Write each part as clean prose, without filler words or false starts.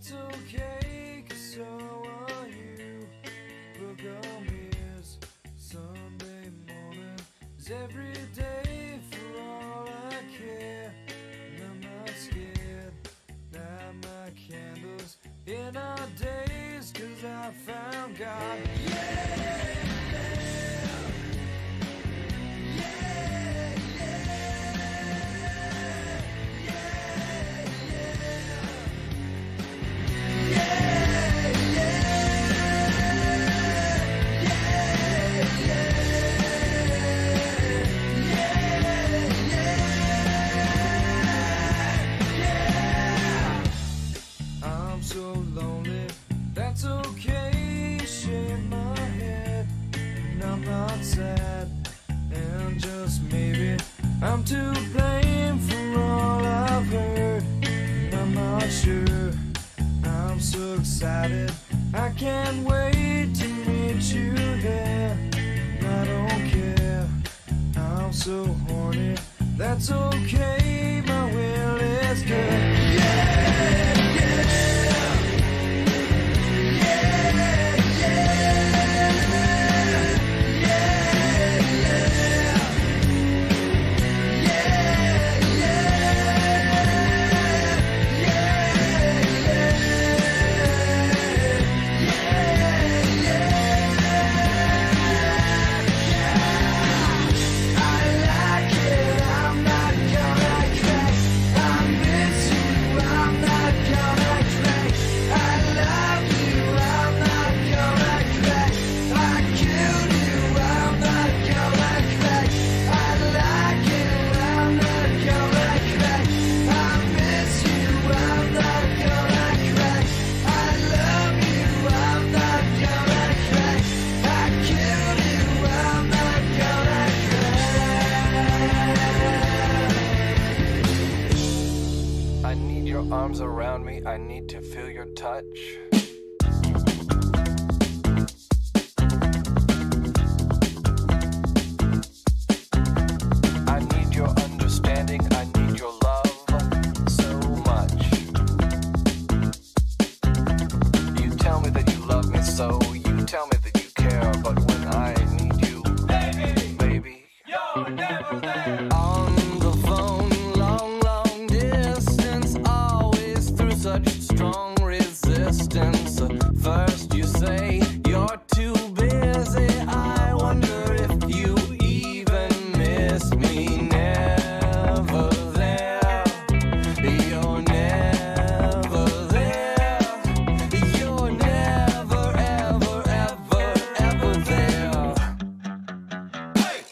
That's okay, 'cause so are you. Book 'em ears, Sunday morning is every day for all I care. And I'm not scared, light my candles in our days, 'cause I found God. Yeah! So lonely, that's okay, shake my head, and I'm not sad, and just maybe I'm to blame for all I've heard, and I'm not sure, I'm so excited, I can't wait to meet you there, and I don't care, I'm so horny, that's okay, my will is good, yeah, yeah. Arms around me, I need to feel your touch. I need your understanding, I need your love so much. You tell me that you love me so, you tell me that you care, but when I need you, baby, you're never there. On the phone, long distance, such strong resistance. First you say you're too busy, I wonder if you even miss me. Never there, you're never there, you're never, ever, ever, ever there. Hey!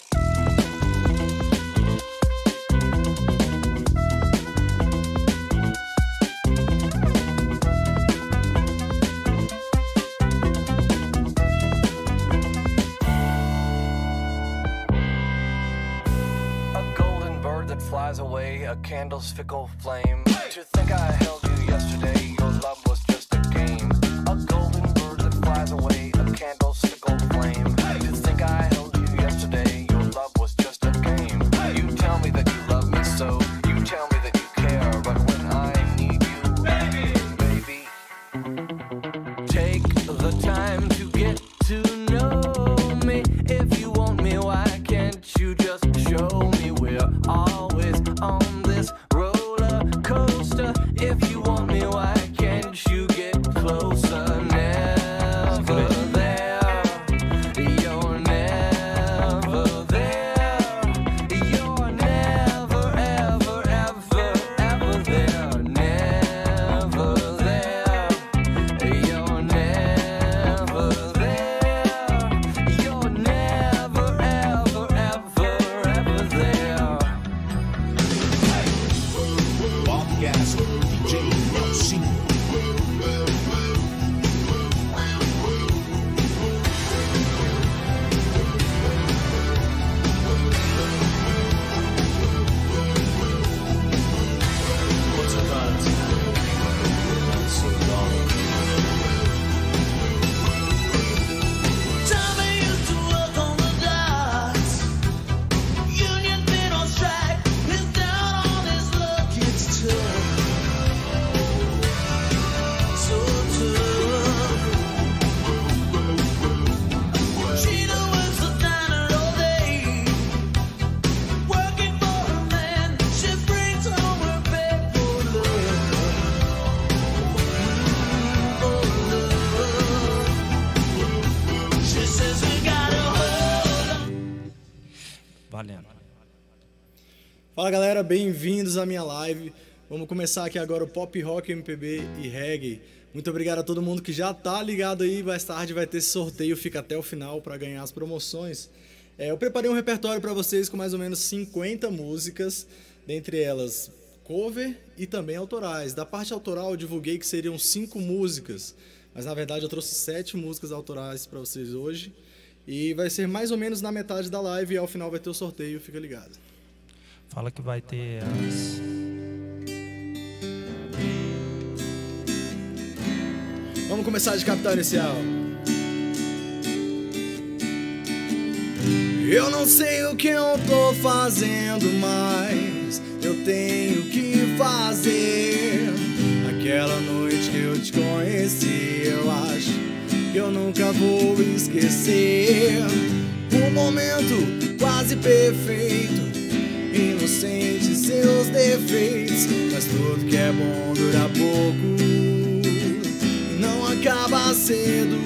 Flies away, a candle's fickle flame. To think I held you yesterday, your love was just a game. A golden bird that flies away, a candle's fickle flame. To think I held you yesterday, your love was just a game. You tell me that you love me so, you tell me that you care, but when I need you, baby, take the time to get to know me. If you want me, why can't you just show me? We're always on this roller coaster. If you want me, why can't you get closer? Never there, you're never there, you're never, ever, ever, ever there. Never there, you're never there, you're never, ever, ever, ever there. Podcast DJ Nelson. What's about? Not so long. Time I used to work on the docks. Union been on strike. He's down on his luck. It's tough. Valendo. Fala galera, bem-vindos à minha live. Vamos começar aqui agora o Pop Rock, MPB e Reggae. Muito obrigado a todo mundo que já tá ligado aí. Mais tarde vai ter esse sorteio, fica até o final para ganhar as promoções. Eu preparei um repertório para vocês com mais ou menos 50 músicas, dentre elas cover e também autorais. Da parte autoral eu divulguei que seriam 5 músicas, mas na verdade eu trouxe 7 músicas autorais para vocês hoje. E vai ser mais ou menos na metade da live e ao final vai ter o sorteio, fica ligado. Fala que vai ter as... Vamos começar de Capital Inicial. Eu não sei o que eu tô fazendo, mas eu tenho que fazer. Aquela noite que eu te conheci, eu acho que eu nunca vou esquecer. Um momento quase perfeito, inocente seus defeitos, mas tudo que é bom dura pouco e não acaba cedo.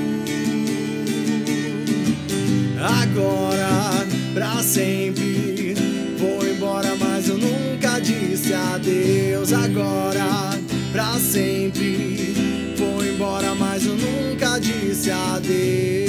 Agora, pra sempre, vou embora, mas eu nunca disse adeus. Agora, pra sempre, vou embora, mas eu nunca disse adeus.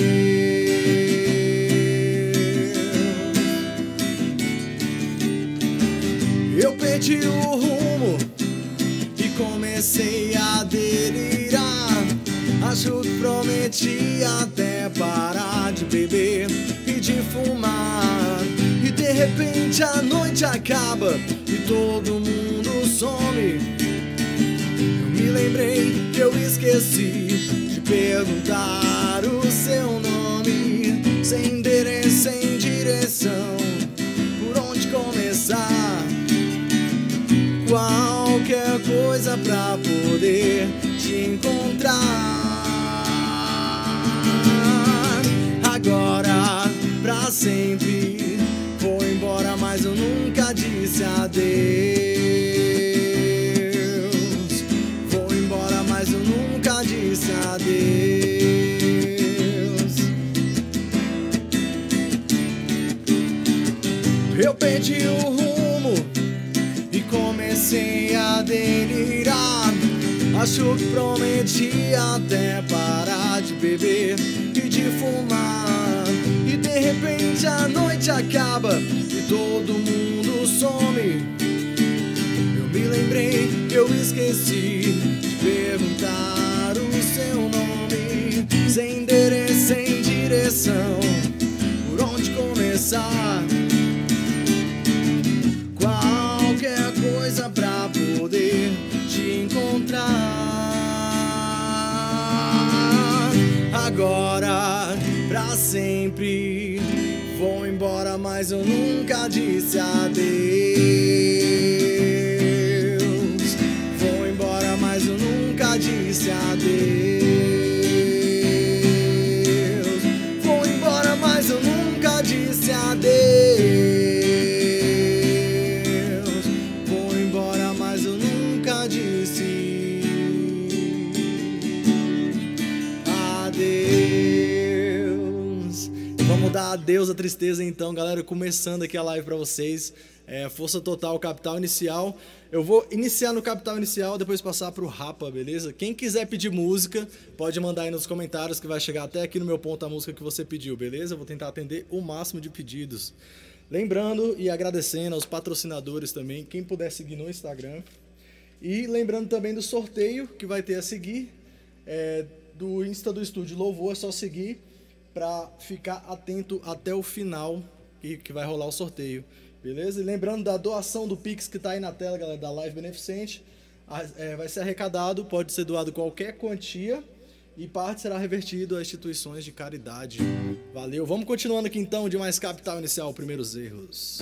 Eu perdi o rumo e comecei a delirar. Acho que prometi até parar de beber e de fumar. E de repente a noite acaba e todo mundo some. Eu me lembrei que eu esqueci de perguntar o seu nome. Sem endereço, sem direção, por onde começar? Qualquer coisa pra poder te encontrar. Agora, pra sempre, vou embora, mas eu nunca disse adeus. Vou embora, mas eu nunca disse adeus. Eu perdi o rumo e comecei a delirar. Acho que prometi até parar de beber e de fumar. E de repente a noite acaba e todo mundo some. Eu me lembrei que eu esqueci de perguntar o seu nome. Sem endereço, sem direção, por onde começar? Qualquer coisa pra poder te encontrar. Agora, pra sempre, vou embora, mas eu nunca disse adeus. Vou embora, mas eu nunca disse adeus. Vou embora, mas eu nunca disse adeus. Vamos dar adeus à tristeza então, galera, começando aqui a live pra vocês. Força Total, Capital Inicial. Eu vou iniciar no Capital Inicial, depois passar pro Rapa, beleza? Quem quiser pedir música, pode mandar aí nos comentários que vai chegar até aqui no meu ponto a música que você pediu, beleza? Eu vou tentar atender o máximo de pedidos. Lembrando e agradecendo aos patrocinadores também, quem puder seguir no Instagram. E lembrando também do sorteio que vai ter a seguir, do Insta do Estúdio Louvor, é só seguir para ficar atento até o final que vai rolar o sorteio, beleza? E lembrando da doação do Pix que tá aí na tela, galera, da Live Beneficente, vai ser arrecadado, pode ser doado qualquer quantia e parte será revertido a instituições de caridade. Valeu, vamos continuando aqui então de mais Capital Inicial, Primeiros Erros.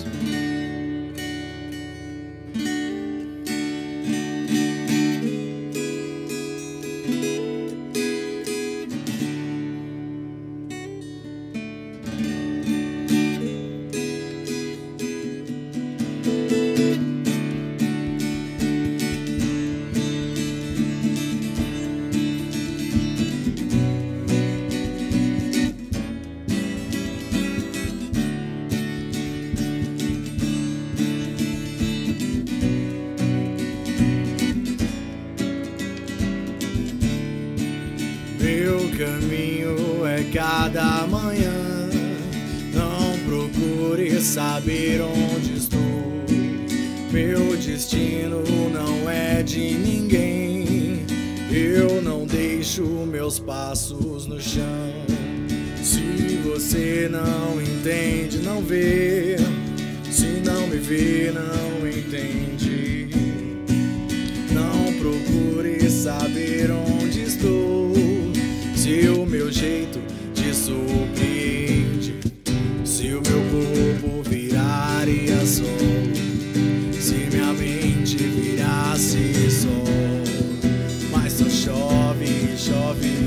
Meu caminho é cada manhã. Não procure saber onde estou. Meu destino não é de ninguém. Eu não deixo meus passos no chão. Se você não entende, não vê. Se não me vê, não entende. Não procure saber onde estou. Se o meu jeito te surpreende, se o meu corpo viraria sol, se minha mente virasse sol, mas só chove, chove,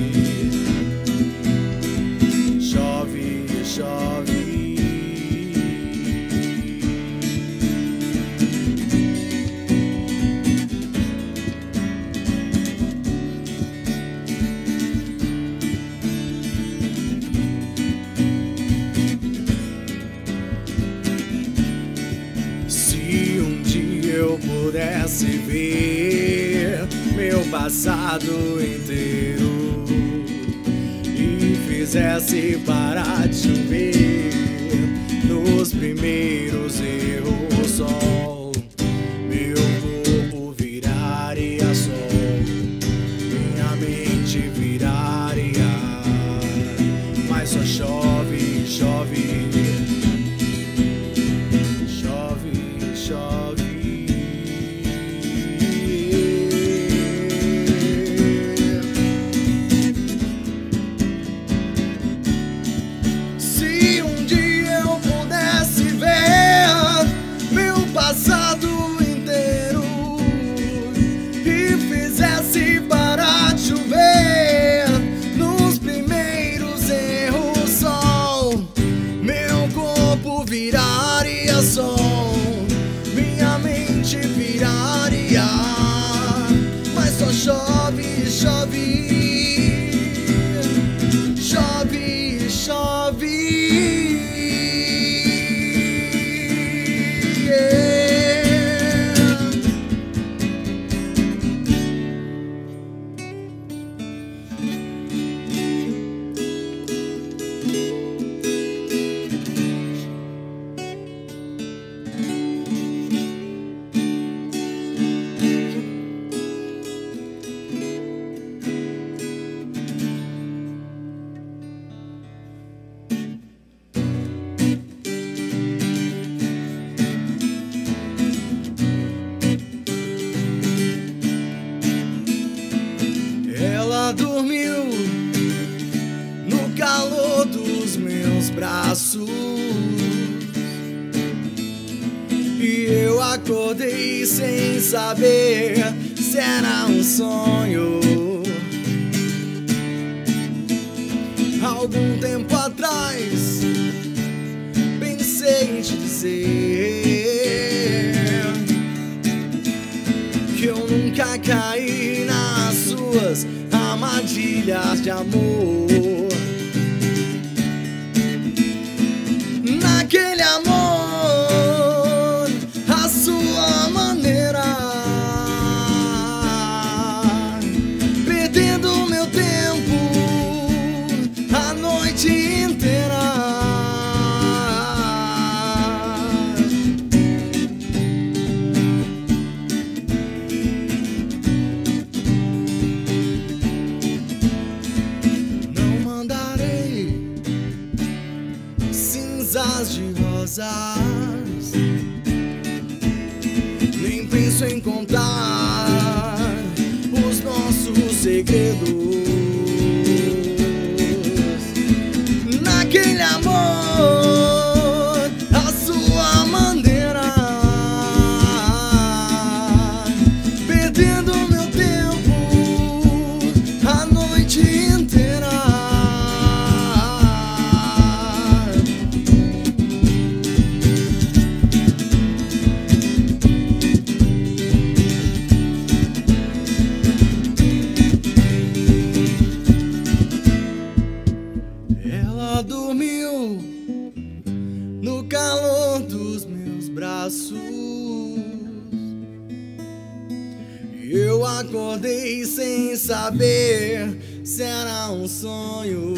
chove, chove. Pudesse ver meu passado inteiro e fizesse parar de chover nos primeiros erros, sol, meu corpo viraria sol, minha mente viraria, mas só chove, chove, chove, chove. Minha mente viraria, mas só chove, chove, chove, chove. Ela dormiu no calor dos meus braços e eu acordei sem saber se era um sonho. Algum tempo atrás pensei em te dizer que eu nunca caí nas suas armadilhas de amor. Naquele amor, a sua maneira, perdendo meu tempo a noite inteira. De rosas, nem penso em contar os nossos segredos. Naquele amor, a sua maneira, perdendo meu tempo a noite inteira. sem saber se era um sonho.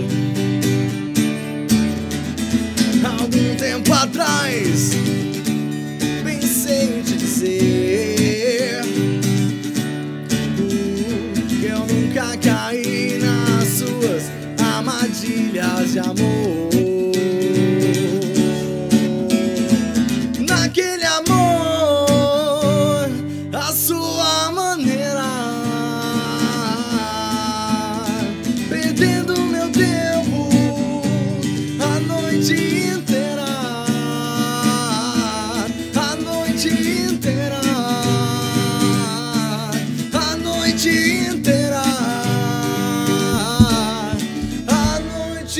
Algum tempo atrás pensei em te dizer que eu nunca caí nas suas armadilhas de amor. Naquele amor, a sua maneira, perdendo meu tempo a noite inteira, a noite inteira, a noite inteira, a noite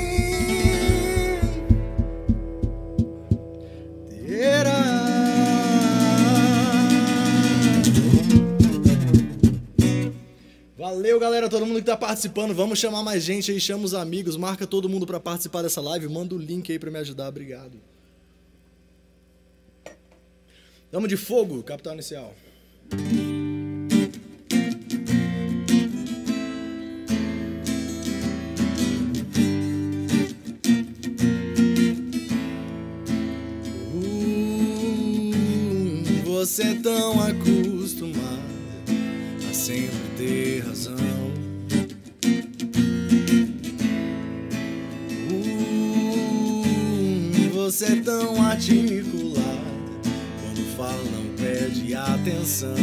inteira. Valeu, galera, todo mundo que tá participando. Vamos chamar mais gente aí, chama os amigos, marca todo mundo pra participar dessa live, manda o link aí pra me ajudar, obrigado. Vamos de fogo, capital inicial. Você é tão acostumado a sempre ter razão. Você é tão articulado, quando fala não pede atenção.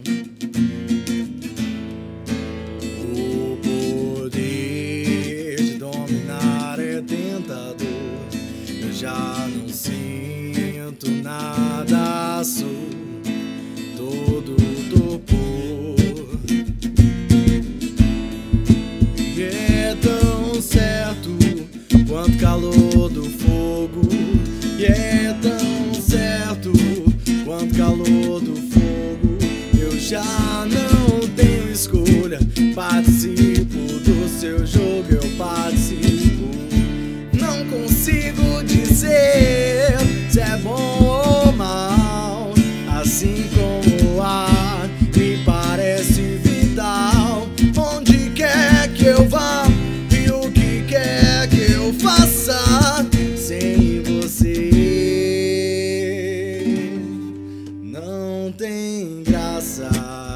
O poder de dominar é tentador. Eu já não sinto nada, sou todo torpor. E é tão certo quanto calor do fogo. E é tão certo quanto calor do fogo. Eu já não tenho escolha, participo do seu jogo, eu participo. Não consigo dizer se é bom ou mal, assim como o ar me parece vital. Onde quer que eu vá e o que quer que eu faça, sem você não tem graça.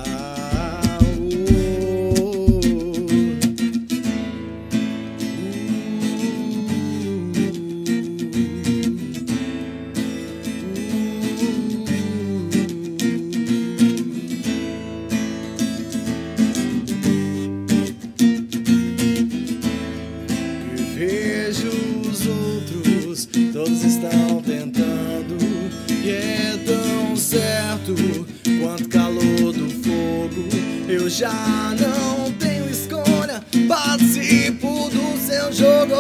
Vejo os outros, todos estão tentando, e é tão certo quanto calor do fogo. Eu já não tenho escolha, participo do seu jogo.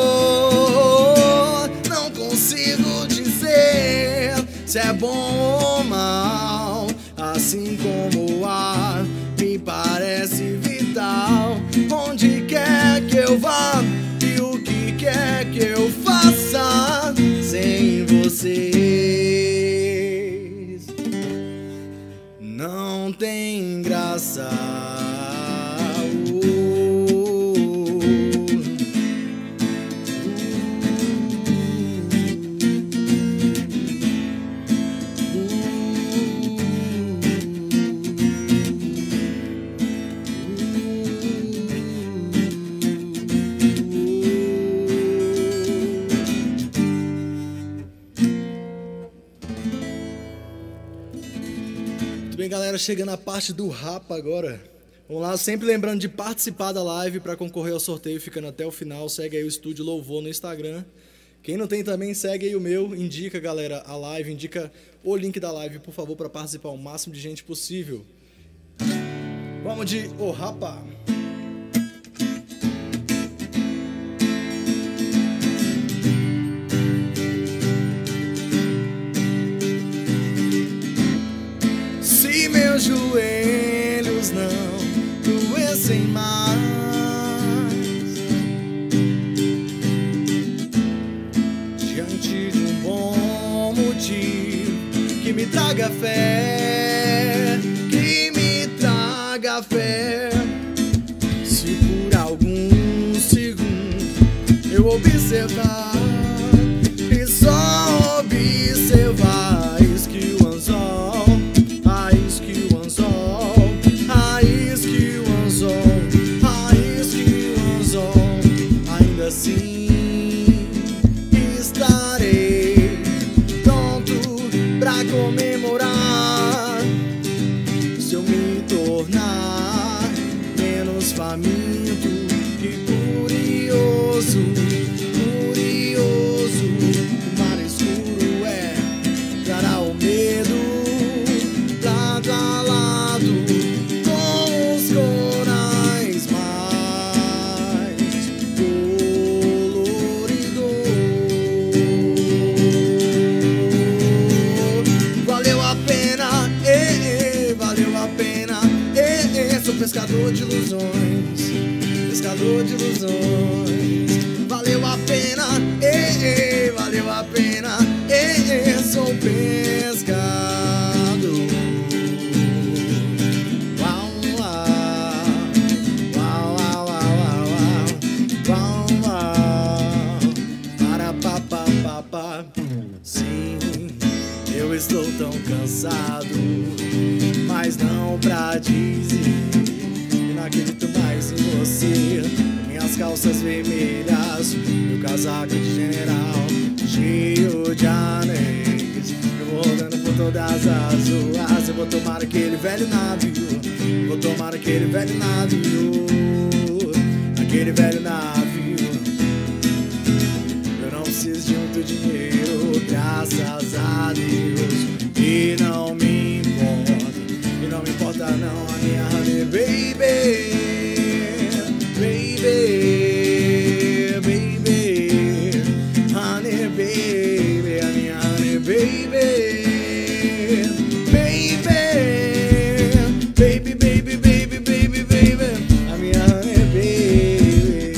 Não consigo dizer se é bom ou mal, assim como o ar me parece vital. Onde quer que eu vá e o que quer que eu faça, sem vocês não tem graça. Muito bem, galera, chegando a parte do Rapa agora. Vamos lá, sempre lembrando de participar da live para concorrer ao sorteio, ficando até o final. Segue aí o Estúdio Louvor no Instagram. Quem não tem também, segue aí o meu. Indica, galera, a live, indica o link da live, por favor, para participar o máximo de gente possível. Vamos de O Rapa. Se meus joelhos não doessem mais, diante de um bom motivo que me traga fé, que me traga fé. é se por algum segundo eu observar e só observar is que o anzol, is que o anzol, is que o anzol, is que o anzol. Ainda assim estarei pronto pra comemorar se eu me tornar menos faminto e curioso. O mar escuro trará o medo lado a lado com os corais mais coloridos. Valeu a pena, valeu a pena, sou pescador de ilusões, pescador de ilusões. Valeu a pena, valeu a pena, sou pescador. Uau, uau, uau, uau, uau, uau, para papapá. Sim, eu estou tão cansado, mas não pra dizer que não acredito mais em você. Minhas calças vermelhas, meu casaco de general cheio de anéis. Eu vou rodando por todas as ruas. Eu vou tomar aquele velho navio, vou tomar aquele velho navio, aquele velho navio. Eu não preciso de muito dinheiro, graças a Deus, e não me importa não a minha honey baby. Baby, baby, honey baby, a minha honey baby. Baby, baby, baby, baby, baby, a minha honey baby.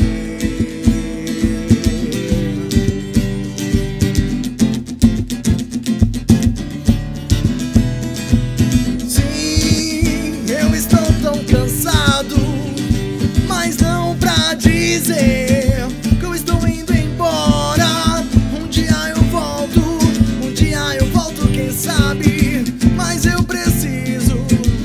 Sim, eu estou tão cansado, mas não pra dizer que eu estou indo embora. Um dia eu volto, quem sabe. Mas eu preciso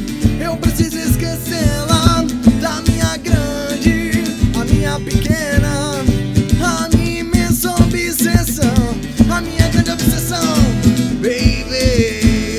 esquecê-la, da minha grande, a minha pequena, a minha imensa obsessão, a minha grande obsessão. Baby,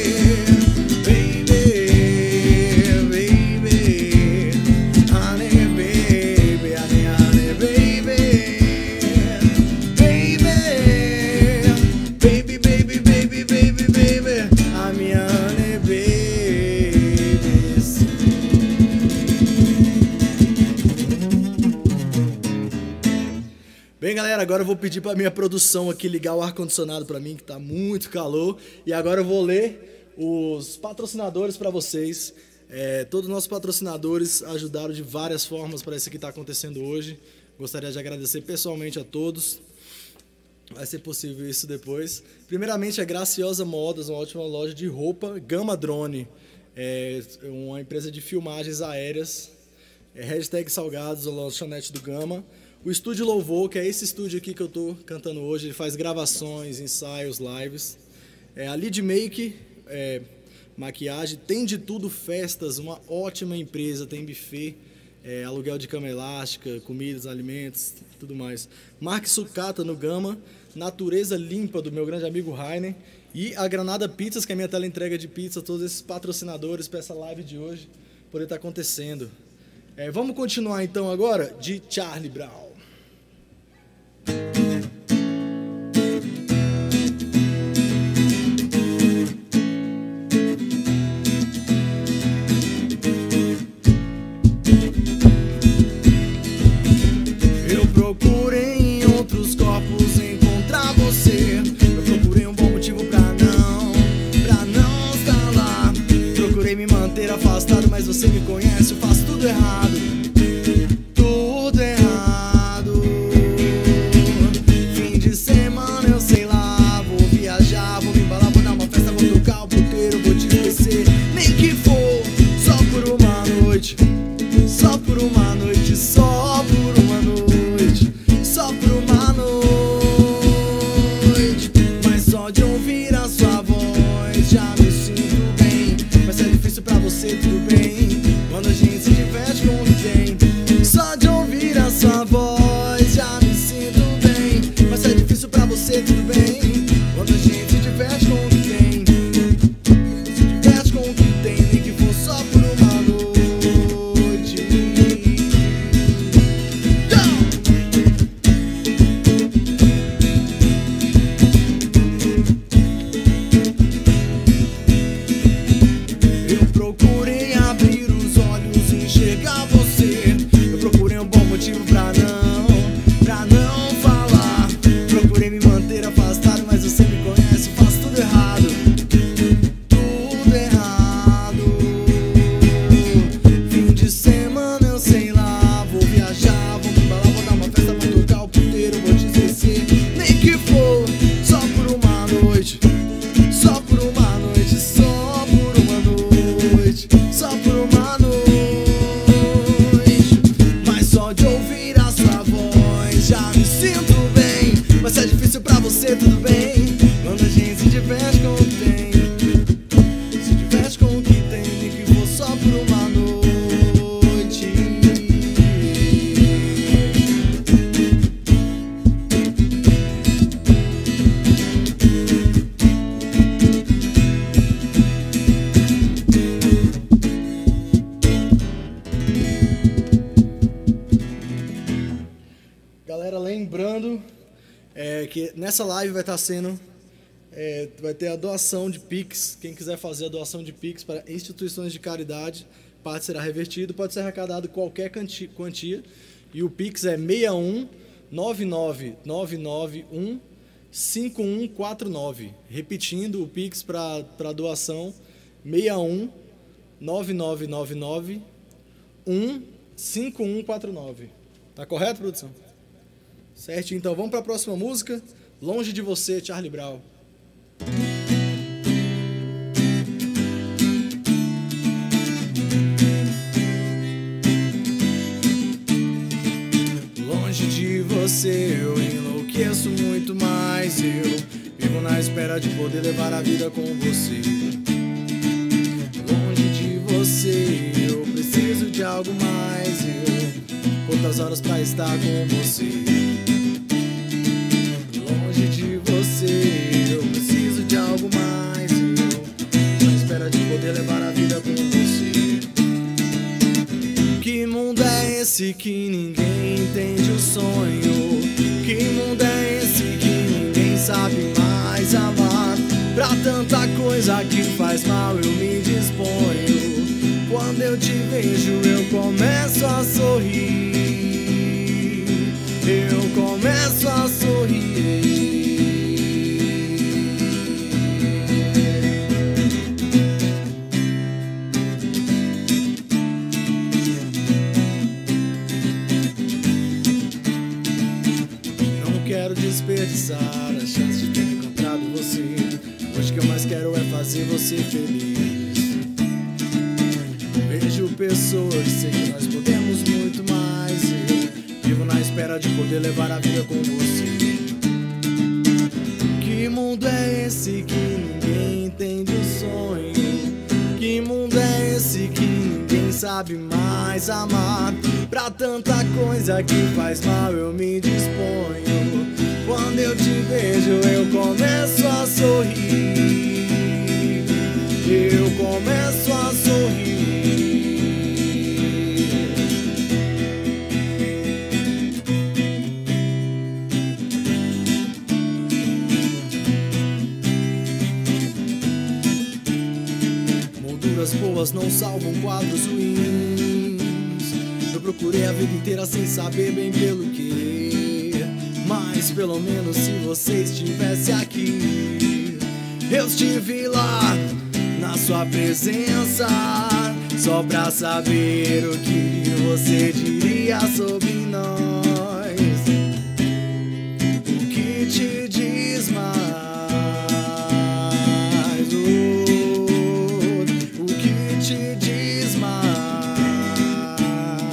bem, galera, agora eu vou pedir pra minha produção aqui ligar o ar-condicionado pra mim, que tá muito calor. E agora eu vou ler os patrocinadores pra vocês. Todos os nossos patrocinadores ajudaram de várias formas para isso que tá acontecendo hoje. Gostaria de agradecer pessoalmente a todos. Vai ser possível isso depois. Primeiramente, a Graciosa Modas, uma ótima loja de roupa. Gama Drone, uma empresa de filmagens aéreas. Hashtag Salgados, a lanchonete do Gama. O Estúdio Louvor, que é esse estúdio aqui que eu tô cantando hoje. Ele faz gravações, ensaios, lives. A Lead Make, maquiagem. Tem de tudo, festas, uma ótima empresa. Tem buffet, aluguel de cama elástica, comidas, alimentos, tudo mais. Marque Sucata no Gama. Natureza Limpa, do meu grande amigo Rainer. E a Granada Pizzas, que é a minha teleentrega de pizza. Todos esses patrocinadores para essa live de hoje poder estar acontecendo. Vamos continuar então agora de Charlie Brown. Eu procurei em outros corpos encontrar você. Eu procurei um bom motivo pra não estar lá. Procurei me manter afastado, mas você me conhece, eu faço tudo errado. Tudo errado. Fim de semana eu sei lá, vou viajar, vou me embalar, vou dar uma festa, vou tocar o puteiro, vou te esquecer. Nem que for só por uma noite. Só por uma noite, só por uma noite, só por uma noite. Mas só de ouvir a sua voz já me sinto bem. Mas é difícil pra você, tudo bem, quando a gente se diverte com o que tem. Só de ouvir a sua voz já me sinto bem. Mas é difícil pra você, tudo bem, quando a gente se diverte com o que tem. Se diverte com o que tem, nem que for só por uma noite. Eu procurei abrir os olhos e enxergar você. Eu procurei um bom motivo pra não falar. Procurei me manter afastado, mas você me conhece, faço tudo errado. Tudo errado. Fim de semana eu sei lá, vou viajar, vou me embalar, vou dar uma festa, vou tocar o puteiro, vou te esquecer. Nem que for só por uma noite, só por uma noite, só por uma noite, só por uma noite. Mas só de ouvir a sua voz já me sinto bem. Mas é difícil pra você, tudo bem, quando a gente se diverte com o que tem. Se diverte com o que tem, nem que for só por uma noite. Galera, lembrando que nessa live vai estar sendo, vai ter a doação de Pix. Quem quiser fazer a doação de Pix para instituições de caridade, parte será revertido, pode ser arrecadado qualquer quantia. E o Pix é 61 99991 5149. Repetindo, o Pix para doação 61 9999 5149. Tá correto, produção? Certo, então vamos para a próxima música. Longe de Você, Charlie Brown. Longe de você eu enlouqueço muito mais. Eu vivo na espera de poder levar a vida com você. Longe de você eu preciso de algo mais. Quantas horas pra estar com você? Longe de você eu preciso de algo mais. Eu na espera de poder levar a vida com você. Que mundo é esse que ninguém entende o sonho? Que mundo é esse que ninguém sabe mais amar? Pra tanta coisa que faz mal eu me disponho. Quando eu te vejo eu começo a sorrir. Eu começo a sorrir. Não quero desperdiçar a chance de ter encontrado você. Hoje o que eu mais quero é fazer você feliz. Vejo pessoas, sei que nós podemos muito mais. Eu vivo na espera de poder levar a vida com você. Que mundo é esse que ninguém entende o sonho? Que mundo é esse que ninguém sabe mais amar? Pra tanta coisa que faz mal eu me disponho. Quando eu te vejo eu começo a sorrir. Eu começo a sorrir. Molduras boas não salvam quadros ruins. Eu procurei a vida inteira sem saber bem pelo que. Mas pelo menos se você estivesse aqui, eu estive lá na sua presença, só pra saber o que você diria sobre nós. O que te diz mais? O que te diz mais?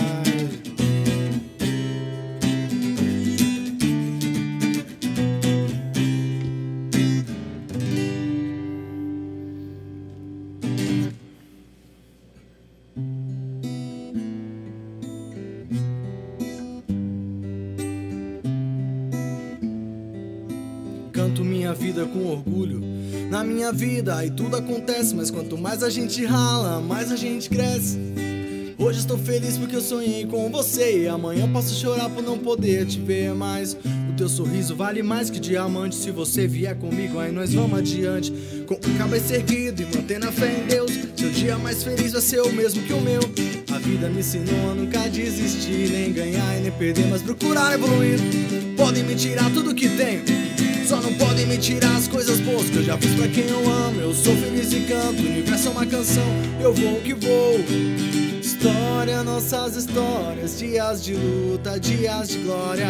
canto minha vida com orgulho. Na minha vida aí tudo acontece, mas quanto mais a gente rala, mais a gente cresce. Hoje estou feliz porque eu sonhei com você, e amanhã posso chorar por não poder te ver mais. O teu sorriso vale mais que diamante. Se você vier comigo, aí nós vamos adiante, com a cabeça erguida e mantendo a fé em Deus. Seu dia mais feliz vai ser o mesmo que o meu. A vida me ensinou a nunca desistir, nem ganhar e nem perder, mas procurar evoluir. Podem me tirar tudo que tenho, só não podem me tirar as coisas boas que eu já fiz pra quem eu amo. Eu sou feliz e canto, o universo é uma canção, eu vou que vou. História, nossas histórias, dias de luta, dias de glória.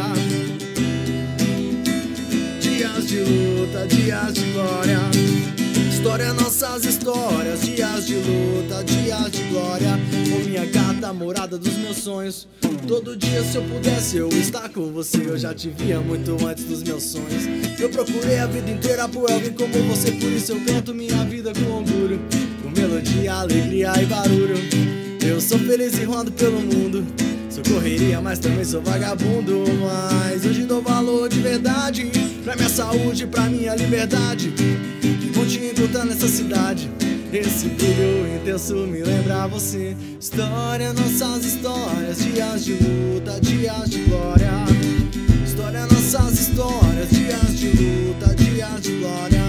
Dias de luta, dias de glória. História, nossas histórias, dias de luta, dias de glória. Ô minha gata, morada dos meus sonhos. Todo dia se eu pudesse eu estar com você. Eu já te via muito antes dos meus sonhos. Eu procurei a vida inteira por alguém como você, por isso eu canto minha vida com orgulho, com melodia, alegria e barulho. Eu sou feliz e rodo pelo mundo. Sou correria, mas também sou vagabundo. Mas hoje dou valor de verdade pra minha saúde, pra minha liberdade. Vou te encontrar nessa cidade. Esse brilho intenso me lembra você. História, nossas histórias, dias de luta, dias de glória. História, nossas histórias, dias de luta, dias de glória.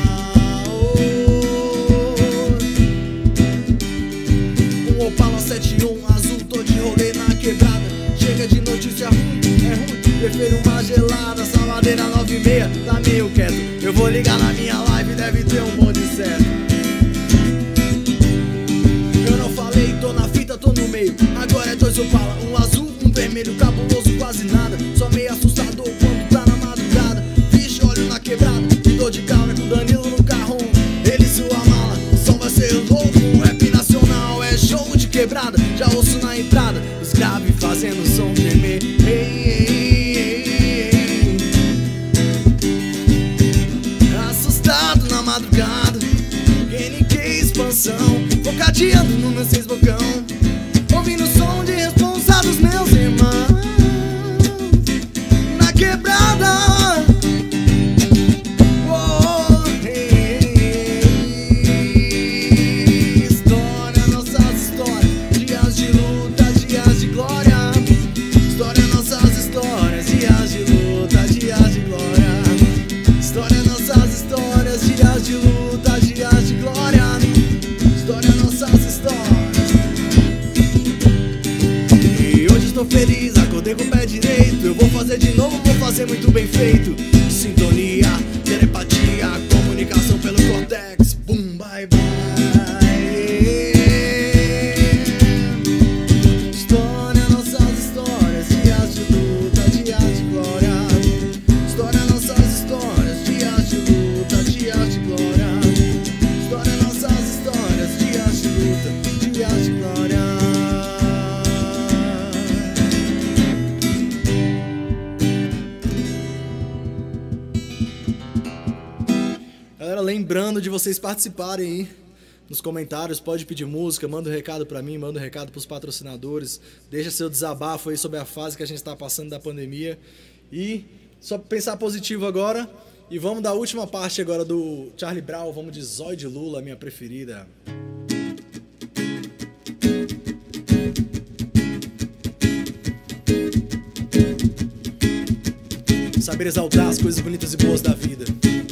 Um Opala 71 azul, tô de rolê na quebrada. Chega de notícia ruim, é ruim, prefiro uma gelada. Salvadeira 9:30, tá meio quieto. Eu vou ligar na minha live, deve ter um monte de certo. Eu não falei, tô na fita, tô no meio. Agora é dois Opala, um azul, um vermelho, cabuloso, quase nada. Só meio assustador quando tá na madrugada. Vixe, olho na quebrada, e dor de cara com Danilo no carro. Ele sua mala, o som vai ser louco. Rap nacional é show de quebrada. Já ouço na entrada, os graves fazendo o som tremer. Ei, ei, ei, ei. Assustado na madrugada, NK expansão, focadinho no meu 6 bocão, ouvindo o som de responsa dos meus irmãos na quebrada. Feliz, acordei com o pé direito. Eu vou fazer de novo, vou fazer muito bem feito. Sintonia, telepatia, comunicação pelo cortex. Boom, bye, bye. História, nossas histórias, dias de luta, dias de glória. História, nossas histórias, dias de luta, dias de glória. História, nossas histórias, dias de luta, dias de glória. Lembrando de vocês participarem aí nos comentários, pode pedir música, manda um recado pra mim, manda um recado pros patrocinadores, deixa seu desabafo aí sobre a fase que a gente tá passando da pandemia. E só pensar positivo agora, e vamos da última parte agora do Charlie Brown, vamos de Zóio de Lula, minha preferida. Saber exaltar as coisas bonitas e boas da vida.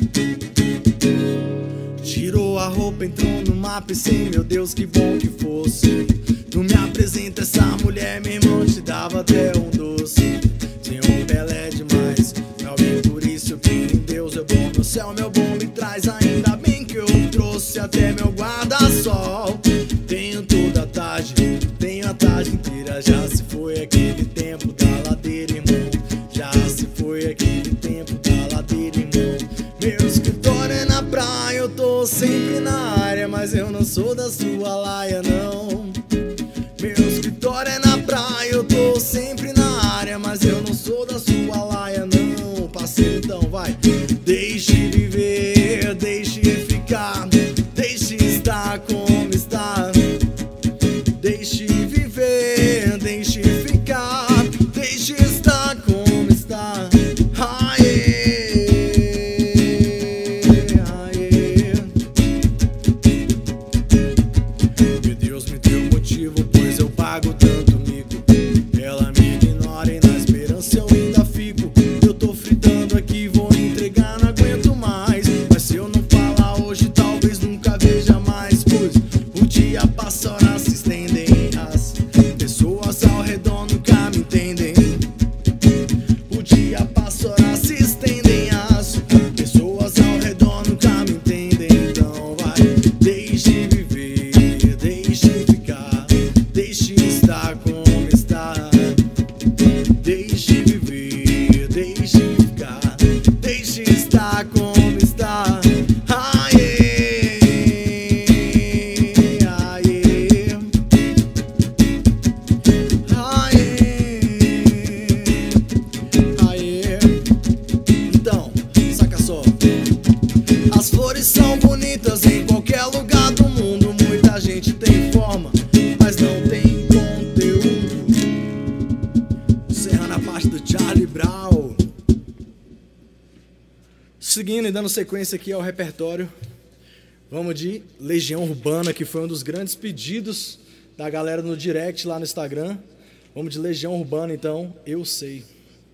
Tirou a roupa, entrou no mapa e sei, meu Deus, que bom que fosse. Não me apresenta essa mulher, meu irmão, te dava até um doce. Sem um Pelé demais, meu bem, por isso que em Deus é bom. Meu céu, meu bom, me traz, ainda bem que eu trouxe até meu guarda-sol. Tenho toda a tarde, tenho a tarde inteira. Já se foi aquele tempo da ladeira, irmão. Já se foi aquele tempo da ladeira, irmão. Meu escritório é na praia, eu tô sempre na área, mas eu não sou da sua laia, não. Meu escritório é na praia, eu tô sempre na área, mas eu não sou da sua laia, não. Parceiro, então vai. Deixe viver, deixe ficar, deixe estar como está. Deixe viver, deixe ficar, deixe estar como está. Aê. Seguindo e dando sequência aqui ao repertório, vamos de Legião Urbana, que foi um dos grandes pedidos da galera no direct lá no Instagram. Vamos de Legião Urbana, então, Eu Sei.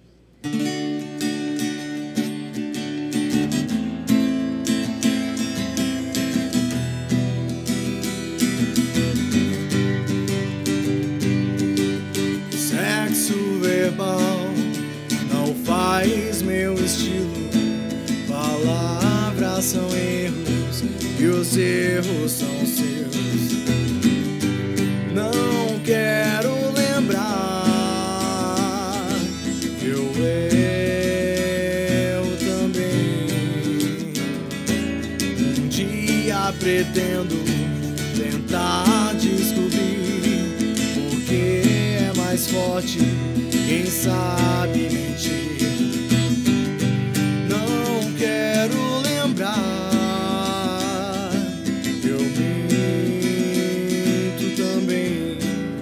Sexo verbal não faz meu estilo. Palavras são erros e os erros são seus. Não quero lembrar eu também. Um dia pretendo tentar descobrir porque é mais forte quem sabe mentir. Não quero lembrar, eu minto também.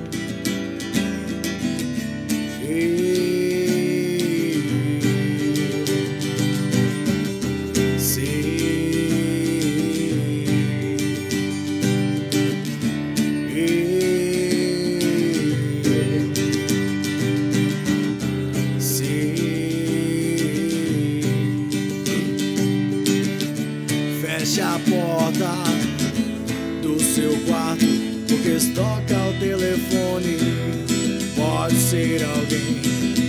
Feche a porta do seu quarto, porque se toca o telefone, pode ser alguém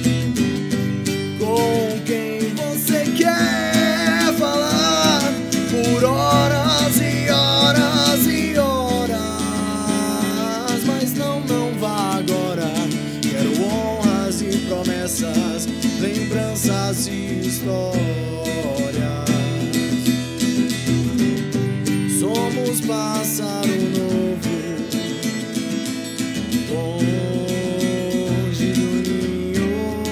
com quem você quer falar por horas e horas e horas. Mas não vá agora. Quero honras e promessas, lembranças e histórias. Somos pássaro novo, longe do ninho.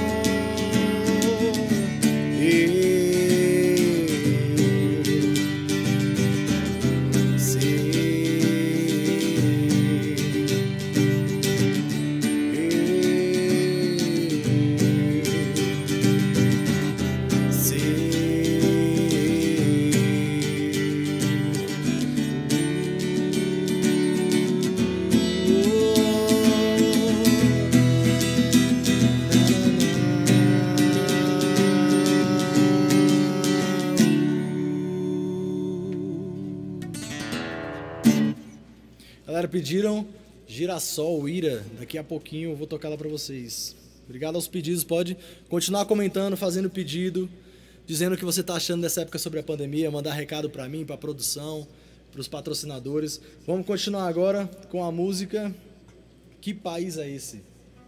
Galera, pediram Girassol, Ira. Daqui a pouquinho eu vou tocar lá pra vocês. Obrigado aos pedidos. Pode continuar comentando, fazendo pedido, dizendo o que você tá achando dessa época sobre a pandemia, mandar recado pra mim, pra produção, pros patrocinadores. Vamos continuar agora com a música Que País é Esse?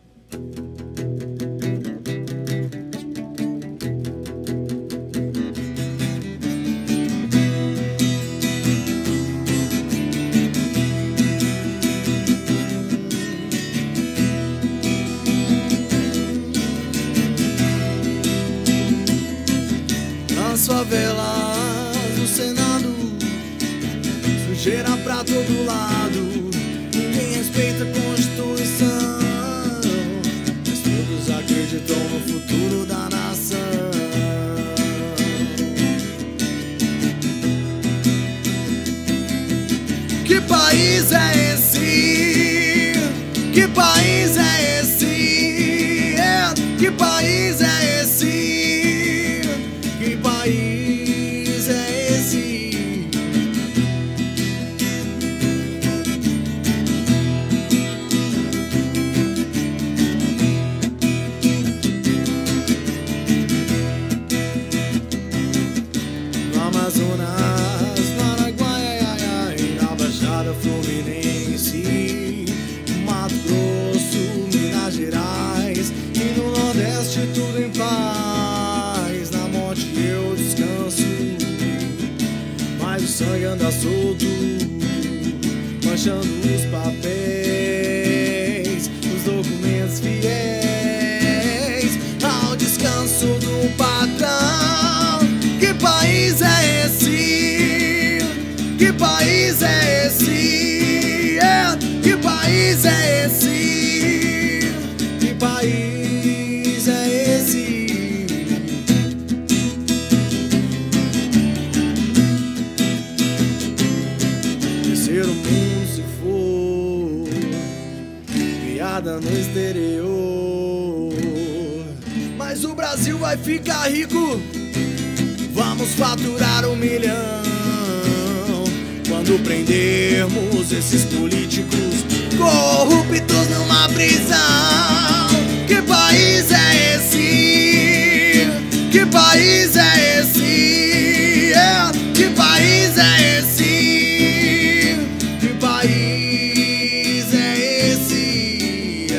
Nas favelas do Senado, sujeira pra todo lado. Ninguém respeita a Constituição, mas todos acreditam no futuro da nação. Que país é esse? Que país é esse? Que país é esse? Que país é esse? No Amazonas, no Araguaia, na Baixada Fluminense, Mato Grosso, Minas Gerais e no Nordeste tudo em paz. Na morte eu descanso, mas o sangue anda solto, manchando os papéis, os documentos fiéis ao descanso do patrão. Que país é esse? Que país é esse? Que país é esse? Que país é esse? BPO. Mas o Brasil vai ficar rico, vamos faturar 1 milhão quando prendermos esses políticos corruptos numa prisão. Que país é esse? Que país é esse? Que país é esse? Que país é esse?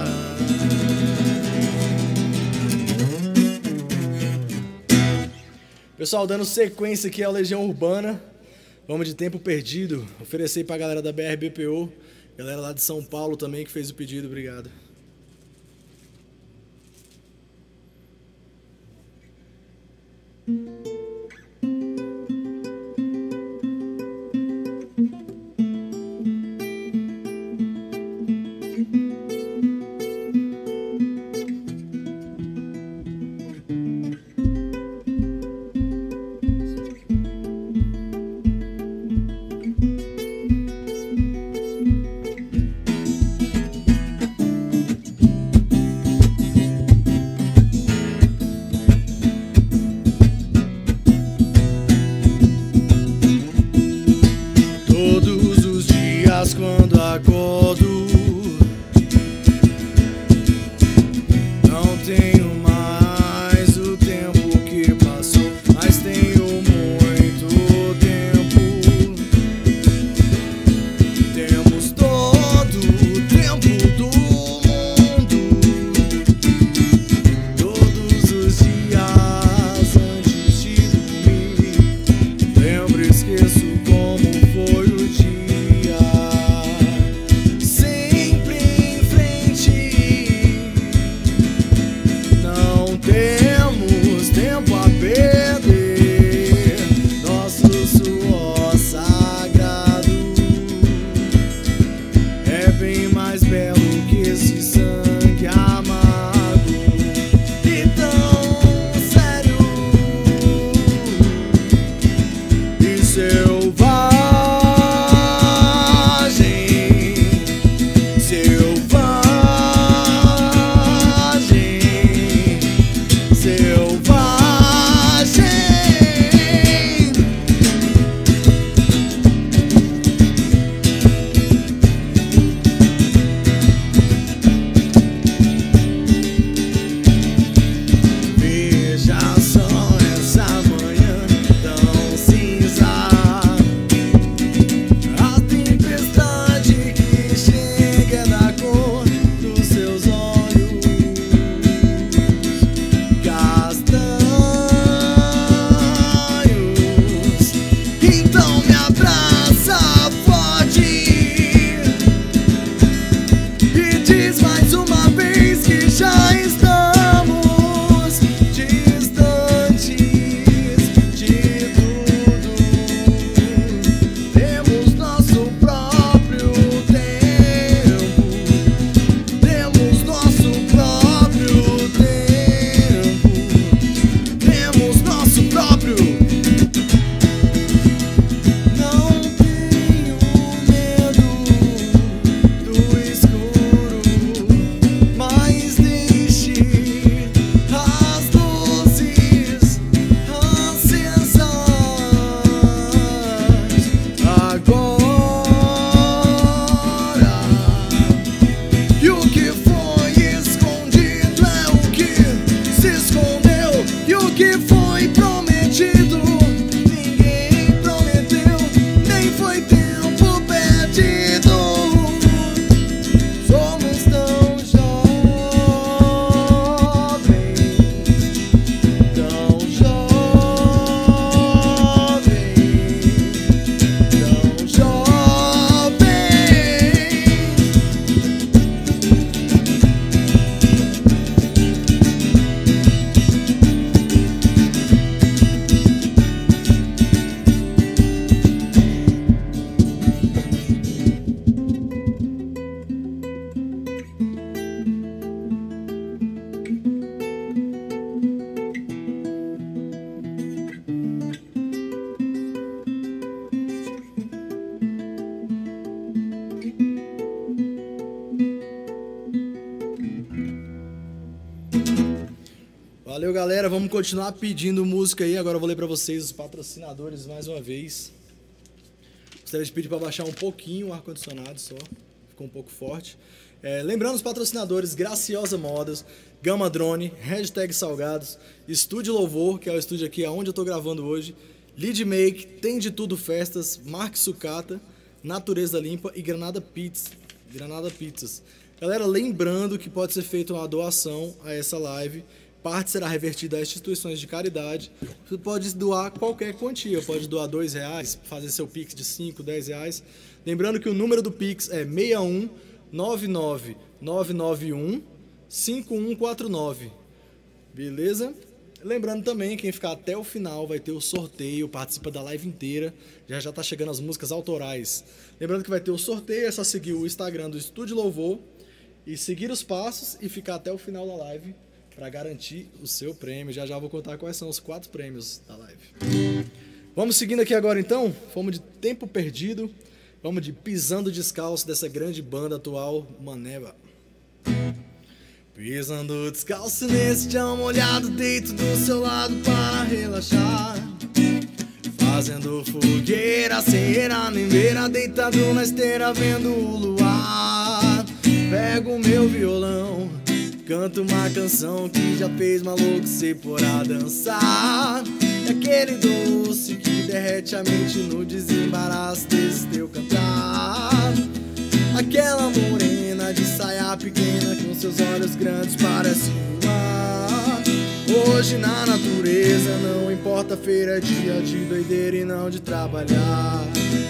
Pessoal, dando sequência aqui ao Legião Urbana. Vamos de Tempo Perdido. Ofereci pra galera da BRBPO, galera lá de São Paulo também que fez o pedido. Obrigado. Valeu, galera. Vamos continuar pedindo música aí. Agora eu vou ler pra vocês os patrocinadores mais uma vez. Gostaria de pedir para baixar um pouquinho o ar-condicionado só. Ficou um pouco forte. Lembrando os patrocinadores: Graciosa Modas, Gama Drone, Hashtag Salgados, Estúdio Louvor, que é o estúdio aqui onde eu tô gravando hoje, Lead Make, Tem de Tudo Festas, Marque Sucata, Natureza Limpa e Granada Pizzas. Galera, lembrando que pode ser feita uma doação a essa live. Parte será revertida a instituições de caridade. Você pode doar qualquer quantia. Pode doar R$2, fazer seu Pix de R$5, R$10. Lembrando que o número do Pix é 61 99 991 5149. Beleza? Lembrando também, quem ficar até o final vai ter o sorteio, participa da live inteira. Já tá chegando as músicas autorais. Lembrando que vai ter o sorteio, é só seguir o Instagram do Estúdio Louvor e seguir os passos e ficar até o final da live para garantir o seu prêmio. Já vou contar quais são os 4 prêmios da live. Vamos seguindo aqui agora então. Fomos de Tempo Perdido. Vamos de Pisando Descalço, dessa grande banda atual, Maneva. Pisando descalço nesse chão molhado, deito do seu lado para relaxar. Fazendo fogueira, cera, nem beira, deitado na esteira, vendo o luar. Pego o meu violão, canto uma canção que já fez maluco se pôr a dançar. É aquele doce que derrete a mente no desembaraço desse teu cantar. Aquela morena de saia pequena com seus olhos grandes parece voar. Hoje na natureza não importa, feira é dia de doideira e não de trabalhar.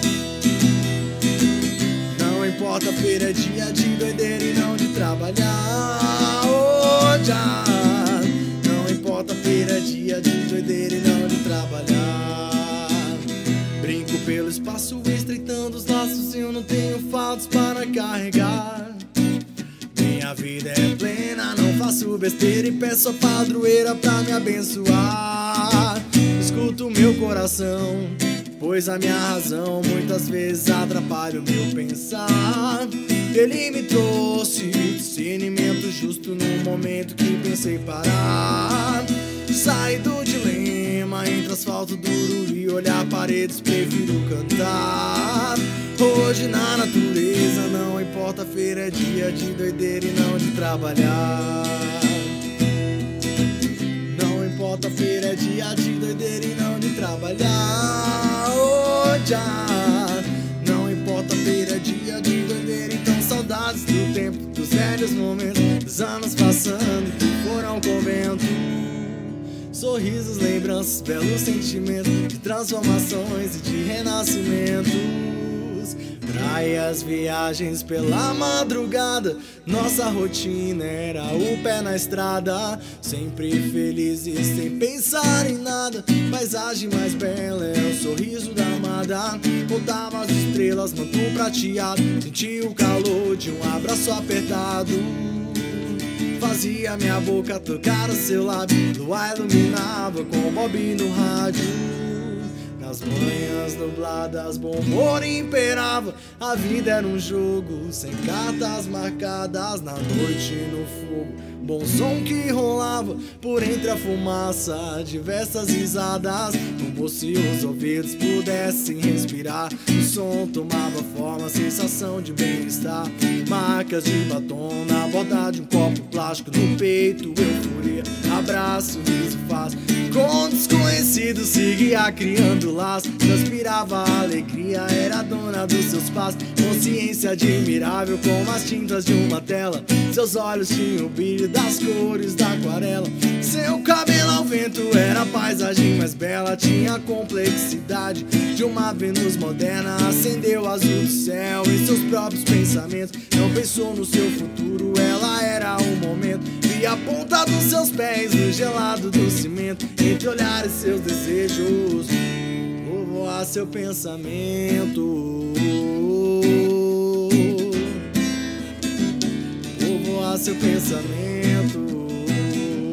Não importa, feira é dia de doideira e não de trabalhar. Oh, já. Não importa, feira é dia de doideira e não de trabalhar. Brinco pelo espaço estreitando os laços e eu não tenho fardos para carregar. Minha vida é plena, não faço besteira e peço a padroeira pra me abençoar. Escuto meu coração, pois a minha razão muitas vezes atrapalha o meu pensar. Ele me trouxe discernimento justo no momento que pensei parar. Saí do dilema entre asfalto duro e olhar paredes, prefiro cantar. Hoje na natureza não importa, feira é dia de doideira e não de trabalhar. Não importa, feira é dia de doideira e não de trabalhar. Oh, já. Não importa, feira é dia de doideira, então saudades do tempo, dos velhos momentos, dos anos passando que foram com o vento. Sorrisos, lembranças, belos sentimentos de transformações e de renascimentos. Praias, viagens pela madrugada, nossa rotina era o pé na estrada. Sempre felizes, sem pensar em nada. Paisagem mais bela é o sorriso da amada. Contava as estrelas, manto prateado, senti o calor de um abraço apertado. Fazia minha boca tocar o seu lábio, lua iluminava com o Bob no rádio. Nas manhãs nubladas, bom humor imperava. A vida era um jogo sem cartas marcadas. Na noite no fogo, bom som que rolava por entre a fumaça, diversas risadas. Como se os ouvidos pudessem respirar, o som tomava forma, sensação de bem-estar. Marcas de batom na borda de um copo plástico, no peito euforia, abraço, riso fácil. Com desconhecidos seguia criando laço, transpirava a alegria, era dona dos seus passos. Consciência admirável como as tintas de uma tela. Seus olhos tinham o brilho das cores da aquarela. Seu cabelo ao vento era a paisagem mais bela. Tinha a complexidade de uma Vênus moderna. Acendeu o azul do céu em seus próprios pensamentos. Não pensou no seu futuro, ela era o momento. Via a ponta dos seus pés no gelado do cimento. Entre olhares seus desejos, povoar seu pensamento. Povoar seu pensamento.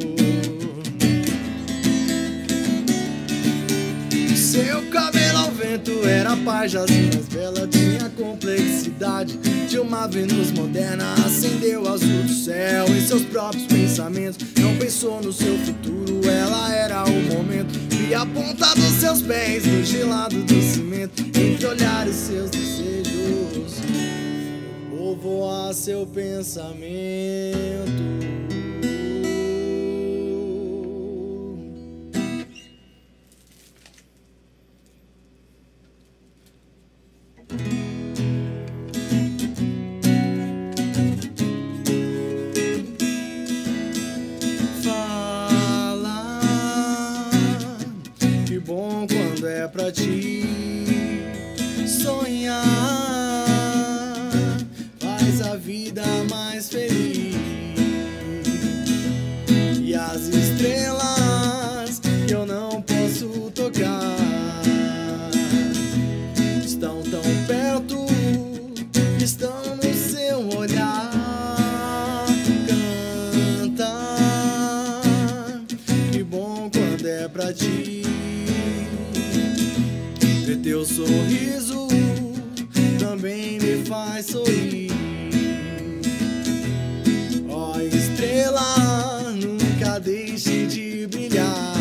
Seu cabelo ao vento momento era a paisagem mais bela, tinha a complexidade de uma Vênus moderna. Acendeu o azul do céu em seus próprios pensamentos, não pensou no seu futuro, ela era o momento. Vi a ponta dos seus pés no gelado do cimento, entre olhares seus desejos, povoar seu pensamento. Pra ti sonhar faz a vida mais feliz, e as estrelas que eu não posso tocar estão tão perto, estão no seu olhar. Canta, que bom quando é pra ti. Teu sorriso também me faz sorrir. Ó estrela, nunca deixe de brilhar.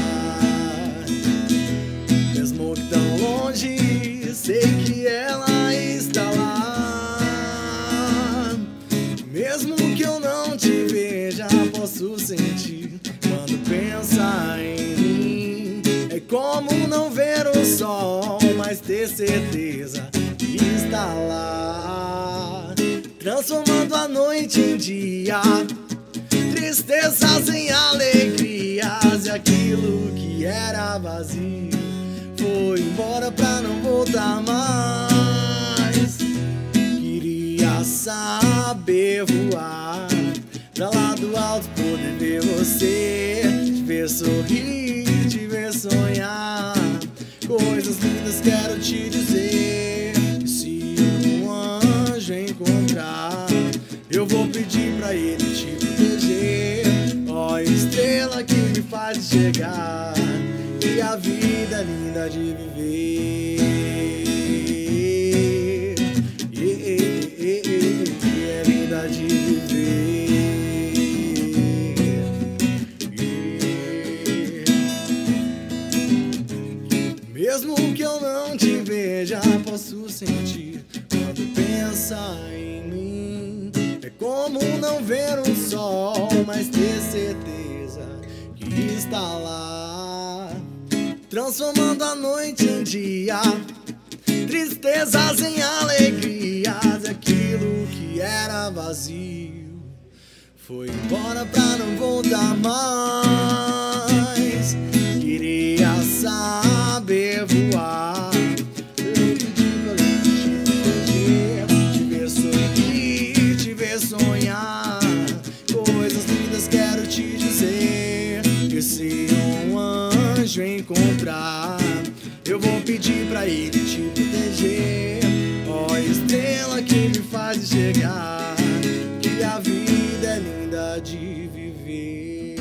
Mesmo que tão longe, sei que ela está lá. Mesmo que eu não te veja, posso sentir quando pensa em mim. É como não ver o sol, mas ter certeza que está lá, transformando a noite em dia, tristezas em alegrias, e aquilo que era vazio foi embora pra não voltar mais. Queria saber voar pra lá do alto, poder ver você, te ver sorrir, te ver sonhar. Coisas lindas quero te dizer. Se um anjo encontrar, eu vou pedir pra ele te proteger. Ó estrela que me faz chegar, e a vida é linda de viver. É linda de viver. Mesmo que eu não te veja, posso sentir quando pensa em mim. É como não ver o sol, mas ter certeza que está lá, transformando a noite em dia, tristezas em alegrias. Aquilo que era vazio foi embora pra não voltar mais. Queria saber voar, eu pedi pra te ver sorrir, te ver sonhar. Coisas lindas quero te dizer. E se um anjo encontrar, eu vou pedir pra ele te proteger. Ó estrela que me faz chegar, que a vida é linda de viver.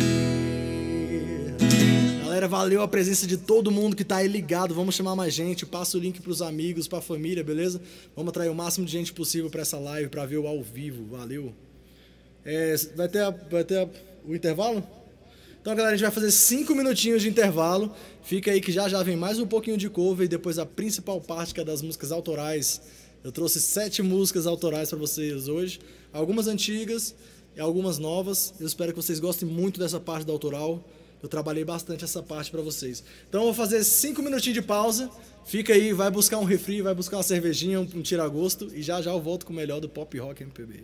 Galera, valeu a presença de todo mundo que tá aí ligado. Vamos chamar mais gente, passa o link pros amigos, pra família, beleza? Vamos atrair o máximo de gente possível pra essa live, pra ver o ao vivo, valeu. Vai ter o intervalo? Então, galera, a gente vai fazer 5 minutinhos de intervalo. Fica aí que já vem mais um pouquinho de cover e depois a principal parte, que é das músicas autorais. Eu trouxe 7 músicas autorais pra vocês hoje, algumas antigas e algumas novas. Eu espero que vocês gostem muito dessa parte da autoral. Eu trabalhei bastante essa parte pra vocês. Então eu vou fazer 5 minutinhos de pausa. Fica aí, vai buscar um refri, vai buscar uma cervejinha, um tira-gosto. E já eu volto com o melhor do Pop Rock MPB.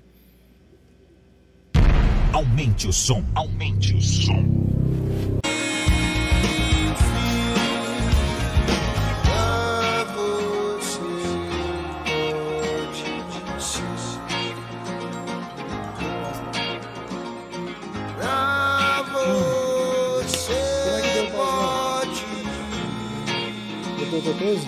Aumente o som, aumente o som. Outra coisa?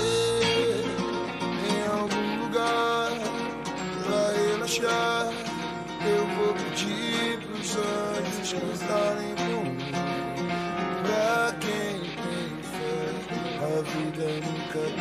Em algum lugar pra relaxar, eu vou pedir pros anjos cantarem comigo. Pra quem tem fé, a vida nunca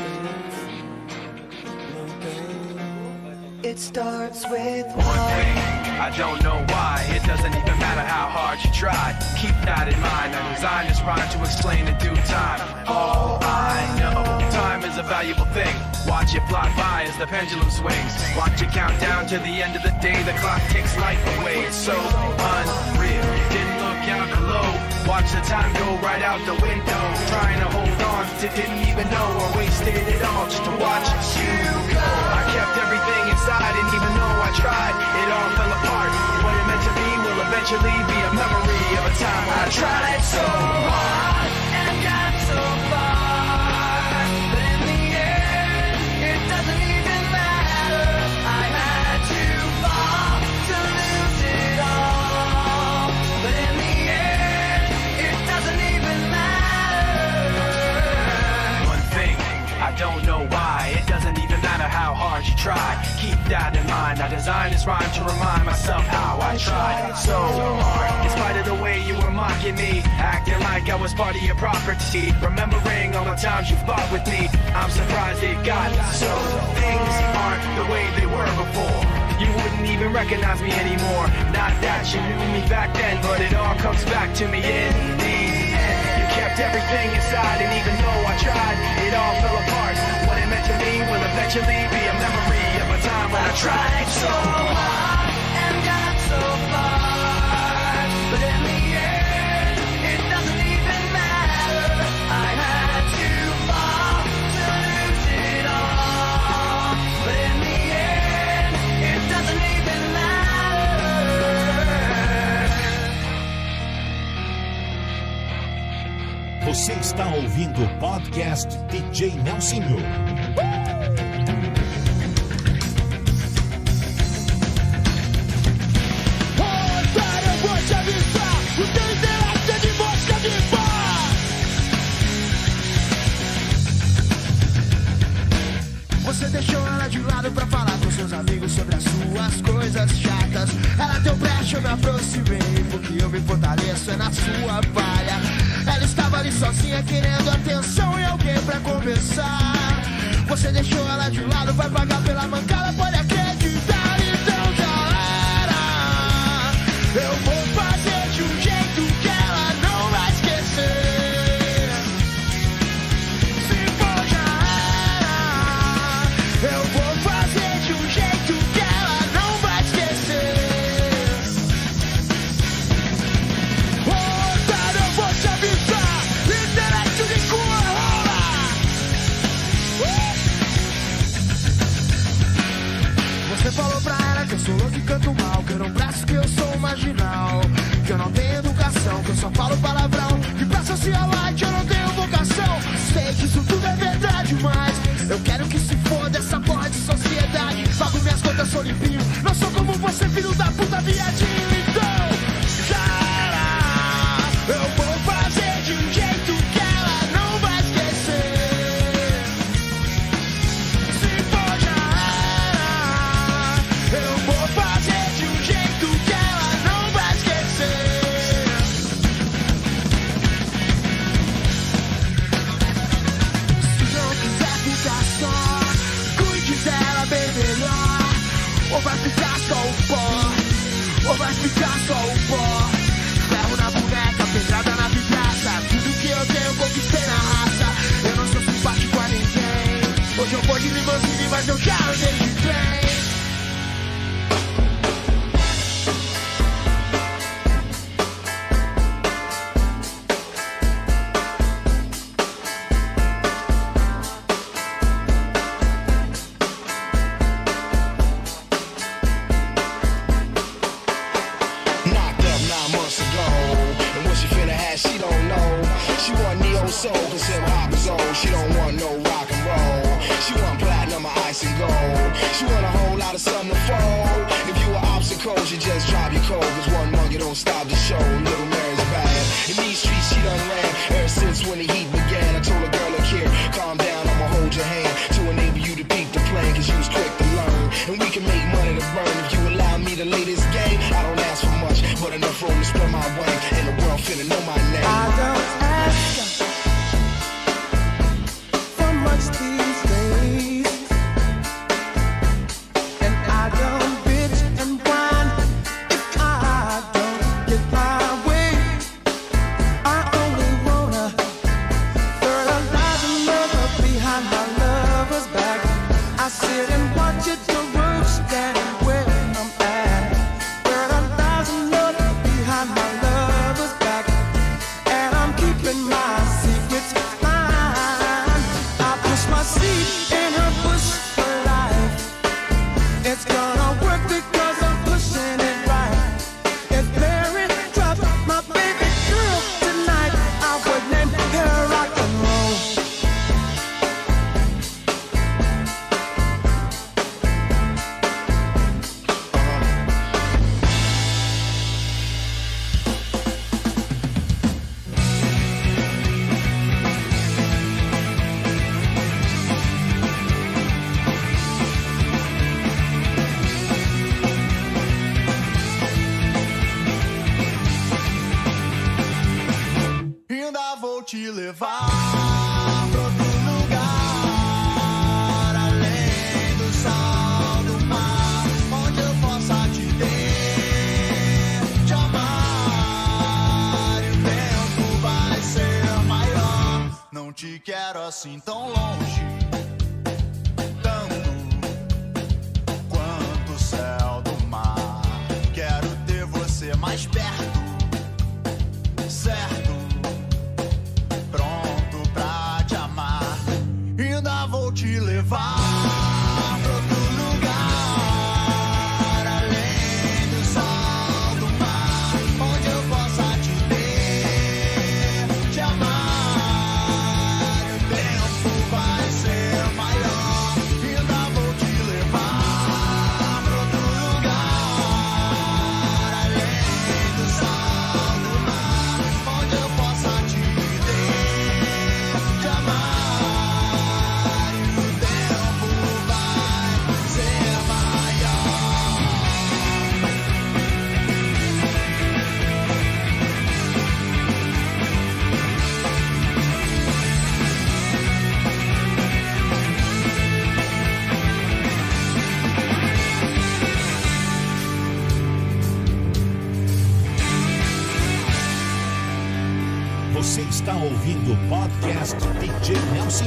starts with One thing, one. I don't know why. It doesn't even matter how hard you try. Keep that in mind. I designed this rhyme to explain in due time. All I know, time is a valuable thing. Watch it fly by as the pendulum swings. Watch it count down to the end of the day. The clock takes life away. It's so unreal. Didn't look out below. Watch the time go right out the window. Trying to hold on to didn't even know or wasted it all just to watch you go. I kept everything inside and even though I tried, it all fell apart. What it meant to be will eventually be a memory of a time when I tried so hard And got so far, but in the end, it doesn't even matter. I had to fall to lose it all, but in the end, it doesn't even matter. One thing, I don't know why. It doesn't even matter how hard you try. Keep that in mind. I designed this rhyme to remind myself how I tried so hard. In spite of the way you were mocking me, acting like I was part of your property. Remembering all the times you fought with me, I'm surprised it got so. Things aren't the way they were before. You wouldn't even recognize me anymore. Not that you knew me back then, but it all comes back to me in the end. You kept everything inside, and even though I tried, it all fell apart. What it meant to me will eventually be a memory of a time when I tried so hard And got so far, but in the end, it doesn't even matter. I had to fall to lose it all, but in the end, it doesn't even matter. Você está ouvindo o podcast DJ Nelsinho. Otário, eu vou te avisar, o teu intelecto é de mosca de paz. Você deixou ela de lado pra falar com seus amigos sobre as suas coisas chatas. Ela deu brecha, eu me aproximei, porque eu me fortaleço é na sua falha. Ela estava ali sozinha querendo atenção e alguém pra conversar. Você deixou ela de lado, vai pagar pela mancada, pode acreditar, então já era. Eu vou fazer de um jeito que ela não vai esquecer. Se for já era. Eu vou fazer de um jeito que ela não vai esquecer. Otário, eu vou te avisar, intelecto de cu rola. Você falou pra ela que eu sou louco e canto mal, que eu não presto, que eu sou marginal, que eu não tenho educação, que eu só falo palavrão, que pra socialite eu não tenho vocação. Sei que isso tudo é verdade, mas eu quero que se foda essa porra de sociedade. Pago minhas contas, sou limpinho, não sou como você, filho da puta, viadinho. Então, cara, eu vou fazer de um jeito que ela não vai esquecer. Se for já era. Eu vou fazer de um jeito que ela não vai esquecer. Se não quiser ficar só, cuide dela bem melhor. Ou vai ficar só o pó, ou vai ficar só o pó. Ferro na boneca, pedrada na vidraça. Tudo que eu tenho conquistei na raça. Eu não sou simpático a ninguém. Hoje eu vou de limousine, mas eu já andei de trem. Knocked up 9 months ago, and what she finna have, she don't know. She want neo soul, cause hip hop is old. She don't want no rock and roll. She want platinum or ice and gold. She want a whole lot of something to fold. If you were obstacles, you just drop your cold, cause one monkey don't stop the show. Little Mary's bad. In these streets, she done ran ever since when the heat began. I told a girl, look here, calm down, I'ma hold your hand to enable you to peak the plane, cause you was quick to learn. And we can make money to burn if you allow me to lay this game. I don't ask for much, but enough room to spread my wing, and the world finna know my name. I don't ask for much these days, and I te levar pra outro lugar, além do sol do mar, onde eu possa te ter, te amar, e o tempo vai ser maior. Não te quero assim tão longe, tanto quanto o céu do mar. Quero ter você mais perto, certo, pronto pra te amar. Ainda vou te levar pra outro lugar, além do sol do mar, onde eu possa te ter, te amar, e o tempo vai ser maior. Ainda vou te levar pra outro lugar, além do sol do mar, onde eu possa te ter, te amar, e o tempo vai ser maior. Você está ouvindo o podcast DJ Nelson.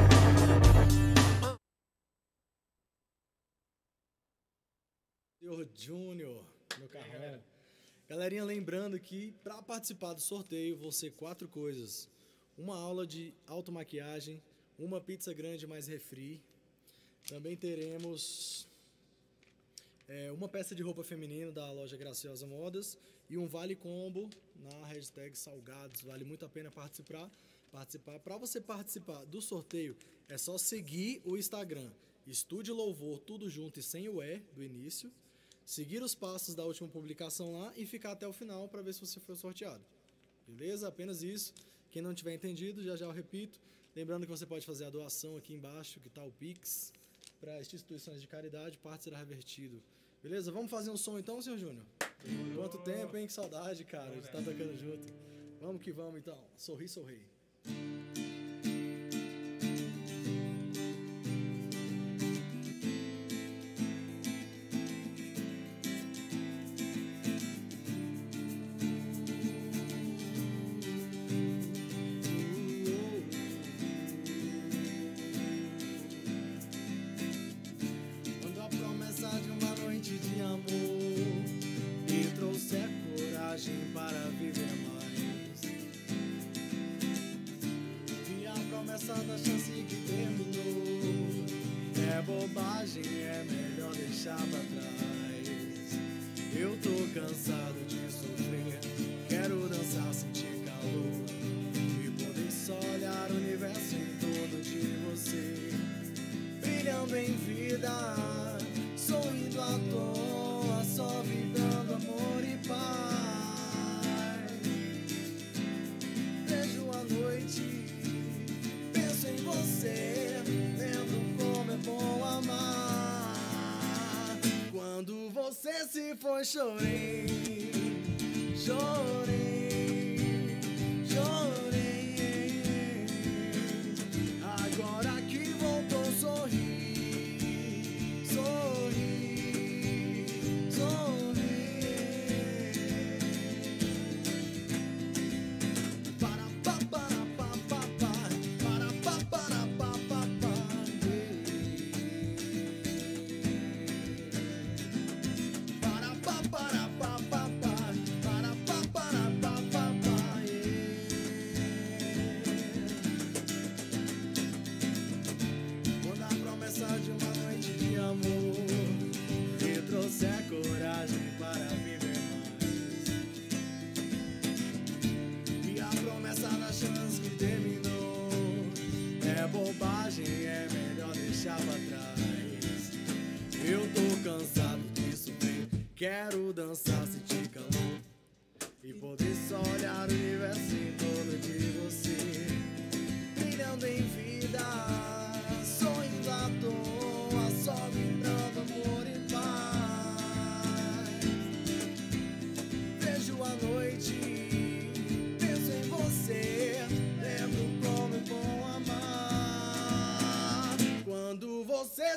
Senhor Júnior, meu carrão. Galerinha, lembrando que para participar do sorteio vão ser 4 coisas: uma aula de automaquiagem, uma pizza grande mais refri. Também teremos uma peça de roupa feminina da loja Graciosa Modas e um vale combo na hashtag Salgados. Vale muito a pena participar. Para você participar do sorteio, é só seguir o Instagram Estúdio Louvor, tudo junto e sem o E do início. Seguir os passos da última publicação lá e ficar até o final para ver se você foi sorteado. Beleza? Apenas isso. Quem não tiver entendido, já eu repito. Lembrando que você pode fazer a doação aqui embaixo, que está o Pix, para instituições de caridade, parte será revertido. Beleza? Vamos fazer um som então, senhor Júnior? Quanto tempo, hein? Que saudade, cara, de estar tocando junto. Vamos que vamos então. Sorri, sorri. Quando a promessa de uma noite de amor me trouxe a coragem para viver mais, e a promessa da chance que terminou é bobagem, é melhor deixar pra trás. Eu tô cansado de sofrer, quero dançar, sentir calor e poder só olhar o universo em torno de você, brilhando em vida, sorrindo à toa, só vibrando amor e paz. Vejo a noite, penso em você, lembro como é bom amar. Quando você se foi, chorei, chorei, chorei. Agora que voltou, sorri, sorri, sorri. Para pa para pa pa pa, para pa para pa pa pa. Para pa para pa pa pa, para pa para pa pa pa. Quando a promessa de uma noite de amor me trouxe a coragem para viver mais, e a promessa da chance que terminou é bobagem, é melhor deixar pra trás. Eu tô cansado de sofrer, quero dançar, sentir calor e poder só olhar o universo em torno de você, brilhando em vida, sorrindo à toa, só vibrando amor e paz. Vejo a noite, penso em você,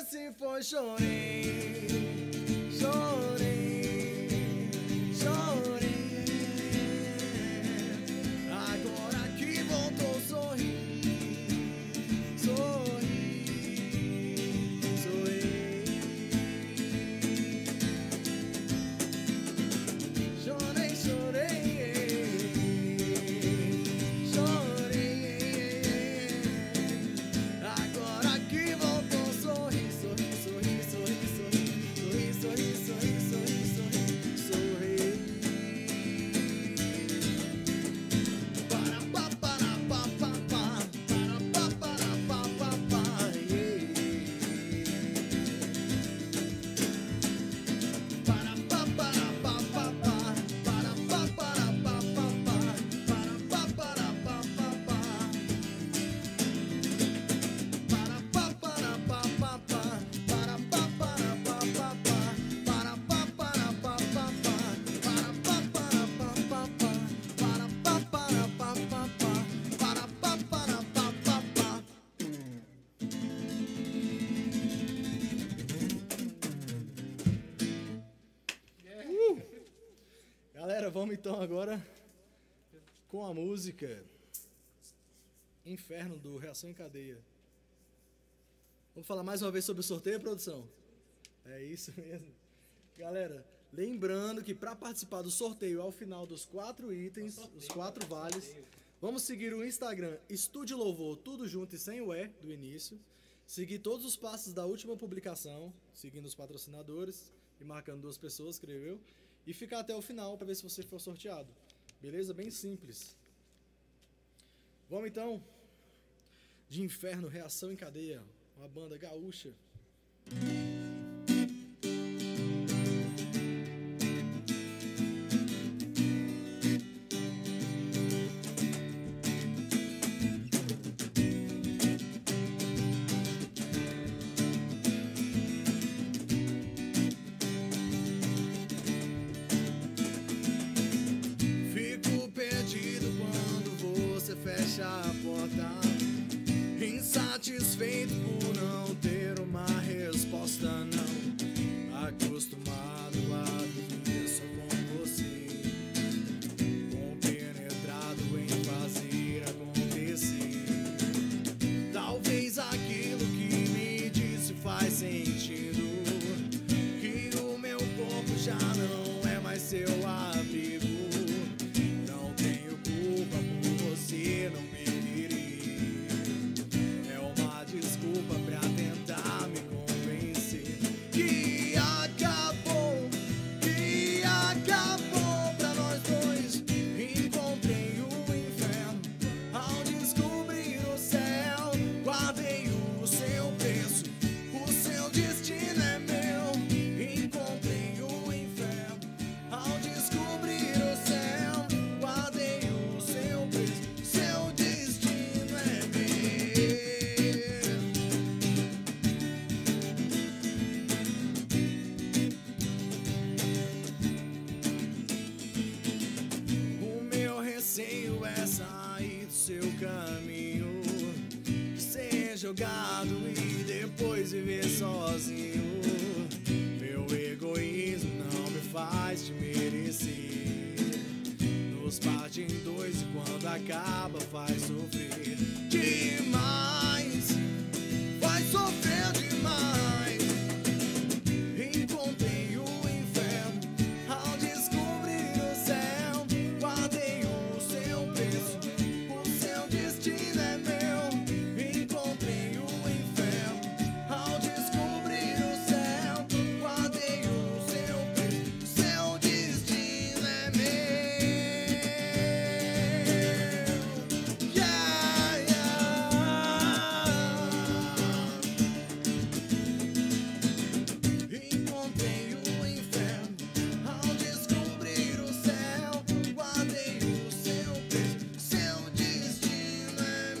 se foi, chorei, chorei, chorei. Agora que voltou, sorri, sorri, sorri. Chorei, chorei, chorei. Agora que voltou, sorri, sorri, sorri, sorri, sorri, sorri, sorri, sorri, sorri, sorri, sorri. Para pa para pa pa pa, para pa pa pa, yeah. Para pa para pa pa pa, para pa para pa pa pa, para pa para pa pa pa. Para pa para pa pa pa, para pa para pa pa pa, para pa para pa pa pa, para pa para pa pa pa, para pa para pa pa pa, para pa para pa pa pa. Galera, vamos então agora com a música Inferno do Reação em Cadeia. Vamos falar mais uma vez sobre o sorteio, produção? É isso mesmo. Galera, lembrando que para participar do sorteio ao final dos 4 itens, os 4 vales, vamos seguir o Instagram Estúdio Louvor, tudo junto e sem o E do início. Seguir todos os passos da última publicação, seguindo os patrocinadores e marcando 2 pessoas, escreveu. E ficar até o final para ver se você for sorteado. Beleza? Bem simples. Vamos então de Inferno, Reação em Cadeia, uma banda gaúcha. Fico perdido quando você fecha a porta, insatisfeito por não ter uma resposta, não. Acostumado a viver só com você, compenetrado em fazer acontecer. Talvez aquilo que me disse faz sentido, que o meu corpo já não é mais seu abrigo. Não tenho culpa por você não me querer, é uma desculpa pra tentar me convencer que acabou pra nós dois. Encontrei o inferno ao descobrir o céu, guardei o seu preço, o seu destino é meu. Encontrei o inferno ao descobrir o céu, guardei o seu preço, seu destino é meu. O meu receio é sair do seu caminho, ser jogado e depois viver sozinho. Meu egoísmo não me faz te merecer, nos parte em 2 e quando acaba faz sofrer demais, faz sofrer demais. Encontrei o inferno ao descobrir o céu, guardei o seu preço, o seu destino é meu. Encontrei o inferno ao descobrir o céu, guardei o seu preço, seu destino é meu. Yeah, yeah. Encontrei o inferno ao descobrir o céu, guardei o seu preço, seu destino é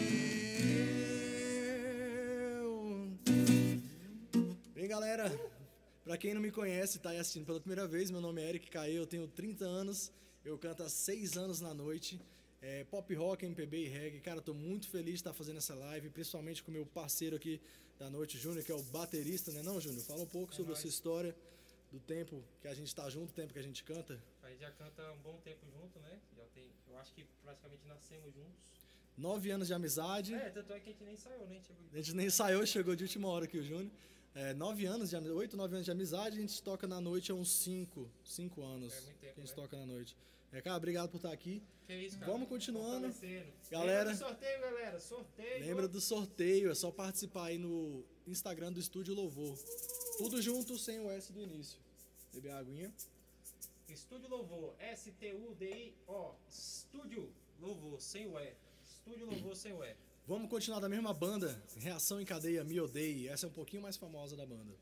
meu. Bem, galera, pra quem não me conhece, tá aí assistindo pela primeira vez, meu nome é Eric Caê, eu tenho 30 anos, eu canto há 6 anos na noite. pop rock, MPB e reggae. Cara, tô muito feliz de estar fazendo essa live, principalmente com o meu parceiro aqui da noite, Júnior, que é o baterista, né não, Júnior? Fala um pouco sobre a sua história, do tempo que a gente tá junto, o tempo que a gente canta. A gente já canta um bom tempo junto, né? Eu acho que praticamente nascemos juntos. 9 anos de amizade. Tanto é que a gente nem ensaiou, nem chegou. A gente nem ensaiou, chegou de última hora aqui o Júnior. 8, 9 anos de amizade, a gente toca na noite há uns 5 anos. Muito tempo, que a gente né? toca na noite. Cara, obrigado por estar aqui. Que isso, cara. Vamos continuando. Galera. Galera, Lembra do sorteio, galera. Sorteio. lembra do sorteio, é só participar aí no Instagram do Estúdio Louvor. Tudo junto, sem o S do início. Beber a aguinha. Estúdio Louvor, S-T-U-D-I-O. Estúdio Louvor, sem o E. Estúdio Louvor, sem o E. Vamos continuar da mesma banda, Reação em Cadeia, Me Odeie. Essa é um pouquinho mais famosa da banda.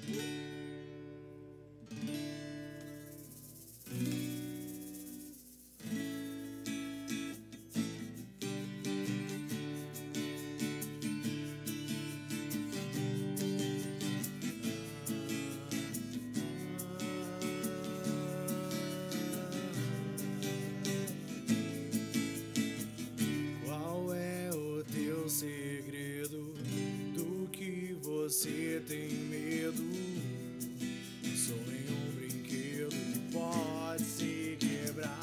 Segredo do que você tem medo. Sou em um brinquedo que pode se quebrar.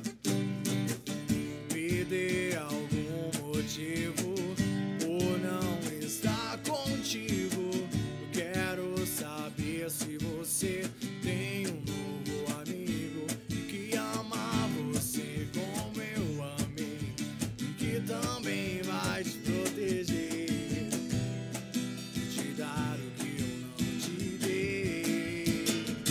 Me dê algum motivo por não estar contigo. Eu quero saber se você tem um novo amigo que ama você como eu amei e que também vai te proteger, te dar o que eu não te dei.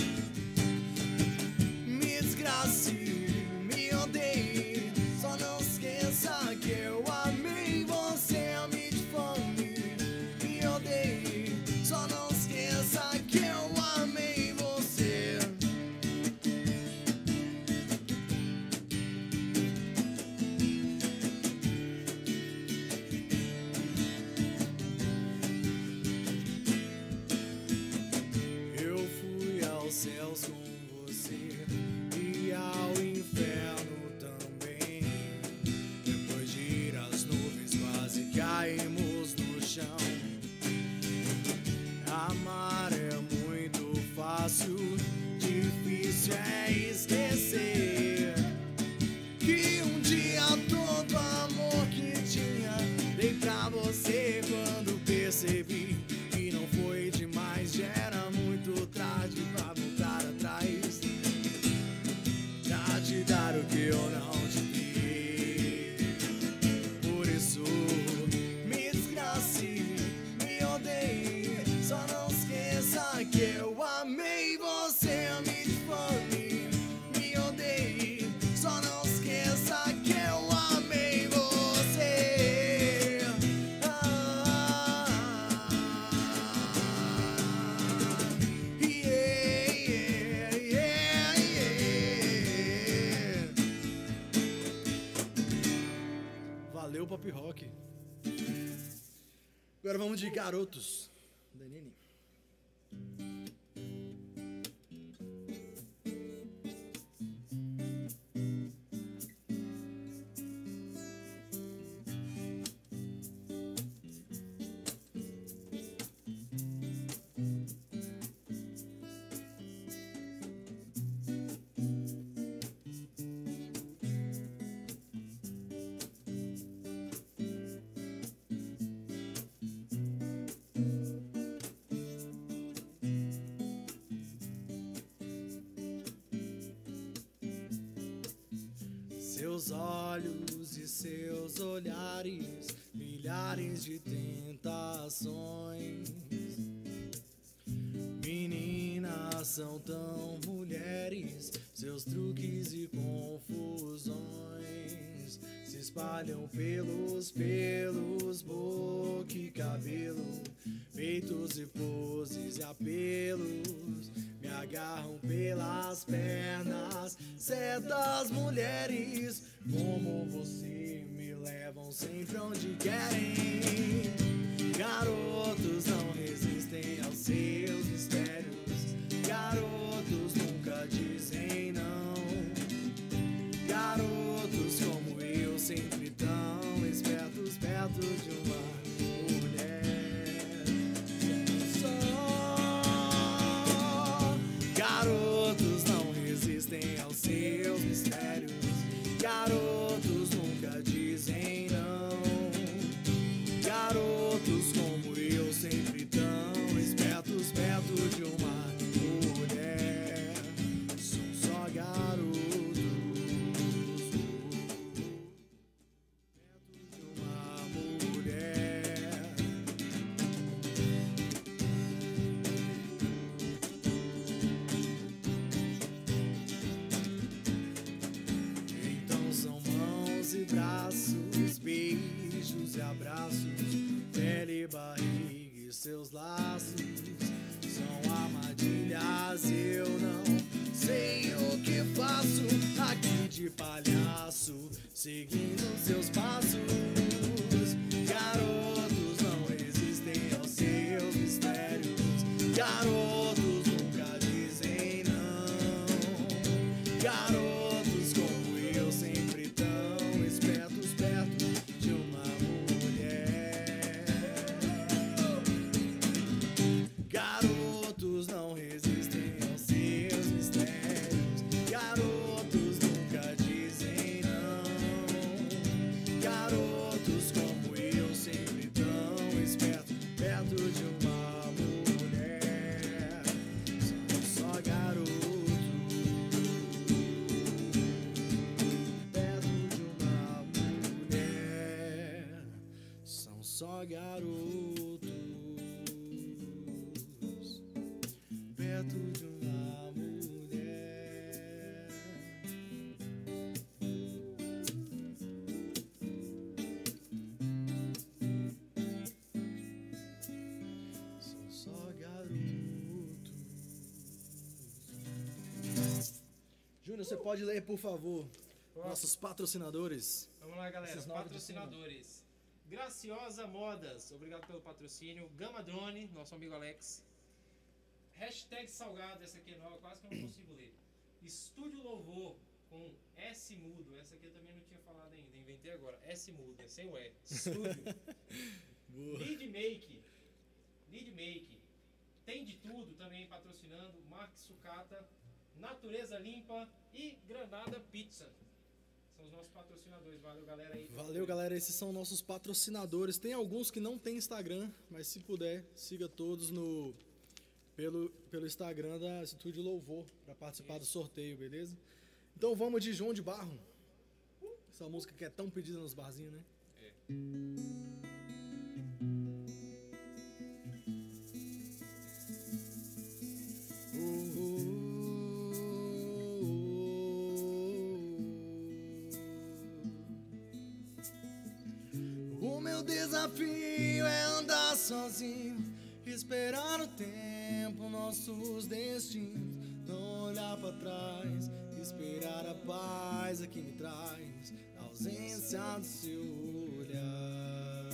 Me desgrace, me odeie, só não esqueça que eu amei você. Me difame, me odeie, só não esqueça que eu amei você. Céus com você e ao inferno também. Depois de ir às nuvens quase caímos no chão. Amar é muito fácil, difícil é esquecer que um dia todo amor que tinha dei pra você quando percebi que não foi demais, já era muito tarde pra voltar atrás, pra te dar o que eu não te dei. Por isso me desgrace, me odeie, só não esqueça que eu amei você. Me difame, me odeie, só não esqueça que eu amei você. Valeu, Pop Rock. Agora vamos de Garotos, da Nini. Seus olhos e seus olhares, milhares de tentações. Meninas são tão mulheres, seus truques e confusões se espalham pelos pelos, boca e cabelo, peitos e poses e apelos. Me agarram pelas pernas, certas mulheres como você me levam sempre onde querem. Garotos não resistem aos seus mistérios, garotos nunca dizem não. Garotos como eu Garotos nunca dizem não. Garotos como eu sempre tão espertos perto de uma mulher. São só garotos perto de uma mulher. Então são mãos e braços, beijos e abraços, pele, barriga e seus laços. São armadilhas, eu não sei o que faço aqui de palhaço, seguindo seus passos. Garotos não resistem aos seus mistérios. Garotos nunca dizem não. Garotos como eu sempre tão espertos perto de uma mulher. Garotos não resistem aos seus mistérios. Garotos nunca dizem não. Garotos como eu sempre tão espertos perto de uma mulher. São só garotos perto de uma mulher. São só garotos perto de uma mulher. São só garotos. Júnior, você pode ler, por favor, nossos patrocinadores? Vamos lá, galera. Esses nove de Patrocinadores. Graciosa Modas, obrigado pelo patrocínio. Gama Drone, nosso amigo Alex. Hashtag Salgado, essa aqui é nova, quase que eu não consigo ler. Estúdio Louvor, com S mudo. Essa aqui eu também não tinha falado ainda, inventei agora. S mudo, é sem o E. Estúdio. Boa. Lead Make. Tem de tudo também patrocinando. Mark Sucata, Natureza Limpa e Granada Pizza. São os nossos patrocinadores. Valeu, galera aí. Valeu, galera. Esses são nossos patrocinadores. Tem alguns que não tem Instagram, mas se puder, siga todos pelo Instagram da Estúdio Louvor para participar do sorteio, beleza? Então vamos de João de Barro. Essa música que é tão pedida nos barzinhos, né? É. O meu desafio é andar sozinho, esperar o tempo, nossos destinos, não olhar pra trás, esperar a paz a que me traz a ausência do seu olhar.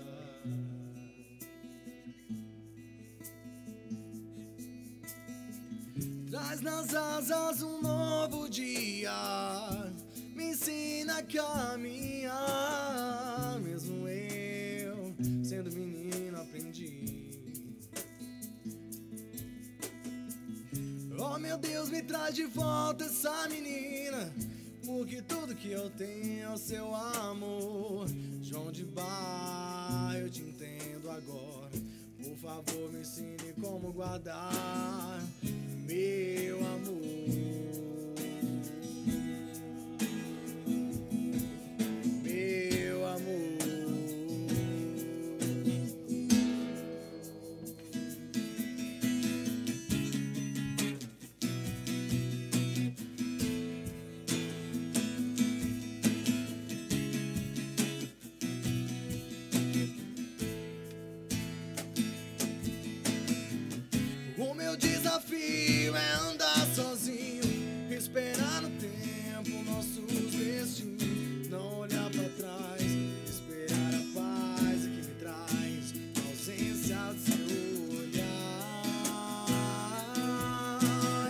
Traz nas asas um novo dia, me ensina a caminhar. Mesmo eu, sendo menino, aprendi. Oh meu Deus, me traz de volta essa menina, porque tudo que eu tenho é o seu amor. João de Barro, eu te entendo agora. Por favor, me ensine como guardar meu amor. Meu amor. O meu desafio é andar sozinho, esperar no tempo nossos destinos, não olhar pra trás, esperar a paz que me traz a ausência do seu olhar.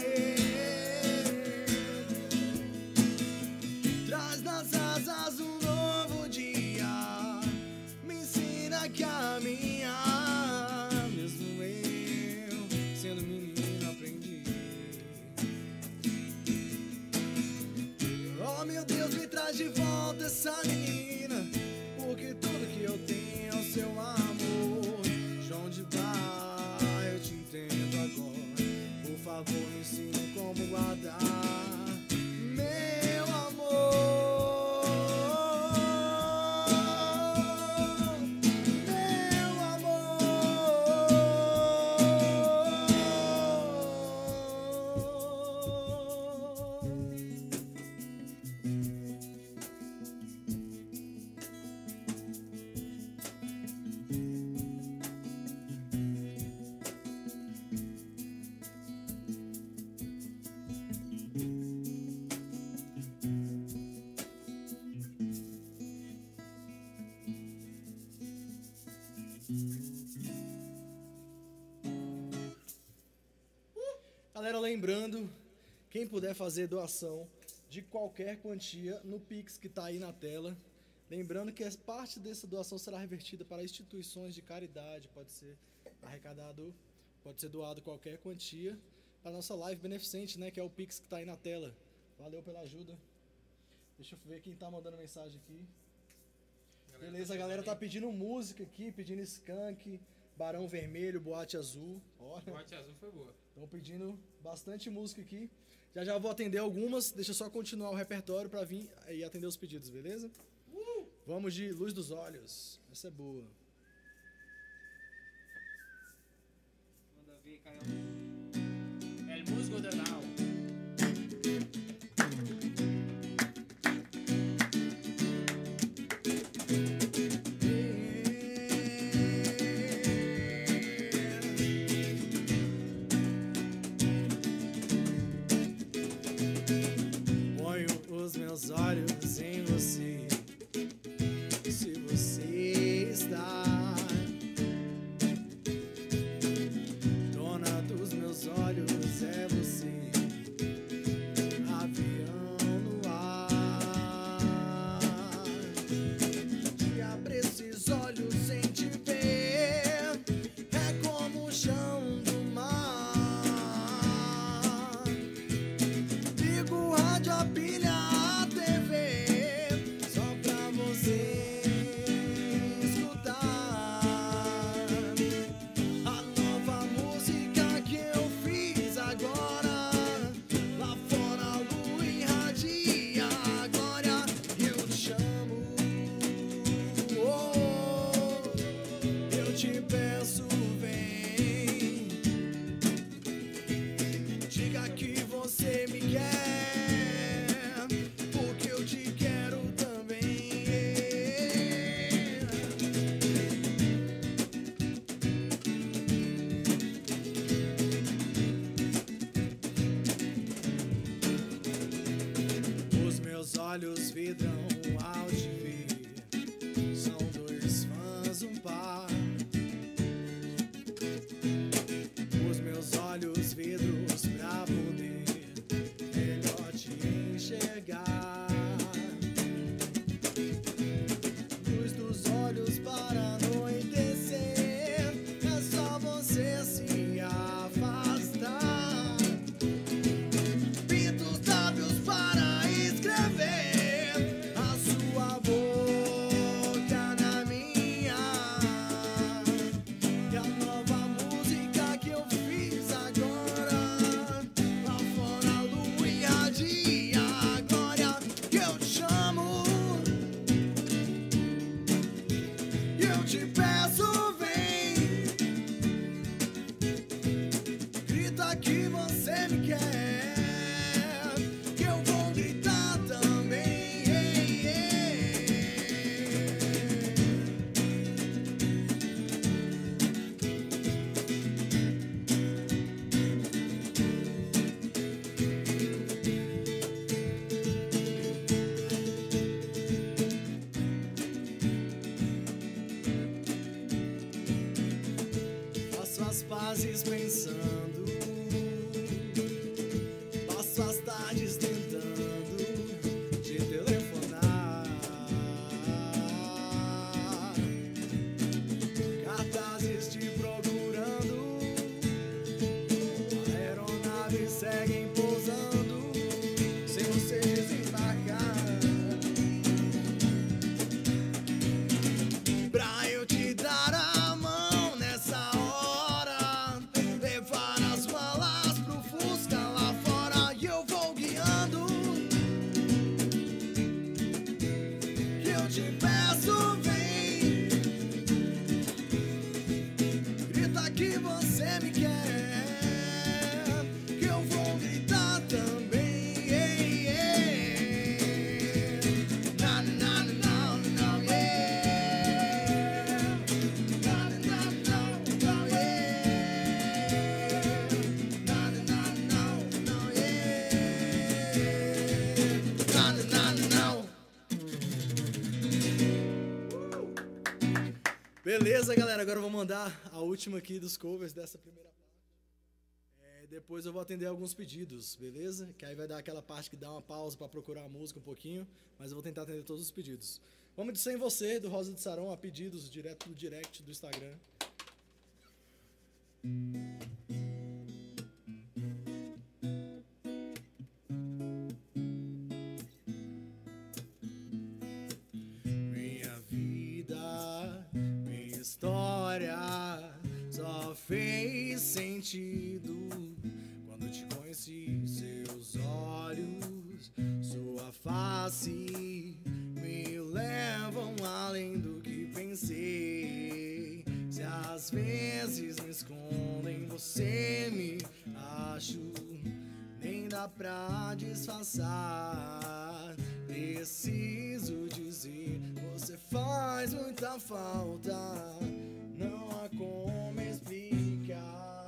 Traz nas asas um novo dia, me ensina a caminhar. Mesmo eu, sendo menino, aprendi. Oh meu Deus, me traz de volta essa menina, porque tudo que eu tenho é o seu amor. De onde vai, eu te entendo agora. Por favor, me ensine como guardar meu amor. Galera, lembrando, quem puder fazer doação de qualquer quantia no Pix que está aí na tela. Lembrando que parte dessa doação será revertida para instituições de caridade, pode ser arrecadado, pode ser doado qualquer quantia para a nossa live beneficente, né, que é o Pix que está aí na tela. Valeu pela ajuda. Deixa eu ver quem está mandando mensagem aqui. Beleza, a galera tá pedindo música aqui, pedindo Skank, Barão Vermelho, Boate Azul. Olha. Boate Azul foi boa. Estão pedindo bastante música aqui. Já vou atender algumas. Deixa eu só continuar o repertório para vir e atender os pedidos, beleza? Vamos de Luz dos Olhos. Essa é boa. Manda ver, Caio. El Musgo de Nau. Os meus olhos em você, se você está dona dos meus olhos, é você, avião no ar. Te abre esses olhos sem te ver, é como o chão do mar. Ligo o rádio, a pilha, te peço, vem. Grita que você me quer, que eu vou gritar também. Na, na, na, na, yeah. Na, na, na, na, yeah. Na, na, na, na, yeah. Na, na, na. Beleza, galera, agora eu vou mandar a última aqui dos covers dessa primeira parte. Depois eu vou atender alguns pedidos, beleza? Que aí vai dar aquela parte que dá uma pausa pra procurar a música um pouquinho, mas eu vou tentar atender todos os pedidos. Vamos de Sem Você, do Rosa de Saron, a pedidos direto do direct do Instagram. Minha vida, minha história só fez sentido quando te conheci. Seus olhos, sua face me levam além do que pensei. Se às vezes me escondem, você me acho, nem dá pra disfarçar. Preciso dizer, você faz muita falta, não há como explicar.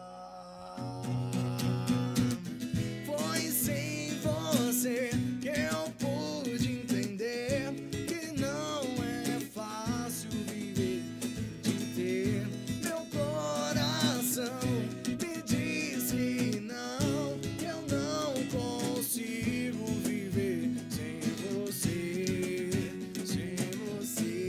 Foi sem você que eu pude entender que não é fácil viver de ter. Meu coração me diz que não, eu não consigo viver sem você, sem você.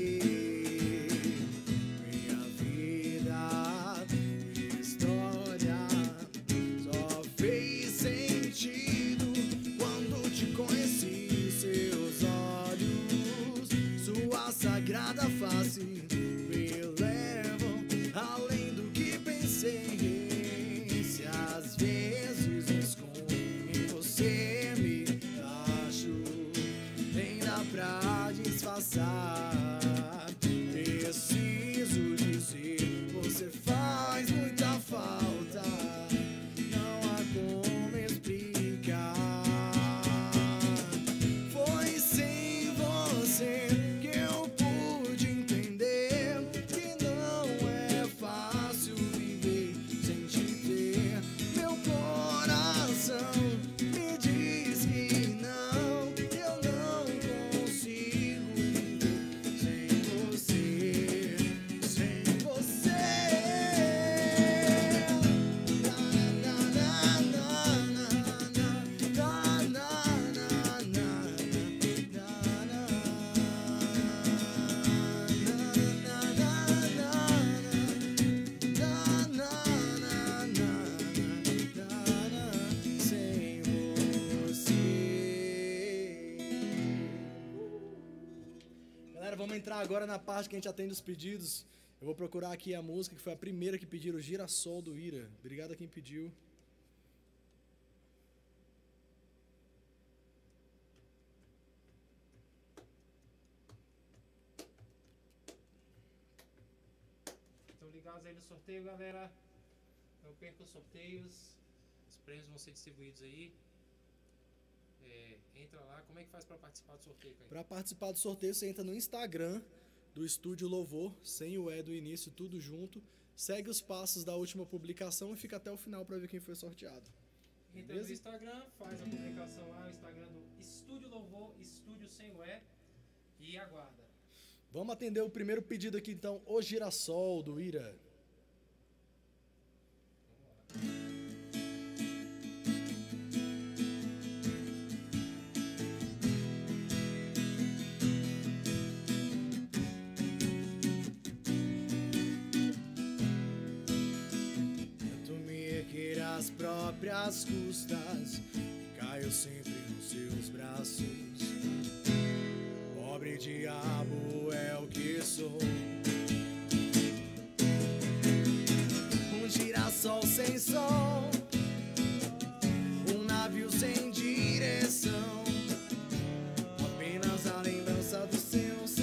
Minha vida, minha história só fez sentido quando te conheci. Seus olhos, sua sagrada face me levam além do que pensei. Se às vezes me escondo em você, me acho, nem dá pra disfarçar. Preciso dizer, você faz muita falta, não há como explicar. Foi sem você que eu pude entender que não é fácil viver sem te ter. Meu coração me diz que não, eu não consigo viver sem você, sem você. Na, na, na, na, na, na, na, na, sem você. Galera, vamos entrar agora na parte que a gente atende os pedidos. Eu vou procurar aqui a música que foi a primeira que pediram, Girassol do Ira. Obrigado a quem pediu. Estão ligados aí no sorteio, galera. Não percam os sorteios. Os prêmios vão ser distribuídos aí. Entra lá. Como é que faz para participar do sorteio, Caio? Para participar do sorteio, você entra no Instagram do Estúdio Louvor, sem o E do início, tudo junto. Segue os passos da última publicação e fica até o final para ver quem foi sorteado. Entra no Instagram, faz a publicação lá, o Instagram do Estúdio Louvor, Estúdio sem o E, e aguarda. Vamos atender o primeiro pedido aqui, então, O Girassol do Ira. Às próprias custas, caio sempre nos seus braços. Pobre diabo é o que sou, um girassol sem som, um navio sem direção, apenas a lembrança do seu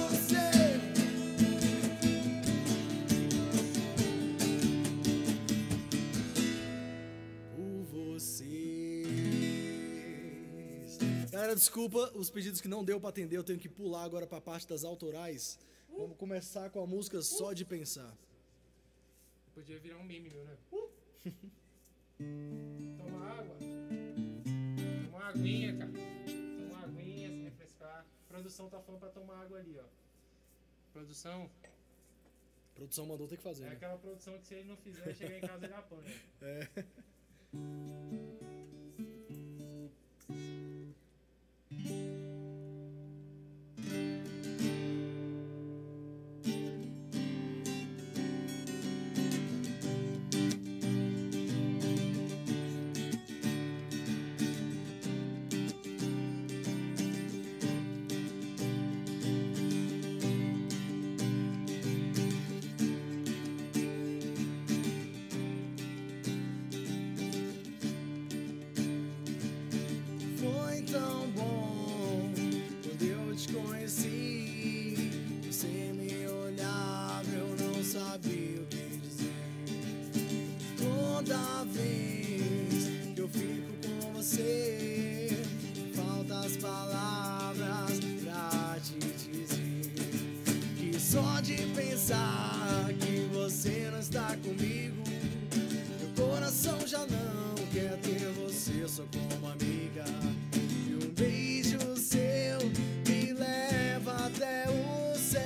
Galera, desculpa os pedidos que não deu pra atender. Eu tenho que pular agora pra parte das autorais. Vamos começar com a música Só de Pensar. Podia virar um meme, meu, né? Toma água. Toma uma aguinha, cara. Toma uma aguinha, se refrescar. A produção tá falando pra tomar água ali, ó. Produção. A produção mandou, ter que fazer, É né? aquela produção que se ele não fizer, chegar em casa ele apanha. É. Foi tão bom quando eu te conheci. Você me olhava, eu não sabia o que dizer. Toda vez que eu fico com você, faltam as palavras pra te dizer que só de pensar que você não está comigo, meu coração já não quer ter você só como amiga. E um beijo seu me leva até o céu.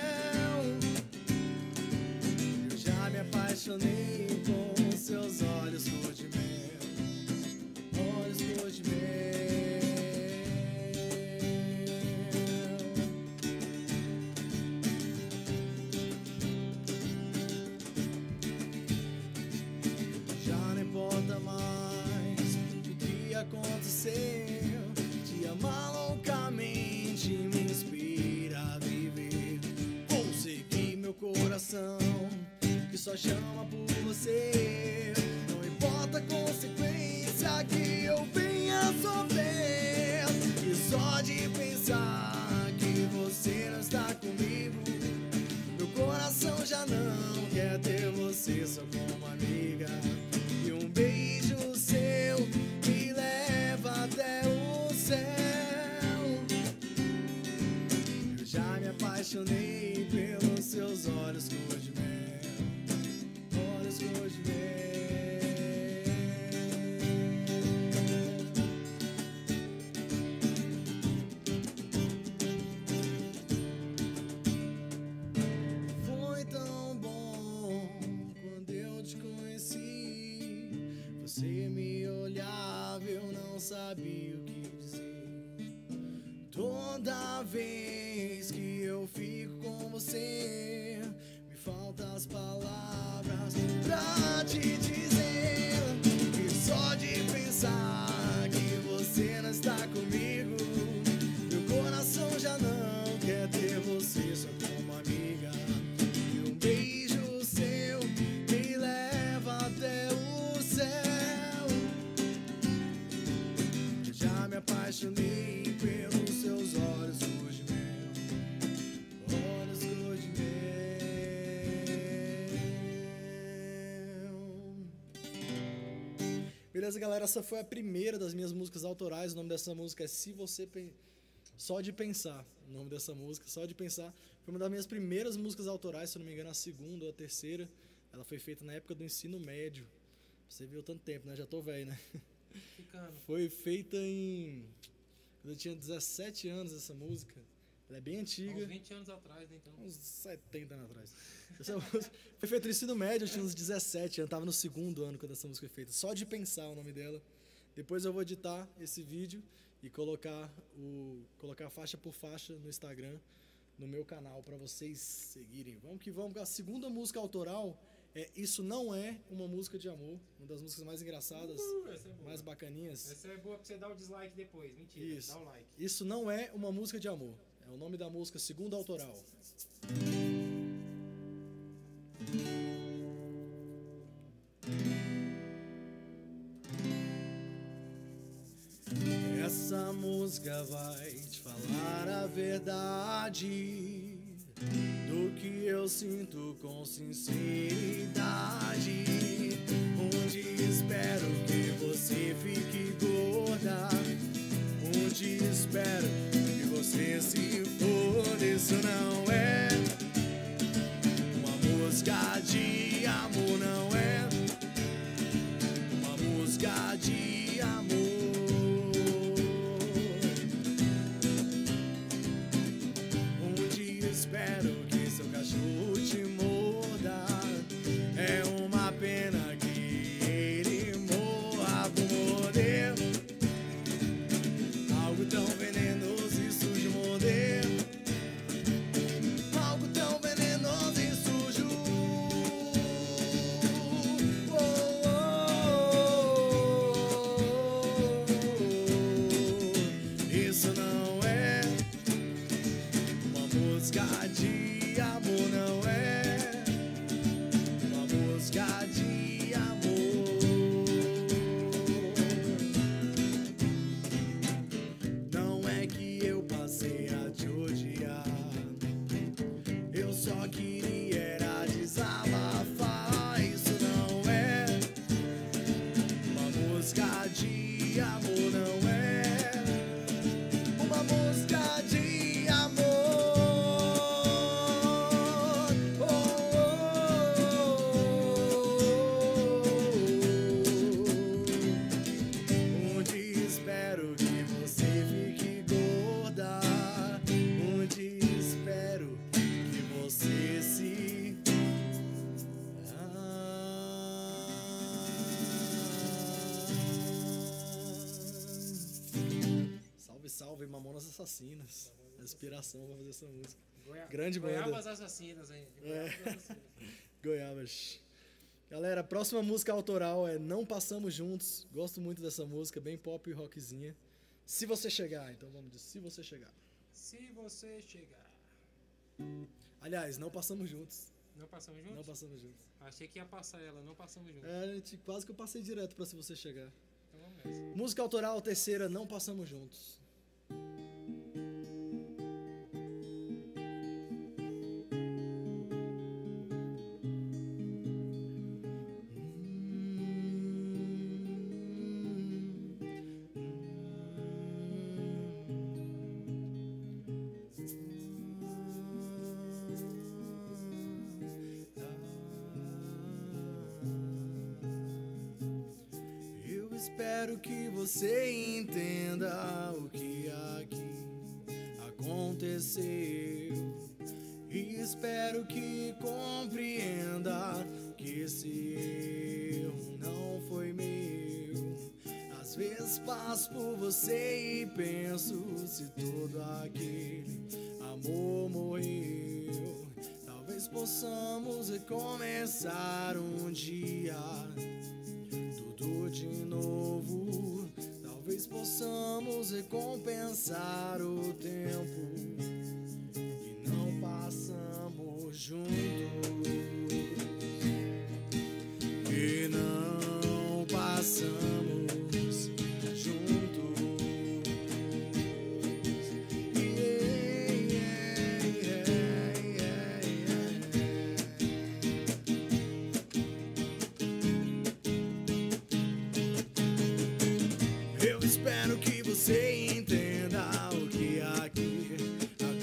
Eu já me apaixonei com seus olhos cor de mel. Olhos cor de mel. Já não importa mais o que aconteceu. Te amar loucamente me inspira a viver. Vou seguir meu coração que só chama por você. Não importa a consequência que eu venha sofrer. E só de pensar que você não está comigo, meu coração já não quer ter você só como amiga. E um beijo seu me leva até o céu. Eu já me apaixonei pelos seus olhos cor de mel. Olhos cor de mel. Foi tão bom quando eu te conheci. Você me olhava, eu não sabia o que dizer. Toda vez que eu fico com você, me faltam as palavras pra te dizer que só de pensar que você não está comigo, meu coração já não quer ter você só como amiga. E um beijo seu me leva até o céu. Eu já me apaixonei pelos seus olhos cor de mel. Olhos cor de mel. Beleza, galera? Essa foi a primeira das minhas músicas autorais. O nome dessa música é Se Você Só de Pensar. O nome dessa música, Só de Pensar. Foi uma das minhas primeiras músicas autorais, se eu não me engano, a segunda ou a terceira. Ela foi feita na época do ensino médio. Você viu tanto tempo, né? Já tô velho, né? Ficando. Foi feita em... quando eu tinha 17 anos essa música. Ela é bem antiga. Uns 20 anos atrás, né? Então. Uns 70 anos atrás. Essa música foi feita no ensino médio, eu tinha uns 17 anos, tava no segundo ano quando essa música foi feita. Só de Pensar o nome dela. Depois eu vou editar esse vídeo e colocar faixa por faixa no Instagram, no meu canal, para vocês seguirem. Vamos que vamos. A segunda música autoral é Isso Não É Uma Música de Amor. Uma das músicas mais engraçadas, Essa é boa. mais bacaninhas. Essa é boa pra você dar o dislike depois. Mentira, Isso. dá o like. Isso Não É Uma Música de Amor. É o nome da música, segunda autoral. Essa música vai te falar a verdade do que eu sinto com sinceridade. Onde espero que você fique gorda, onde espero que você se for. Isso não é uma música de amor, não é uma música de amor. Onde espero que seu cachorro te morda. É uma pena que ele morra por morder algo tão venenoso e sujo. Morder algo tão venenoso e sujo. Oh, oh, oh. Isso não é uma música de amor, não é uma música de amor. Não é que eu passei a te odiar, eu só queria era desabafar. Isso não é uma música de amor, não é uma música de amor. Oh, oh, oh. Onde espero que você fique gorda. Onde espero que você se Salve, salve, Mamonas Assassinas. Inspiração pra fazer essa música. Grande banda. Goiabas Assassinas, hein? Goiabas Assassinas. Goiabas. Galera, a próxima música autoral é Não Passamos Juntos. Gosto muito dessa música, bem pop e rockzinha. Se Você Chegar, então vamos de Se Você Chegar. Se você chegar. Aliás, Não Passamos Juntos. Não passamos juntos? Não passamos juntos. Achei que ia passar ela, não passamos juntos. Quase que eu passei direto pra Se Você Chegar. Então vamos nessa. Música autoral, terceira, Não Passamos Juntos. Eu espero que você entenda o que aqui aconteceu. E espero que compreenda que esse erro não foi meu. Às vezes passo por você e penso se todo aquele amor morreu. Talvez possamos recomeçar um dia, tudo de novo. Talvez possamos recompensar o tempo que não passamos juntos. E não passamos juntos. Eu espero que você entenda o que aqui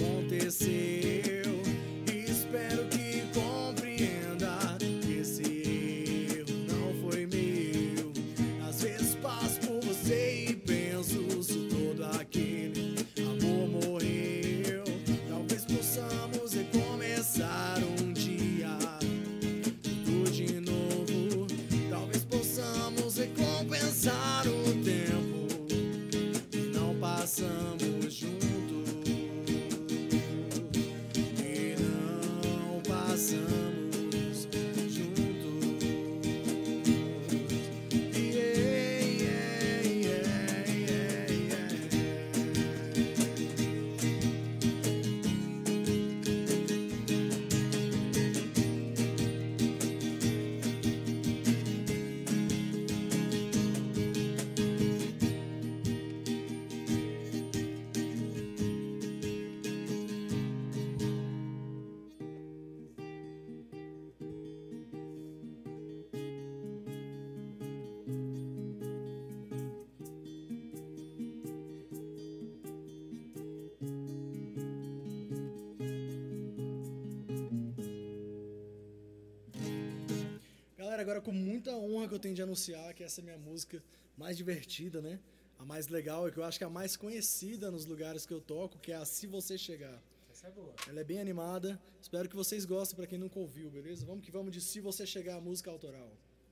com muita honra que eu tenho de anunciar que essa é a minha música mais divertida, né? A mais legal, é que eu acho que é a mais conhecida nos lugares que eu toco, que é a Se Você Chegar. Essa é boa. Ela é bem animada, espero que vocês gostem pra quem nunca ouviu, beleza? Vamos que vamos de Se Você Chegar, a música autoral.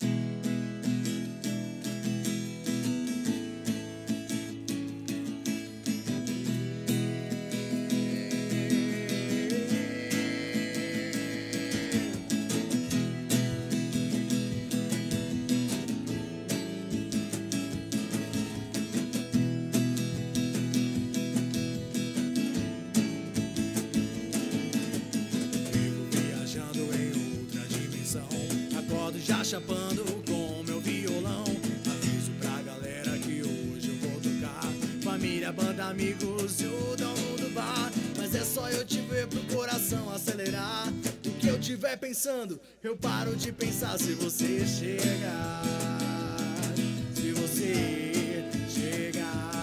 Já chapando com meu violão, aviso pra galera que hoje eu vou tocar. Família, banda, amigos e o dono do bar. Mas é só eu te ver pro coração acelerar. O que eu tiver pensando, eu paro de pensar. Se você chegar, se você chegar,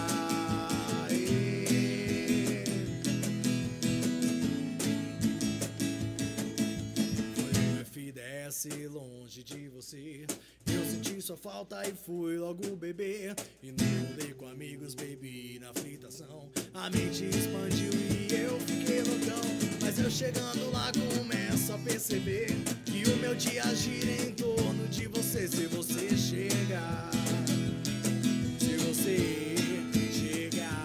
desce longe de você. Eu senti sua falta e fui logo beber. E não mudei com amigos, bebi na fritação. A mente expandiu e eu fiquei loucão. Mas eu chegando lá começo a perceber que o meu dia gira em torno de você. Se você chegar, se você chegar,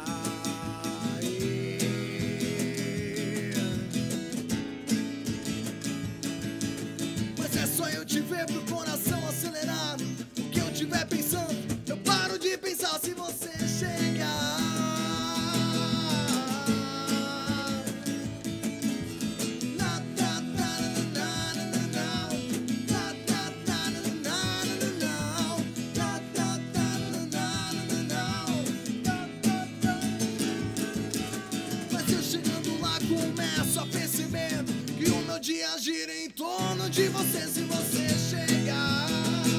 é só eu te ver pro coração acelerar. O que eu tiver pensando, eu paro de pensar. Se você chegar, mas eu chegando lá começo a perceber que o meu dia gira em torno de você. Se você chegar,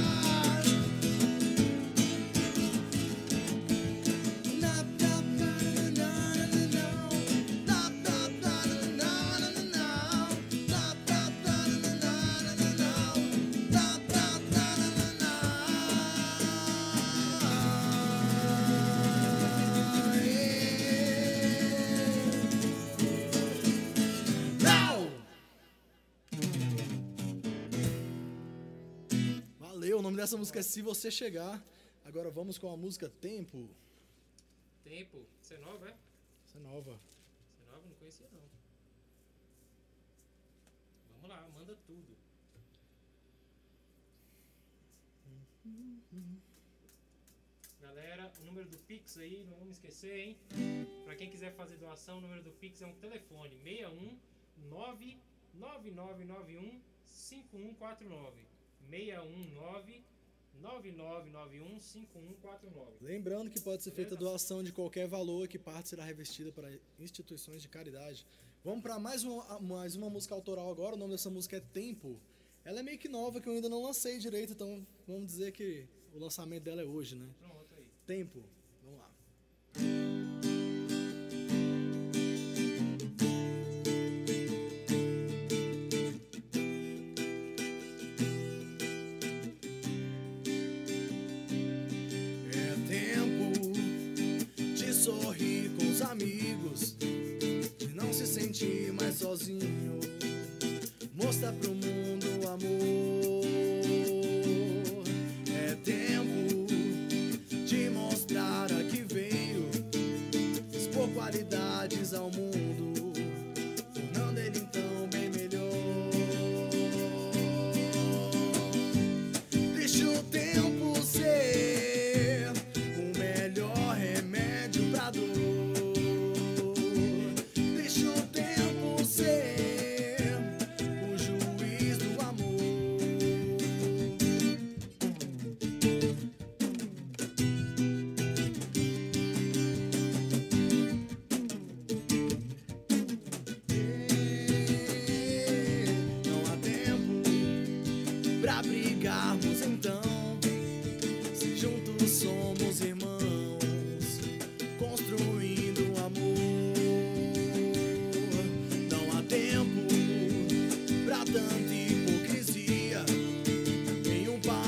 o nome dessa música é Se Você Chegar. Agora vamos com a música Tempo. Tempo. Você é nova, é? Essa é nova. Você é nova? Não conhecia, não. Vamos lá, manda tudo. Galera, o número do Pix aí, não vamos esquecer, hein? Pra quem quiser fazer doação, o número do Pix é um telefone 61 99991 5149. 619-9991-5149. Lembrando que pode ser feita doação de qualquer valor e que parte será revestida para instituições de caridade. Vamos para mais uma música autoral agora. O nome dessa música é Tempo. Ela é meio que nova, que eu ainda não lancei direito, então vamos dizer que o lançamento dela é hoje, né? Pronto aí. Tempo. Vamos lá. Sorrir com os amigos, de não se sentir mais sozinho, mostrar pro mundo o amor. É tempo de mostrar a que veio, expor qualidades ao mundo, tornando ele então bem melhor. Deixa o tempo ser o melhor remédio pra dor. Deixa o tempo ser o juiz do amor. Não há tempo pra brigarmos então, se juntos somos irmãos, construindo amor. Não há tempo pra tanta hipocrisia em um país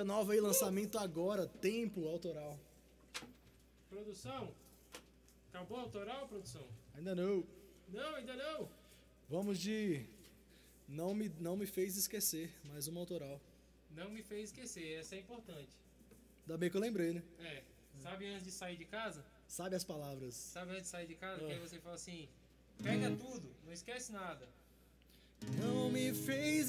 Música nova aí, lançamento agora, Tempo, autoral. Produção. Acabou a autoral, produção? Ainda não. Não, ainda não. Vamos de Não Me Fez Esquecer, mais uma autoral. Não me fez esquecer, essa é importante. Ainda bem que eu lembrei, né? É, sabe antes de sair de casa? Sabe as palavras. Sabe antes de sair de casa? Que aí você fala assim, pega tudo, não esquece nada. Não me fez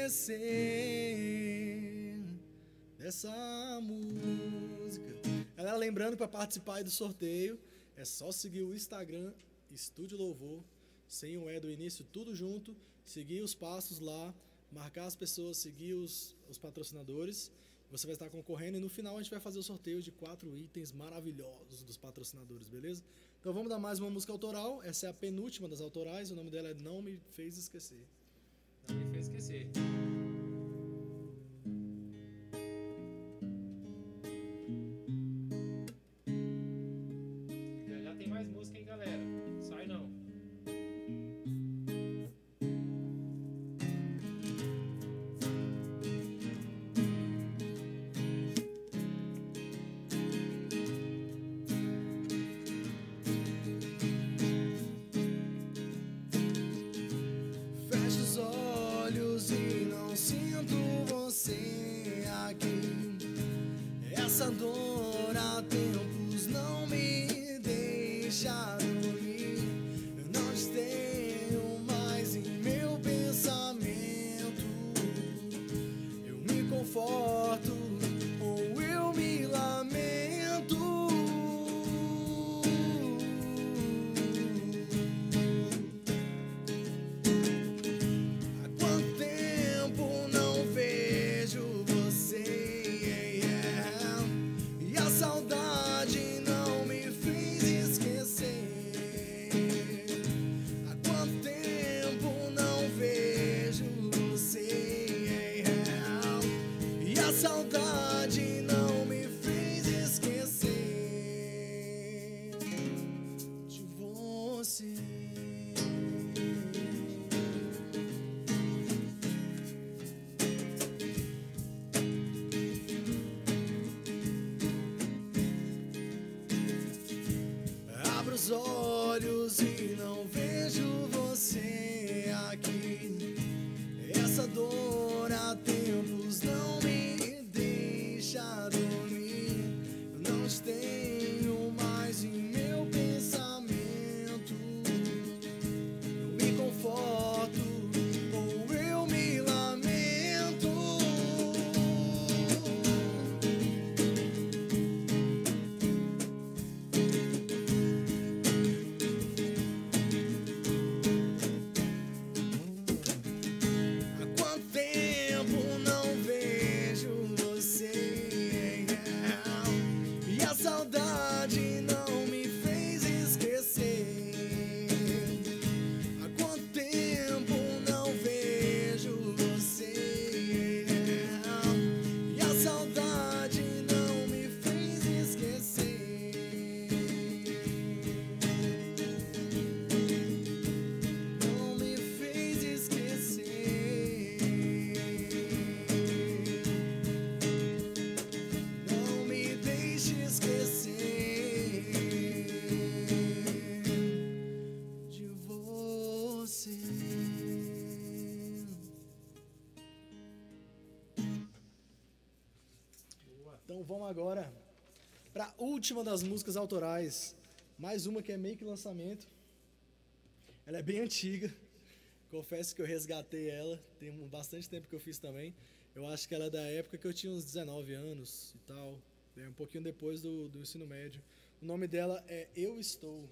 esquecer dessa música. Galera, lembrando, para participar aí do sorteio, é só seguir o Instagram Estúdio Louvor, sem o E do início, tudo junto, seguir os passos lá, marcar as pessoas, seguir os patrocinadores. Você vai estar concorrendo e no final a gente vai fazer o sorteio de 4 itens maravilhosos dos patrocinadores, beleza? Então vamos dar mais uma música autoral. Essa é a penúltima das autorais, o nome dela é Não Me Fez Esquecer. Não me fez esquecer. Já tem mais música, hein, galera? Sai não. Fecho os olhos e não sinto você aqui. Essa dor há tempos não me deixa dormir. Eu não te tenho mais em meu pensamento. Eu me conforto ou eu me lamento. Há quanto tempo não vejo você, e a saudade não me fez esquecer. Há quanto tempo não vejo você, e a saudade não me fez esquecer de você. Abro os olhos e não vejo você aqui. Essa dor há tempos não me deixa dormir. Eu não te tenho mais em meu pensamento. Eu me conforto ou eu me lamento. Há quanto tempo não vejo você, e a saudade não me fez esquecer. Há quanto tempo não vejo você, e a saudade não me fez esquecer. Não me fez esquecer. Não me deixe esquecer de você. Então vamos agora para a última das músicas autorais. Mais uma que é meio que lançamento. Ela é bem antiga. Confesso que eu resgatei ela. Tem bastante tempo que eu fiz também. Eu acho que ela é da época que eu tinha uns 19 anos e tal. É um pouquinho depois do ensino médio. O nome dela é Eu Estou.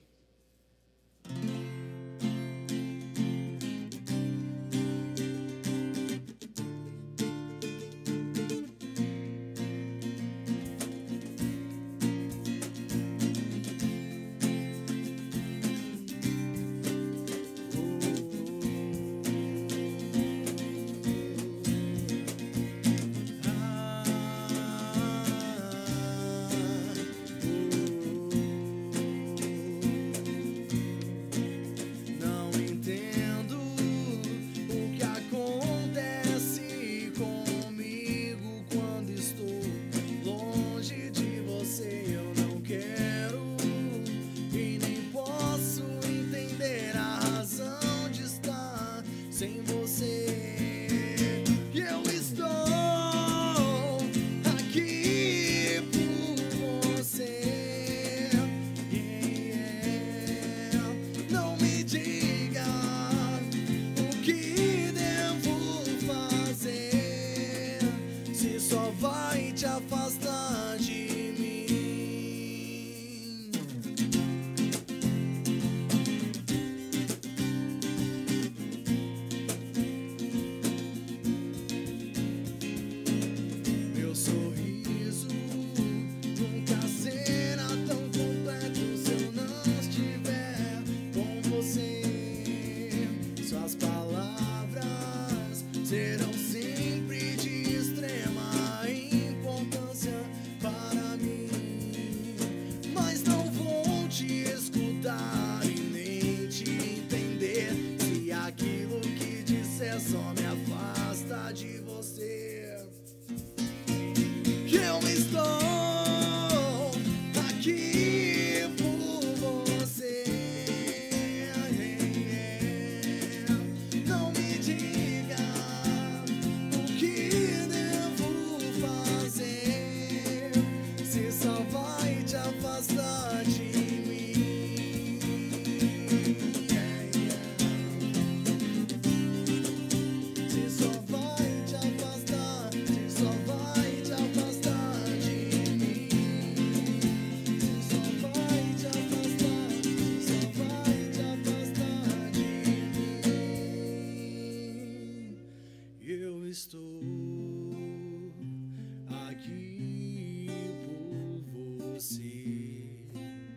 você.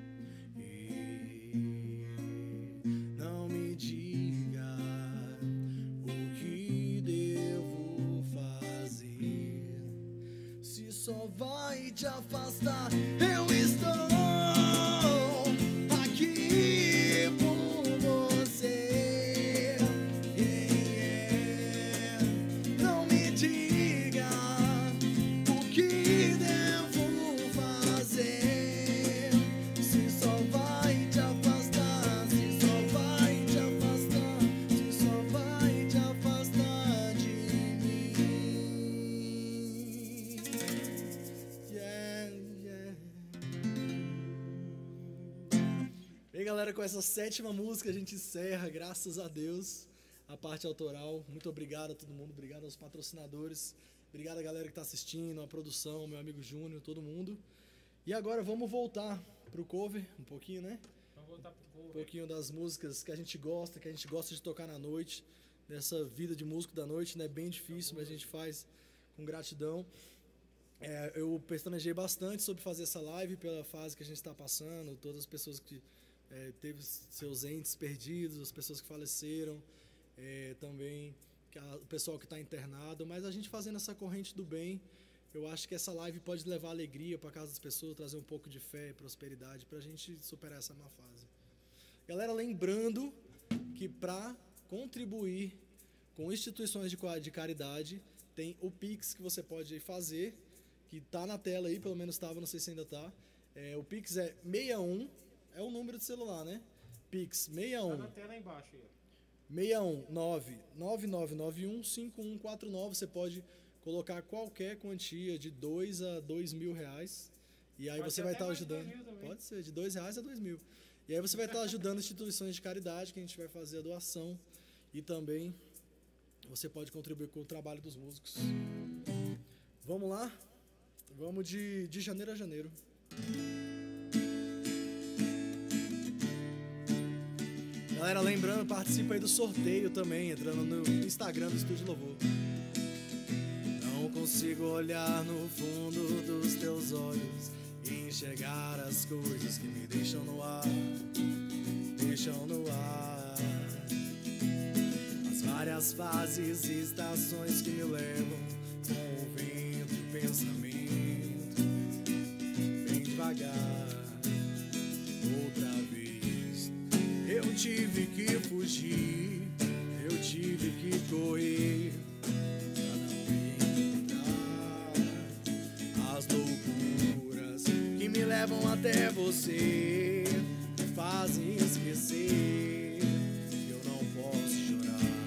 Não me diga o que devo fazer, se só vai te afastar. Eu estou aqui por você. Não me diga o que devo fazer, se só vai te afastar, se só vai te afastar, se só vai te afastar de mim. Yeah, yeah. Bem, galera, com essa 7ª música a gente encerra, graças a Deus, a parte autoral. Muito obrigado a todo mundo, obrigado aos patrocinadores, obrigado a galera que está assistindo, a produção, meu amigo Júnior, todo mundo. E agora vamos voltar pro cover, um pouquinho, né? Vamos voltar pro cover. Um pouquinho das músicas que a gente gosta de tocar na noite, dessa vida de músico da noite, né? Bem difícil, mas a gente faz com gratidão. Eu pestanejei bastante sobre fazer essa live pela fase que a gente está passando, todas as pessoas que teve seus entes perdidos, as pessoas que faleceram, também o pessoal que está internado, mas a gente fazendo essa corrente do bem, eu acho que essa live pode levar alegria para casa das pessoas, trazer um pouco de fé e prosperidade para a gente superar essa má fase. Galera, lembrando que para contribuir com instituições de caridade, tem o Pix que você pode fazer, que tá na tela aí, pelo menos estava, não sei se ainda tá. O Pix é 61, é o número de celular, né? Pix 61. Tá na tela aí embaixo aí, ó. 619-9991-5149. Você pode colocar qualquer quantia de 2 a 2 mil reais. E aí Pode você ser vai até estar mais de ajudando. 2 mil também. Pode ser, de 2 reais a 2 mil. E aí você vai estar ajudando instituições de caridade, que a gente vai fazer a doação. E também você pode contribuir com o trabalho dos músicos. Vamos lá? Vamos de janeiro a janeiro. Galera, lembrando, participa aí do sorteio também, entrando no Instagram do Estúdio Louvor. Não consigo olhar no fundo dos teus olhos e enxergar as coisas que me deixam no ar, deixam no ar. As várias fases e estações que me levam com o vento e o pensamento, bem devagar, outra vez. Eu tive que fugir, eu tive que correr pra não encontrar as loucuras que me levam até você, me fazem esquecer que eu não posso chorar.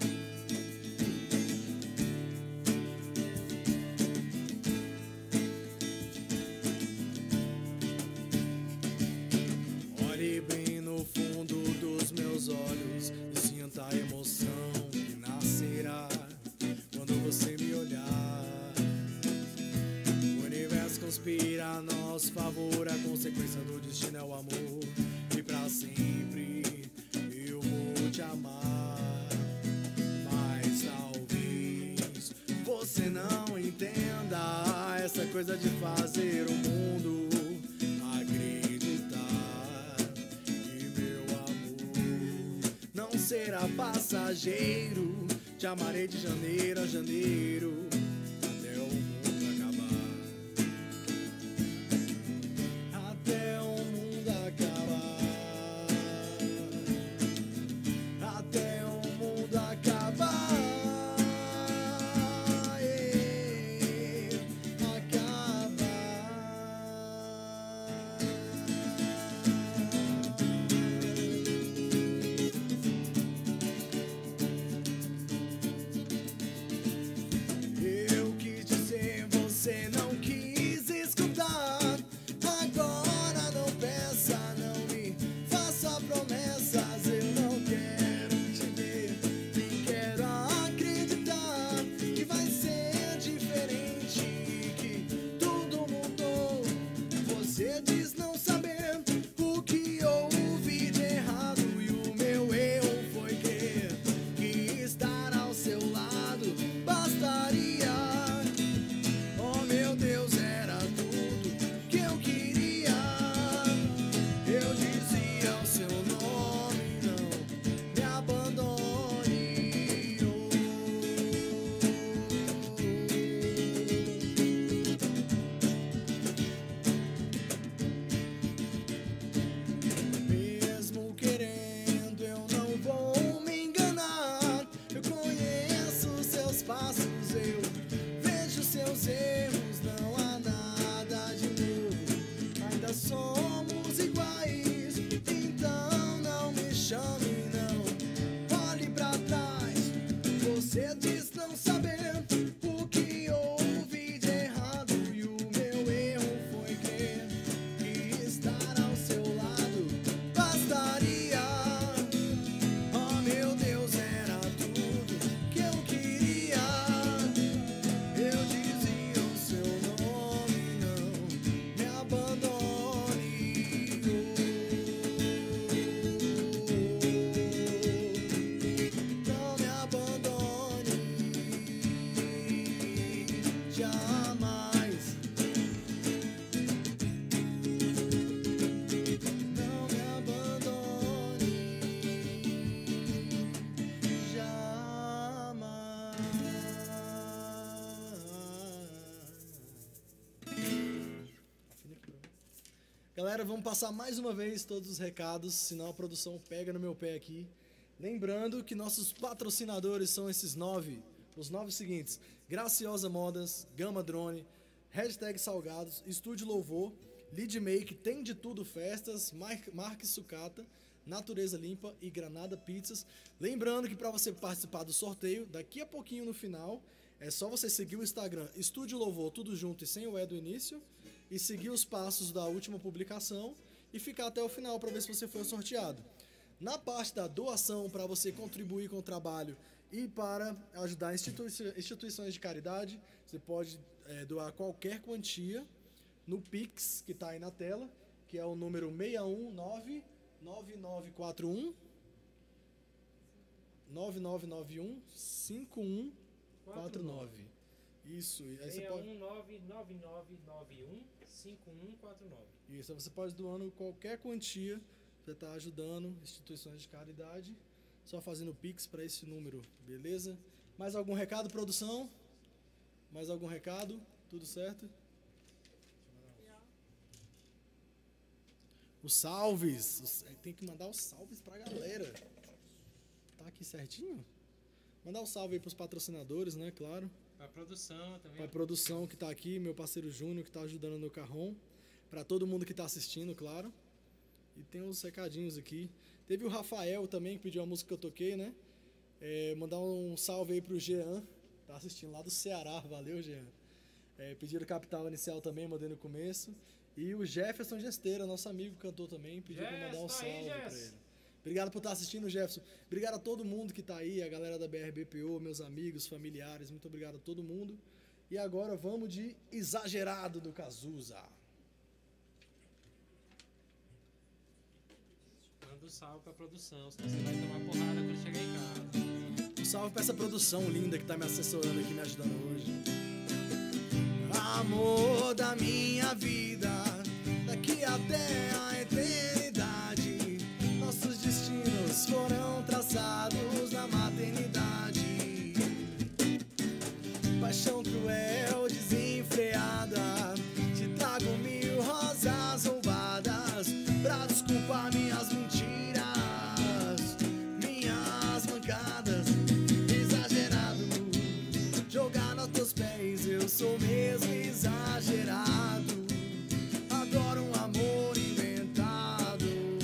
Olhe bem no fundo dos meus olhos e sinta a emoção que nascerá quando você me olhar. O universo conspira a nosso favor, a consequência do destino é o amor, e pra sempre eu vou te amar. Mas talvez você não entenda essa coisa de fazer o mundo acreditar que meu amor não será passageiro. Te amarei de janeiro a janeiro, até o mundo acabar, até o mundo acabar, até o mundo acabar, acabar. Galera, vamos passar mais uma vez todos os recados, senão a produção pega no meu pé aqui. Lembrando que nossos patrocinadores são esses 9, os 9 seguintes: Graciosa Modas, Gama Drone, Hashtag Salgados, Estúdio Louvor, Lead Make, Tem de Tudo Festas, Marque Sucata, Natureza Limpa e Granada Pizzas. Lembrando que para você participar do sorteio, daqui a pouquinho no final, é só você seguir o Instagram Estúdio Louvor, tudo junto e sem o E do início, e seguir os passos da última publicação e ficar até o final para ver se você foi sorteado. Na parte da doação, para você contribuir com o trabalho e para ajudar instituições de caridade, você pode doar qualquer quantia no Pix, que está aí na tela, que é o número 619-9941 5149. Isso. Aí você pode... 619-9991-5149. Isso, aí você pode doando qualquer quantia, você está ajudando instituições de caridade, só fazendo Pix para esse número, beleza? Mais algum recado, produção? Mais algum recado? Tudo certo? Os salves, tem que mandar os salves pra galera. Tá aqui certinho? Mandar um salve aí pros patrocinadores, né, claro. Pra produção também. Pra produção que tá aqui, meu parceiro Júnior que tá ajudando no Carrom. Pra todo mundo que tá assistindo, claro. E tem uns recadinhos aqui. Teve o Rafael também que pediu a música que eu toquei, né? Mandar um salve aí pro Jean, tá assistindo lá do Ceará, valeu Jean. Pediram Capital Inicial também, mandei no começo. E o Jefferson Gesteira, nosso amigo cantor também, pediu pra mandar um salve pra ele. Obrigado por estar assistindo, Jefferson. Obrigado a todo mundo que tá aí, a galera da BRBPO, meus amigos, familiares, muito obrigado a todo mundo. E agora vamos de Exagerado do Cazuza. Manda um salve pra produção, senão você vai tomar porrada quando chegar em casa. Um salve pra essa produção linda que tá me assessorando aqui, me ajudando hoje. Amor da minha vida, daqui até a eternidade, nossos destinos foram traçados na maternidade. Paixão cruel, desenfreada, te trago 1000 rosas roubadas pra desculpar minhas mentiras, minhas mancadas. Exagerado, jogar aos teus pés, eu sou mesmo exagerado. Adoro um amor inventado.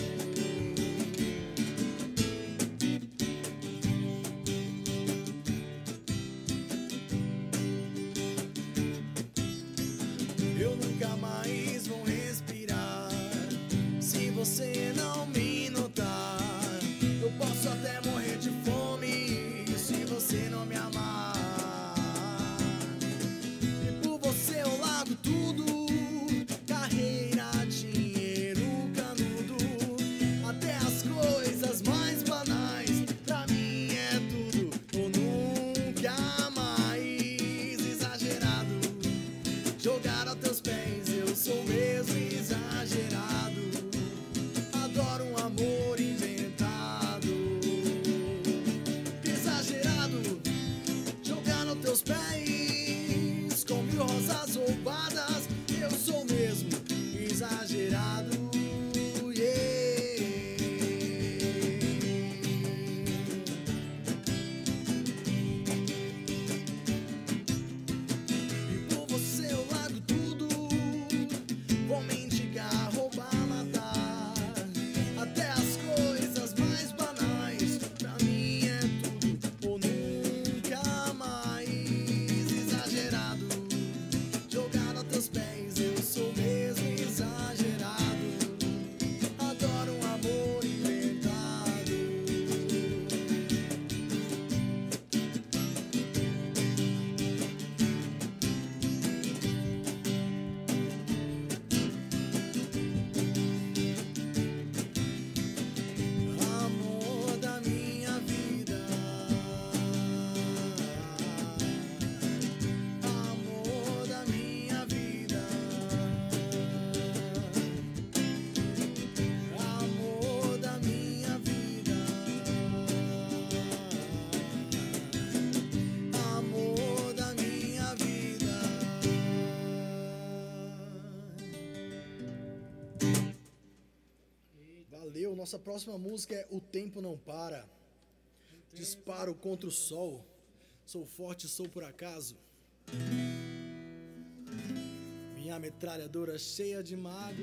Eu nunca mais vou respirar se você não me notar. Eu posso até morrer de fome se você não me amar. E por você eu largo tudo, carreira, dinheiro, canudo, até as coisas mais banais. Pra mim é tudo ou nunca mais. Exagerado, jogar aos teus pés, eu sou mesmo exagerado. Adoro um amor inventado. Exagerado, jogar aos teus pés, com 1000 rosas roubadas, eu sou mesmo exagerado. E por você eu largo tudo, vou mendigar, roubar, matar, até as coisas mais banais. Pra mim é tudo ou nunca mais. Exagerado, jogar aos teus pés, eu sou mesmo exagerado. Valeu, nossa próxima música é O Tempo Não Para. Disparo contra o sol. Sou forte, sou por acaso. Minha metralhadora cheia de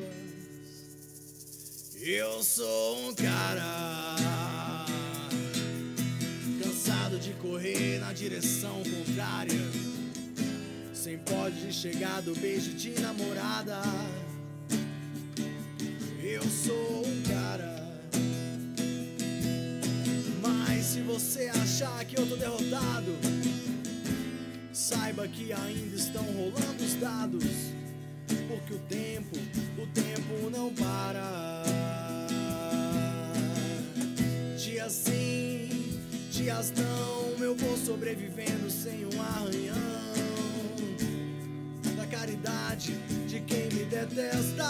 mágoas. Eu sou um cara cansado de correr na direção contrária, sem pode chegar do beijo de namorada. Eu sou um cara. Mas se você achar que eu tô derrotado, saiba que ainda estão rolando os dados, porque o tempo não para. Dias sim, dias não, eu vou sobrevivendo sem um arranhão da caridade de quem me detesta.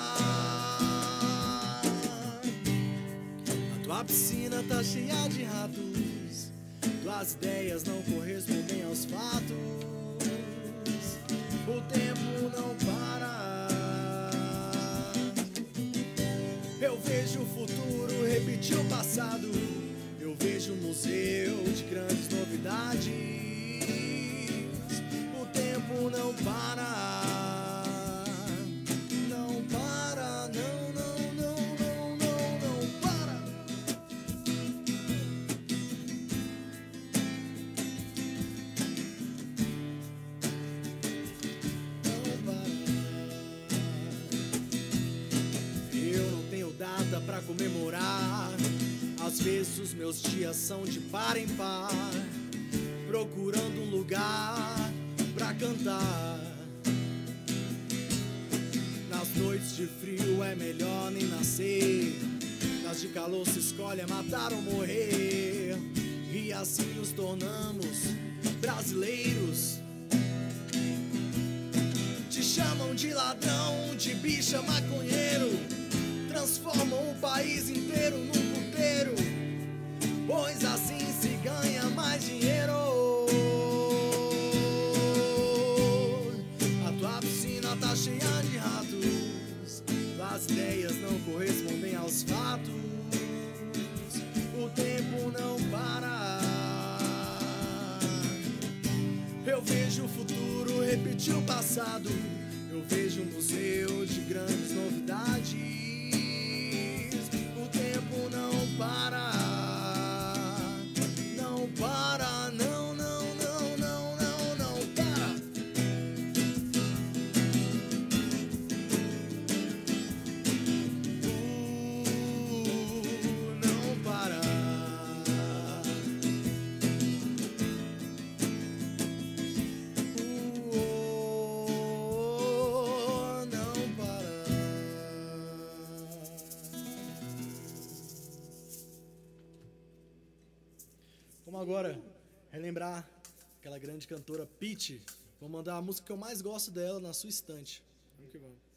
A tua piscina tá cheia de ratos, tuas ideias não correspondem aos fatos. O tempo não para. Eu vejo o futuro repetir o passado. Eu vejo um museu de grandes novidades. O tempo não para. Não para, não, não, não, não, não, não para. Não para. Eu não tenho data pra comemorar. Às vezes os meus dias são de par em par, procurando um lugar pra cantar. Nas noites de frio é melhor nem nascer, nas de calor se escolhe é matar ou morrer. E assim nos tornamos brasileiros. Te chamam de ladrão, de bicha, maconheiro, transformam o país inteiro num puteiro, pois assim se ganha mais dinheiro. A tua piscina tá cheia de ratos, as ideias não correspondem aos fatos. O tempo não para. Eu vejo o futuro repetir o passado. Eu vejo um museu de grandes novidades. O tempo não para. Não para, não, não, não, não, não, não para. Não para. Não para. Vamos agora relembrar aquela grande cantora Pitty. Vou mandar a música que eu mais gosto dela na sua estante. Vamos que vamos.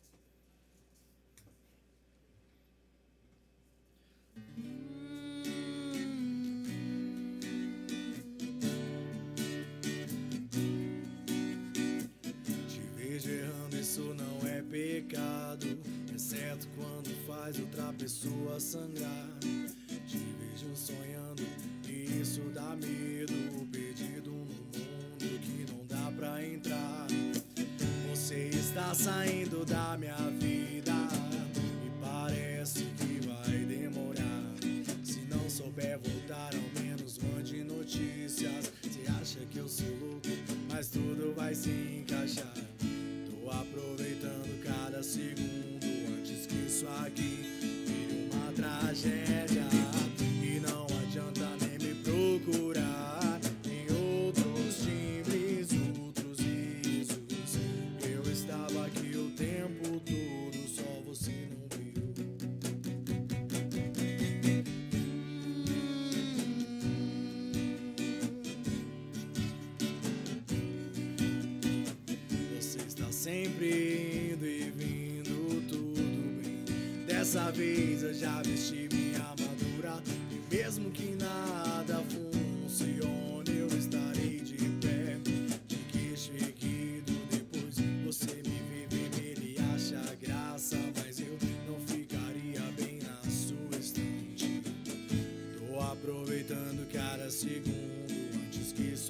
Te vejo errando, isso não é pecado, exceto quando faz outra pessoa sangrar. Te vejo sonhando e isso dá medo, perdido num mundo que não dá pra entrar. Você está saindo da minha vida e parece que vai demorar. Se não souber voltar, ao menos mande notícias. Você acha que eu sou louco, mas tudo vai se encaixar. Tô aproveitando cada segundo antes que isso aqui vire uma tragédia. E não adianta nem me procurar em outros timbres, outros risos. Eu estava aqui o tempo todo, só você não viu. Você está sempre indo e vindo, tudo bem. Dessa vez eu já vesti minha armadura, e mesmo que nada funcione, eu estarei de pé, de queixo erguido. Depois você me vê vermelho e acha graça, mas eu não ficaria bem na sua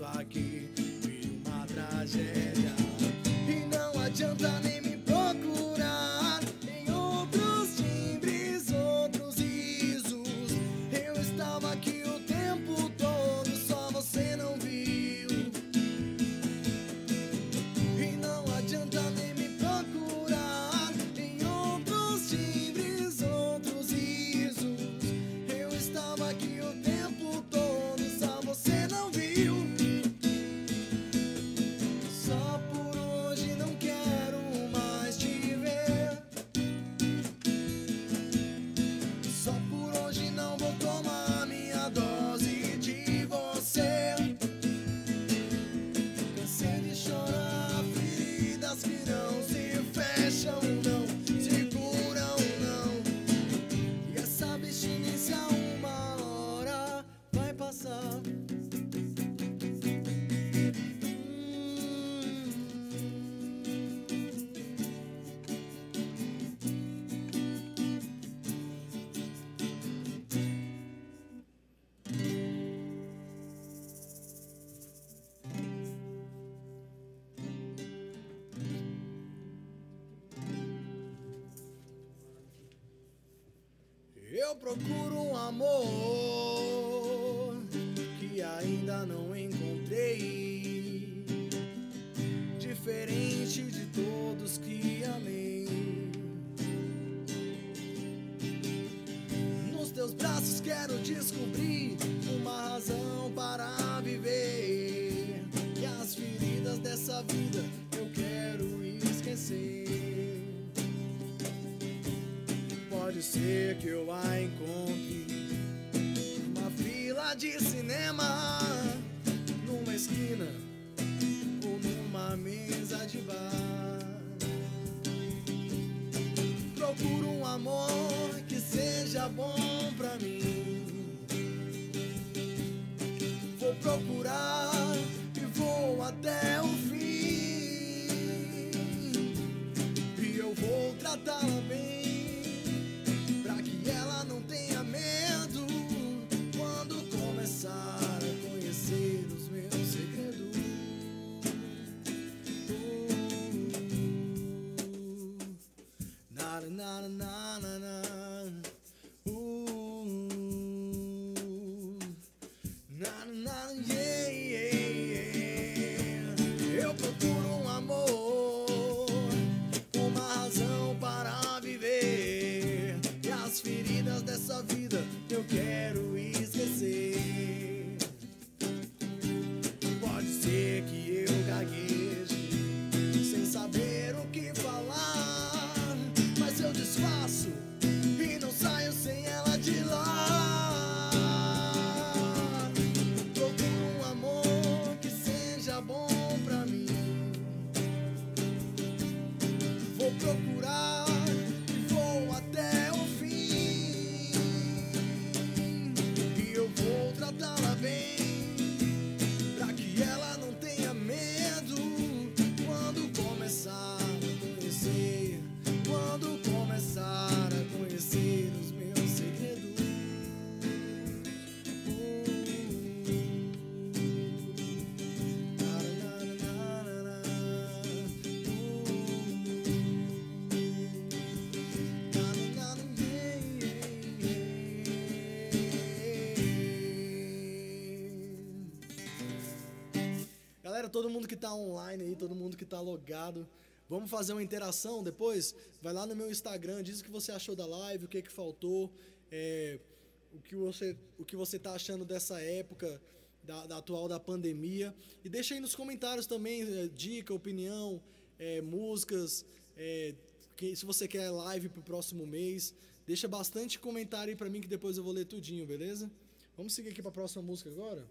aqui vi uma tragédia. E não adianta nem me procurar em outros timbres, outros risos. Eu estava aqui o tempo todo, só você não viu. E não adianta nem me procurar em outros timbres, outros risos. Eu estava aqui o tempo todo, só você não viu. Só por hoje não quero mais te ver. Só por hoje não vou tomar minha dose de você. Cansei de chorar feridas que não se fecham, não se curam, não. E essa abstinência uma hora vai passar. Eu procuro um amor que ainda não encontrei, diferente de todos que amei. Nos teus braços quero descobrir uma razão para viver, e as feridas dessa vida eu quero esquecer. Pode ser que eu a encontre numa fila de cinema, numa esquina ou numa mesa de bar. Procuro um amor que seja bom pra mim. Vou procurar e vou até o fim, e eu vou tratá-la bem, ela não tenha medo quando começar a conhecer os meus segredos. Na na na na na. Na na yeah, yeah, yeah. Eu procuro um amor, uma razão para viver, e as feridas dessa vida eu quero esquecer. Pode ser que eu gagueje sem saber o que falar, mas eu disfarço e não saio sem ela de lá. Procuro um amor que seja bom pra mim. Vou procurar e vou até o fim, e eu vou tratá-la bem, pra que ela não tenha medo quando começar a conhecer, quando começar a conhecer os meus segredos. Galera, todo mundo que tá online aí, todo mundo que tá logado, vamos fazer uma interação depois? Vai lá no meu Instagram, diz o que você achou da live, o que faltou, o que você tá achando dessa época da atual da pandemia. E deixa aí nos comentários também, dica, opinião, músicas, se você quer live pro próximo mês. Deixa bastante comentário aí pra mim que depois eu vou ler tudinho, beleza? Vamos seguir aqui pra próxima música agora?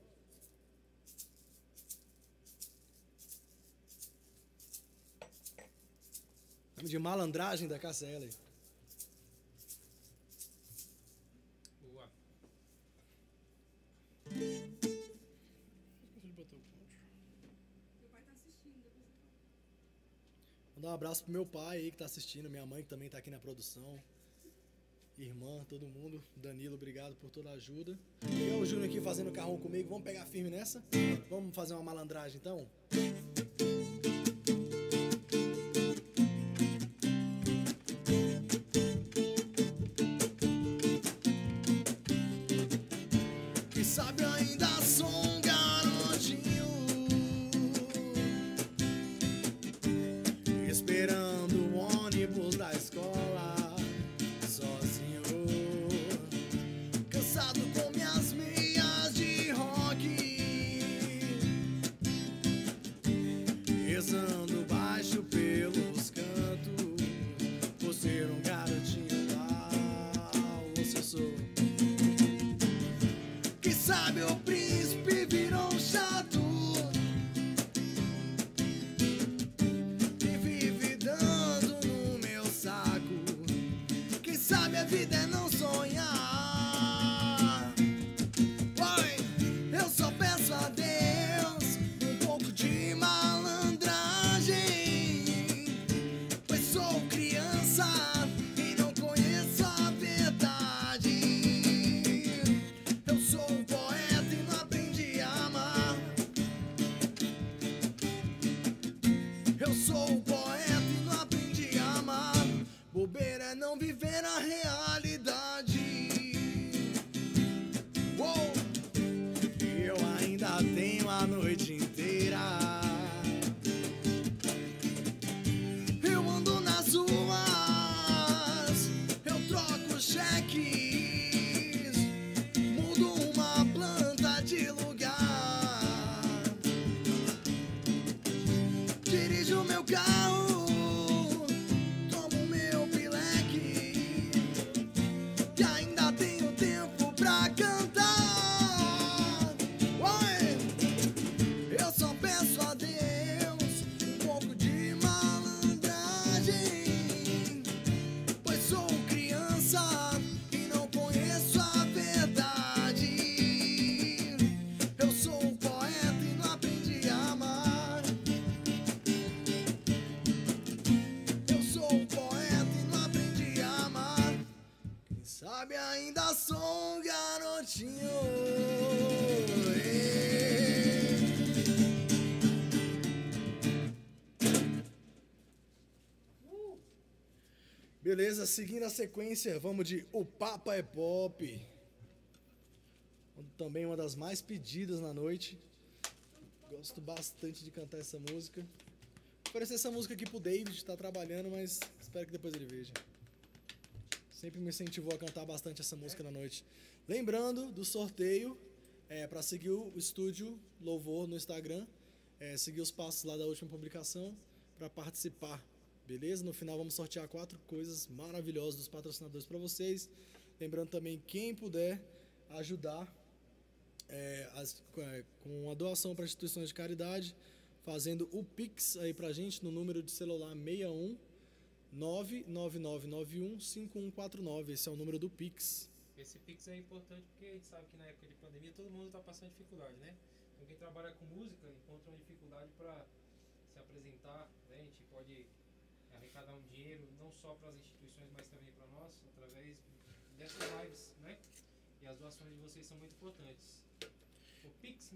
De Malandragem da KCL. Boa. Mandar um abraço pro meu pai aí que tá assistindo, minha mãe que também tá aqui na produção. irmã, todo mundo. Danilo, obrigado por toda a ajuda. E o Júnior aqui fazendo carrão comigo. Vamos pegar firme nessa? Vamos fazer uma malandragem então? Que sabe, ainda sou um garotinho, esperando o ônibus da escola, sozinho, cansado com minhas meias de rock, rezando baixo pelos cantos, por ser um garotinho lá, você sou. Que sabe, o príncipe virou um chato e vive dando no meu saco. Quem sabe a vida é não sonhar. Oi, eu só peço a Deus um pouco de malandragem, pois sou criança e não conheço a verdade. Eu sou um poeta e não aprendi a amar. Eu sou um poeta e não aprendi a amar. Bobeira é não viver a realidade. Uou! Eu ainda tenho a noite inteira. Eu ando nas ruas, eu troco cheques, mudo uma planta de lugar, dirijo meu carro, tomo meu pileque, e ainda tenho tempo pra cantar. Oi! Eu só peço a Deus um pouco de malandragem, pois sou criança e não conheço a verdade. Eu sou um poeta e não aprendi a amar. Eu sou um poeta e não aprendi a amar. Quem sabe ainda sou um garotinho. Beleza, seguindo a sequência, vamos de O Papa é Pop. Também uma das mais pedidas na noite. Gosto bastante de cantar essa música. Vou oferecer essa música aqui pro David, tá trabalhando, mas espero que depois ele veja. Sempre me incentivou a cantar bastante essa música na noite. Lembrando do sorteio, para seguir o Estúdio Louvor no Instagram, seguir os passos lá da última publicação para participar. Beleza? No final vamos sortear 4 coisas maravilhosas dos patrocinadores para vocês. Lembrando também, quem puder ajudar com a doação para instituições de caridade, fazendo o Pix aí pra gente no número de celular 61 999915149. Esse é o número do Pix. Esse Pix é importante porque a gente sabe que na época de pandemia todo mundo está passando dificuldade, né? Então quem trabalha com música encontra uma dificuldade para se apresentar, né? A gente pode arrecadar um dinheiro não só para as instituições, mas também para nós, através dessas lives, né? E as doações de vocês são muito importantes. O Pix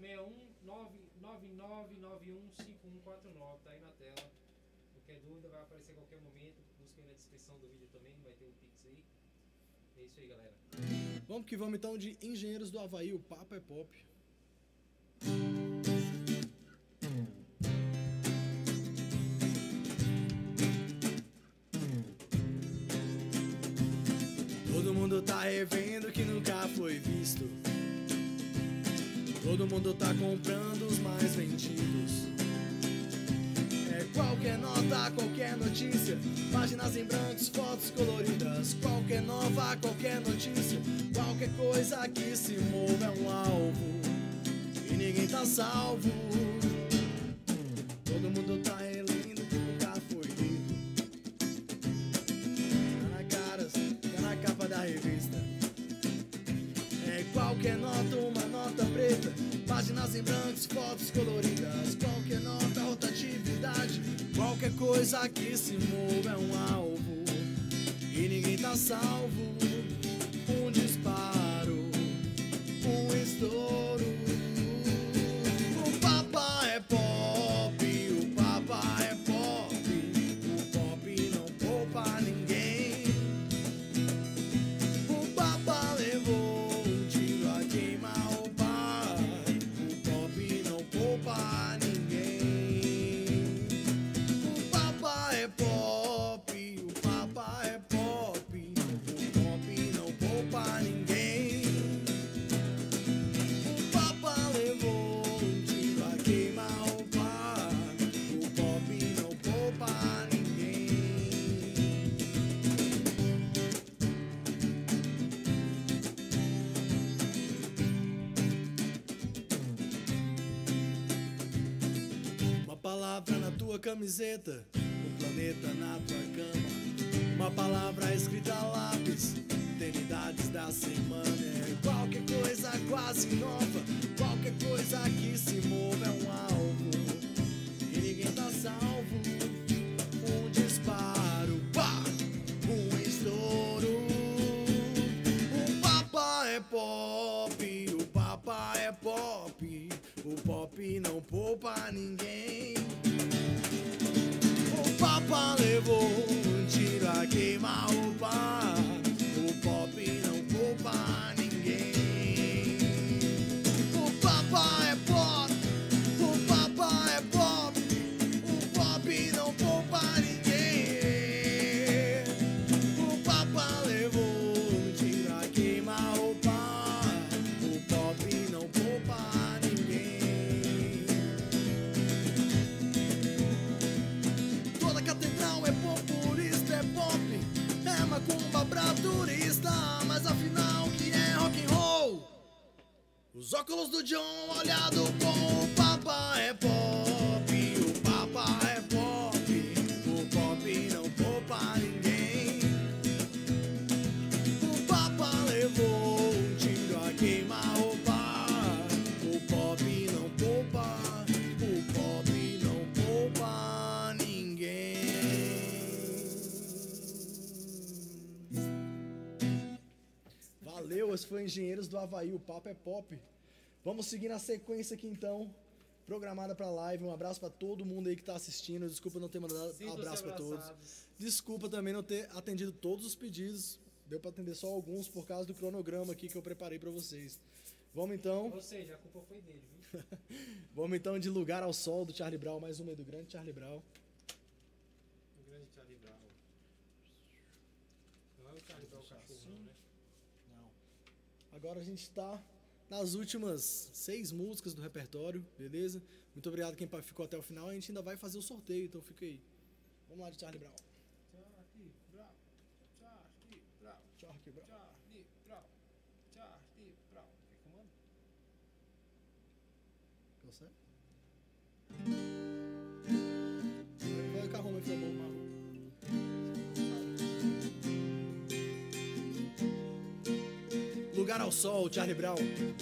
61999915149 tá aí na tela. Qualquer dúvida vai aparecer a qualquer momento. Busca aí na descrição do vídeo também, vai ter o Pix aí. É isso aí, galera. Vamos que vamos então de Engenheiros do Havaí, O Papa é Pop. Todo mundo tá revendo o que nunca foi visto. Todo mundo tá comprando os mais vendidos. Qualquer nota, qualquer notícia, páginas em brancos, fotos coloridas. Qualquer nova, qualquer notícia, qualquer coisa que se mova é um alvo e ninguém tá salvo. Todo mundo tá relendo o que nunca foi dito. Tá na cara, tá na capa da revista. Qualquer nota, uma nota preta, páginas em brancos, fotos coloridas. Qualquer nota, rotatividade, qualquer coisa que se mova é um alvo e ninguém tá salvo. tua camiseta, o planeta na tua cama, uma palavra escrita a lápis, eternidades da semana. É qualquer coisa quase nova, qualquer coisa que se mova é um alvo e ninguém tá salvo. Um disparo, pá, um estouro. O Papa é pop, o Papa é pop, o pop não poupa ninguém. O Papa levou um tiro a queima-roupa, o pop não poupa ninguém. O Papa é pop, o Papa é pop, o pop não poupa ninguém. O Papa levou um tiro a queima-roupa, o pop não poupa ninguém. Toda catedral é populista, é pop, é macumba pra turista, mas afinal que é rock and roll? Os óculos do John olhado com o Papa é pop, o Papa é pop, o pop não poupa ninguém. O Papa levou um tiro a queima-roupa, o pop não poupa, o pop não poupa ninguém. Valeu, esse foi Engenheiros do Havaí, o Papo é Pop. Vamos seguir na sequência aqui então, programada pra live. Um abraço pra todo mundo aí que tá assistindo. Desculpa não ter mandado um abraço pra todos. Desculpa também não ter atendido todos os pedidos. Deu pra atender só alguns por causa do cronograma aqui que eu preparei pra vocês. Vamos então. Ou seja, a culpa foi dele, viu? Vamos então de Lugar ao Sol do Charlie Brown, mais uma aí do grande Charlie Brown. O grande Charlie Brown. Não é o Charlie Brown cachorro, né? Não. Agora a gente tá nas últimas 6 músicas do repertório, beleza? Muito obrigado quem ficou até o final. A gente ainda vai fazer o sorteio, então fica aí. Vamos lá de Charlie Brown. Charlie Brown. Charlie Brown. Charlie Brown. Charlie Brown. Charlie Brown. Quer que eu mando? Consegue? Vai com a Roma, fica bom, Marrom. Lugar ao Sol, Charlie Brown.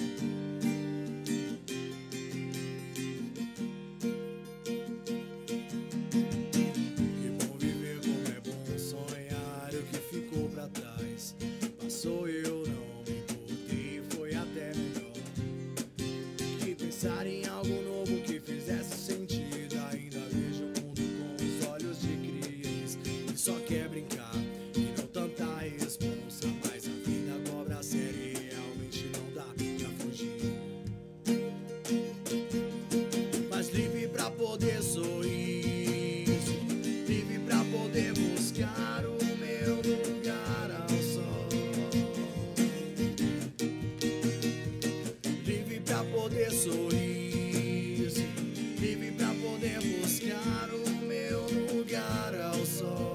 Que bom viver, como é bom sonhar o que ficou pra trás. Passou, eu não me importei, foi até melhor. Que pensar em algo novo que fizesse sentido. Ainda vejo o mundo com os olhos de criança que só quer brincar e não tanta responsa. Mas a vida cobra série, realmente não dá pra fugir. Mas livre pra poder sorrir, livre pra poder buscar o meu lugar ao sol. Livre pra poder sorrir, livre pra poder buscar o meu lugar ao sol.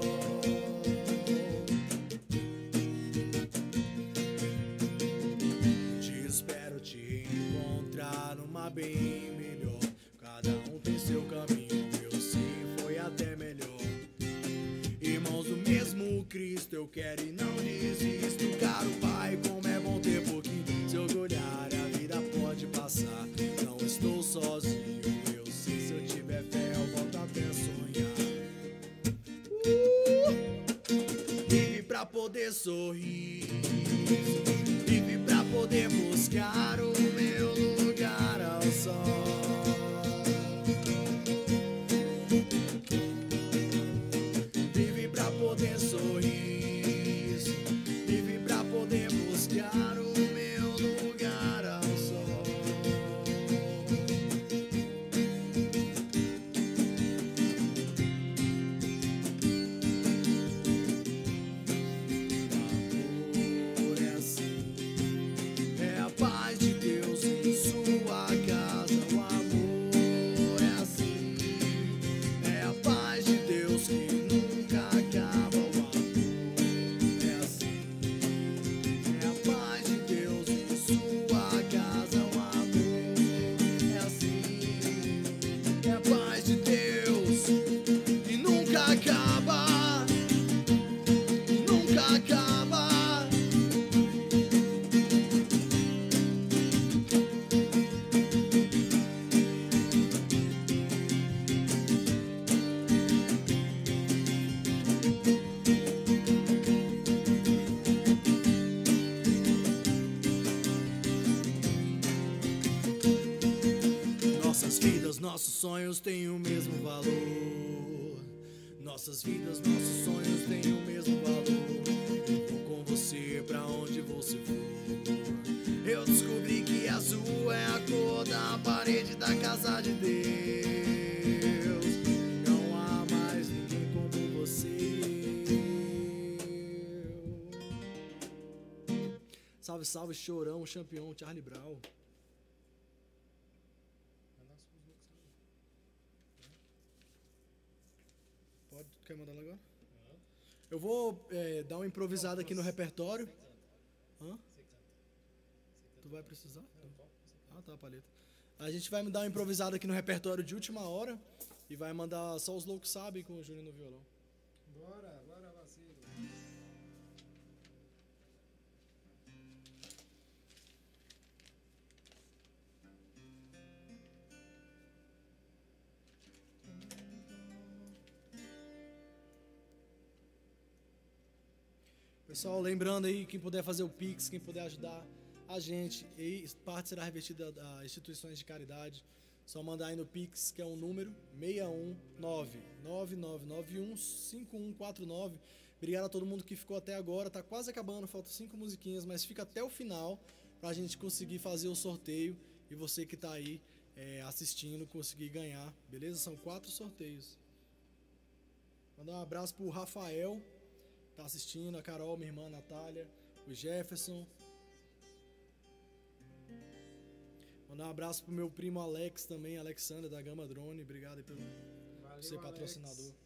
Te espero te encontrar numa bem melhor. Cada um tem seu caminho, eu sei, foi até melhor. Irmãos do mesmo Cristo, eu quero e não desisto. Caro Pai, como é bom ter pouquinho. Se orgulhar, a vida pode passar. Não estou sozinho, eu sei, se eu tiver fé, eu volto até sonhar. Vive pra poder sorrir, vive pra poder buscar o meu lugar ao sol. Vive pra poder sorrir, vive pra poder buscar o meu lugar ao sol. Amor é assim, é a paz de Deus em sua casa. O amor é assim, é a paz de Deus que nunca acaba. O amor é assim, é a paz nossos sonhos têm o mesmo valor. Nossas vidas, nossos sonhos têm o mesmo valor. Vou com você pra onde você for. Eu descobri que azul é a cor da parede da casa de Deus. Não há mais ninguém como você. Salve, salve, Chorão, Champion, Charlie Brown. Pode, quer mandar ela agora? Eu vou dar uma improvisada aqui no repertório. Hã? Tu vai precisar? Ah, tá, paleta. A gente vai dar uma improvisada aqui no repertório de última hora e vai mandar Só os Loucos Sabem com o Júnior no violão. Bora, bora, vacilo. Pessoal, lembrando aí, quem puder fazer o Pix, quem puder ajudar a gente, e parte será revertida a instituições de caridade, só mandar aí no Pix, que é um número 619-9991-5149. Obrigado a todo mundo que ficou até agora, tá quase acabando, faltam 5 musiquinhas, mas fica até o final pra gente conseguir fazer o sorteio e você que tá aí assistindo conseguir ganhar, beleza? São 4 sorteios. Mandar um abraço pro Rafael, tá assistindo, a Carol, minha irmã, a Natália, o Jefferson. Mandar um abraço pro meu primo Alex também, Alexander da Gama Drone. Obrigado aí por ser patrocinador. Alex.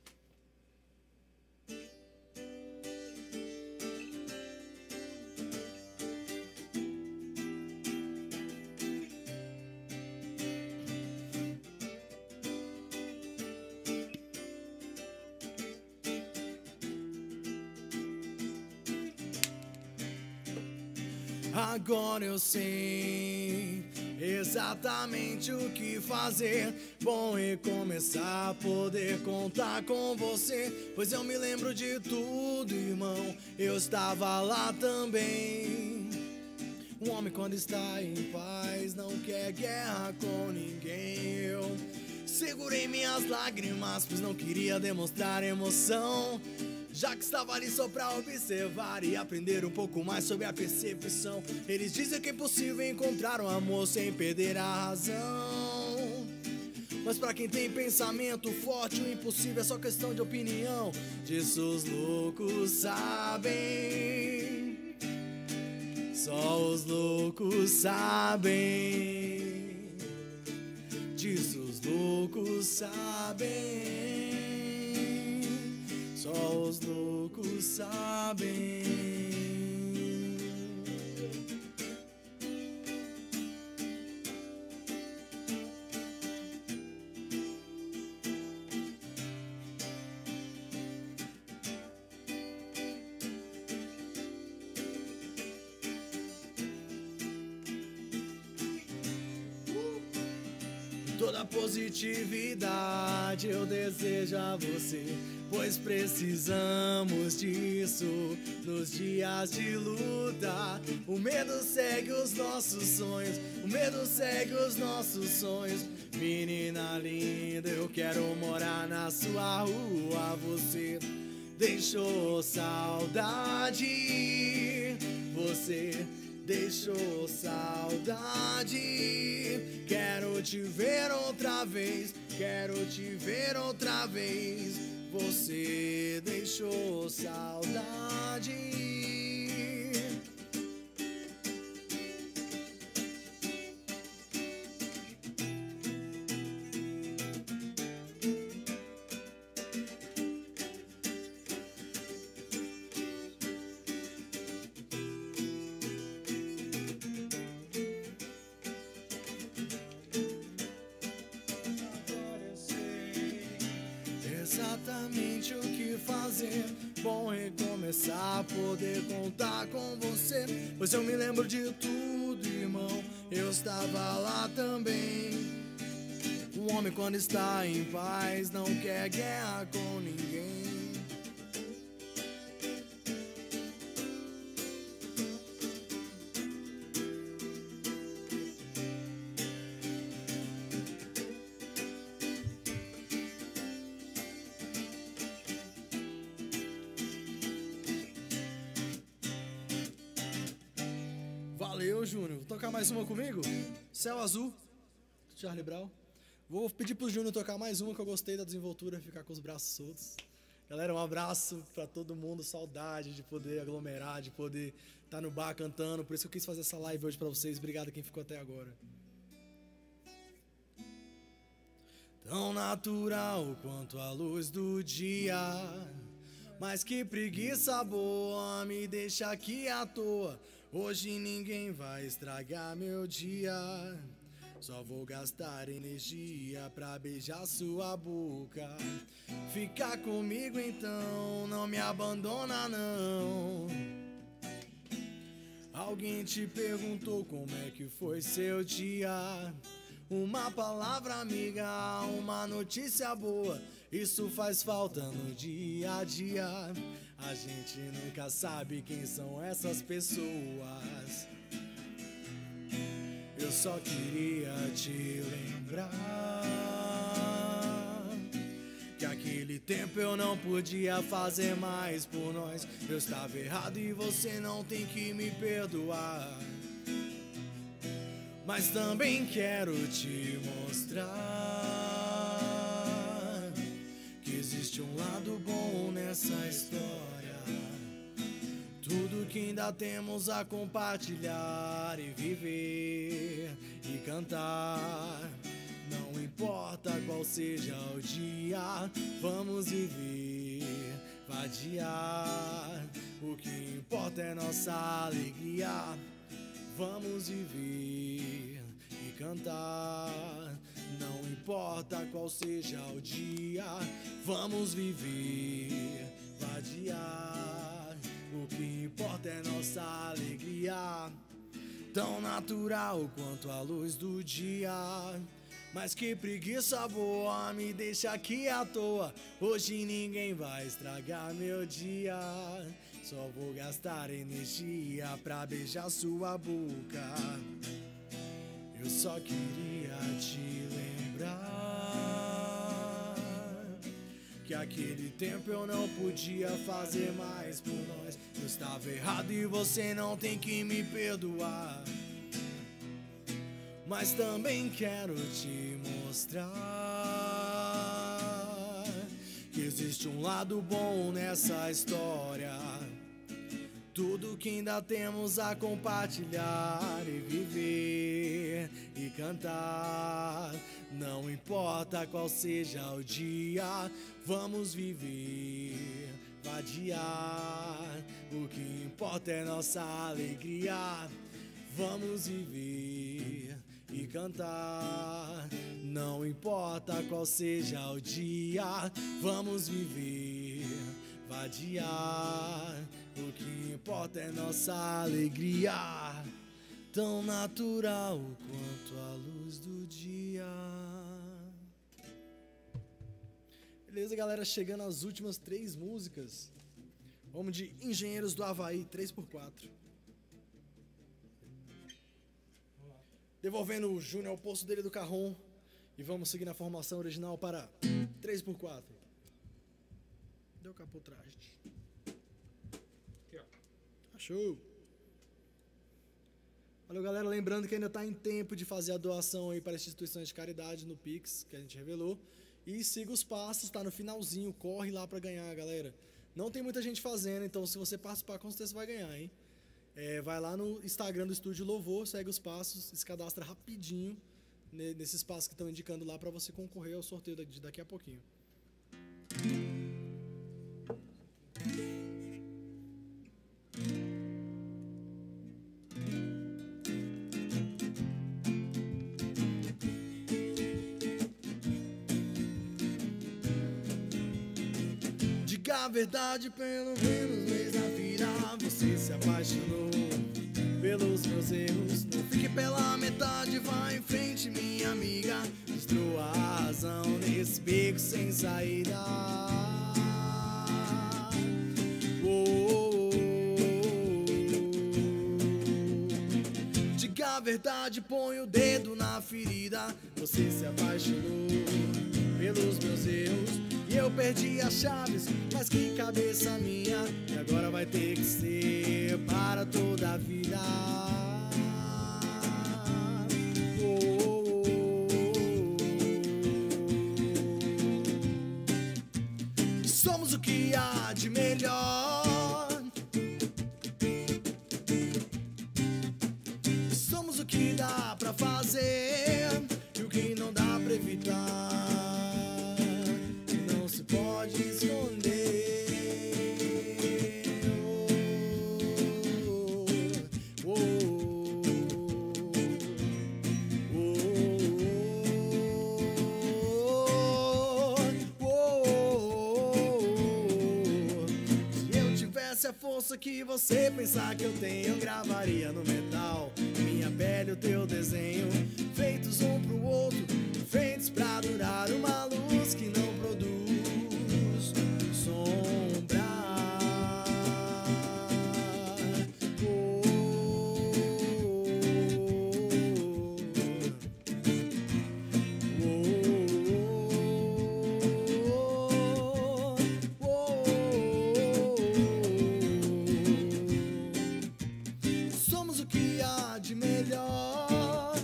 Agora eu sei exatamente o que fazer. Bom recomeçar, poder contar com você. Pois eu me lembro de tudo, irmão. Eu estava lá também. Um homem quando está em paz não quer guerra com ninguém. Eu segurei minhas lágrimas, pois não queria demonstrar emoção. Já que estava ali só pra observar e aprender um pouco mais sobre a percepção. Eles dizem que é impossível encontrar um amor sem perder a razão. Mas pra quem tem pensamento forte, o impossível é só questão de opinião. Disso os loucos sabem. Só os loucos sabem. Disso os loucos sabem. Só os loucos sabem. Toda positividade eu desejo a você, pois precisamos disso nos dias de luta. O medo segue os nossos sonhos, o medo segue os nossos sonhos. Menina linda, eu quero morar na sua rua. Você deixou saudade, você deixou saudade. Quero te ver outra vez, quero te ver outra vez. Você deixou saudade. Exatamente o que fazer. Bom recomeçar, poder contar com você. Pois eu me lembro de tudo, irmão. Eu estava lá também. Um homem quando está em paz não quer guerra com ninguém. Valeu, Júnior. Vou tocar mais uma comigo? Céu Azul, Charlie Brown. Vou pedir pro Júnior tocar mais uma que eu gostei da desenvoltura, ficar com os braços soltos. Galera, um abraço pra todo mundo, saudade de poder aglomerar, de poder estar no bar cantando. Por isso que eu quis fazer essa live hoje pra vocês. Obrigado a quem ficou até agora. Tão natural quanto a luz do dia, mas que preguiça boa me deixa aqui à toa. Hoje ninguém vai estragar meu dia, só vou gastar energia pra beijar sua boca. Fica comigo então, não me abandona não. Alguém te perguntou como é que foi seu dia? Uma palavra amiga, uma notícia boa, isso faz falta no dia a dia. A gente nunca sabe quem são essas pessoas. Eu só queria te lembrar que aquele tempo eu não podia fazer mais por nós. Eu estava errado e você não tem que me perdoar. Mas também quero te mostrar que existe um lado bom nessa história. Tudo que ainda temos a compartilhar e viver e cantar. Não importa qual seja o dia, vamos viver, vadiar. O que importa é nossa alegria. Vamos viver e cantar. Não importa qual seja o dia, vamos viver, vadiar. O que importa é nossa alegria, tão natural quanto a luz do dia. Mas que preguiça boa me deixa aqui à toa. Hoje ninguém vai estragar meu dia, só vou gastar energia pra beijar sua boca. Eu só queria te lembrar que aquele tempo eu não podia fazer mais por nós. Eu estava errado e você não tem que me perdoar. Mas também quero te mostrar que existe um lado bom nessa história. Tudo que ainda temos a compartilhar e viver e cantar. Não importa qual seja o dia, vamos viver, vadiar. O que importa é nossa alegria. Vamos viver e cantar. Não importa qual seja o dia, vamos viver, vadiar. O que importa é nossa alegria, tão natural quanto a luz do dia. Beleza, galera, chegando às últimas 3 músicas. Vamos de Engenheiros do Havaí, 3x4. Devolvendo o Júnior ao posto dele do Carrom. E vamos seguir na formação original para 3x4. Deu capotraste. Aqui, ó. Achou? Valeu, galera. Lembrando que ainda está em tempo de fazer a doação aí para instituições de caridade no Pix, que a gente revelou. E siga os passos, tá no finalzinho. Corre lá para ganhar, galera. Não tem muita gente fazendo, então se você participar, com certeza você vai ganhar, hein? Vai lá no Instagram do Estúdio Louvor, segue os passos, se cadastra rapidinho nesses passos que estão indicando lá para você concorrer ao sorteio de daqui a pouquinho. Diga a verdade, pelo menos mês na vida você se apaixonou pelos meus erros. Não fique pela metade, vai em frente, minha amiga. Destrua a razão nesse beco sem saída. Diga a verdade, põe o dedo na ferida. Você se apaixonou pelos meus erros e eu perdi as chaves, mas que cabeça minha. E agora vai ter que ser para toda a vida. o que há de melhor. Somos o que dá pra fazer e o que não dá pra evitar, que não se pode esconder. Oh, oh, oh. Se eu tivesse a força que você pensar que eu tenho, eu gravaria no metal minha pele, o teu desenho, feitos um pro outro, feitos pra durar, uma luz que não produz sombra. Oh, oh, oh, oh. Somos o que há de melhor.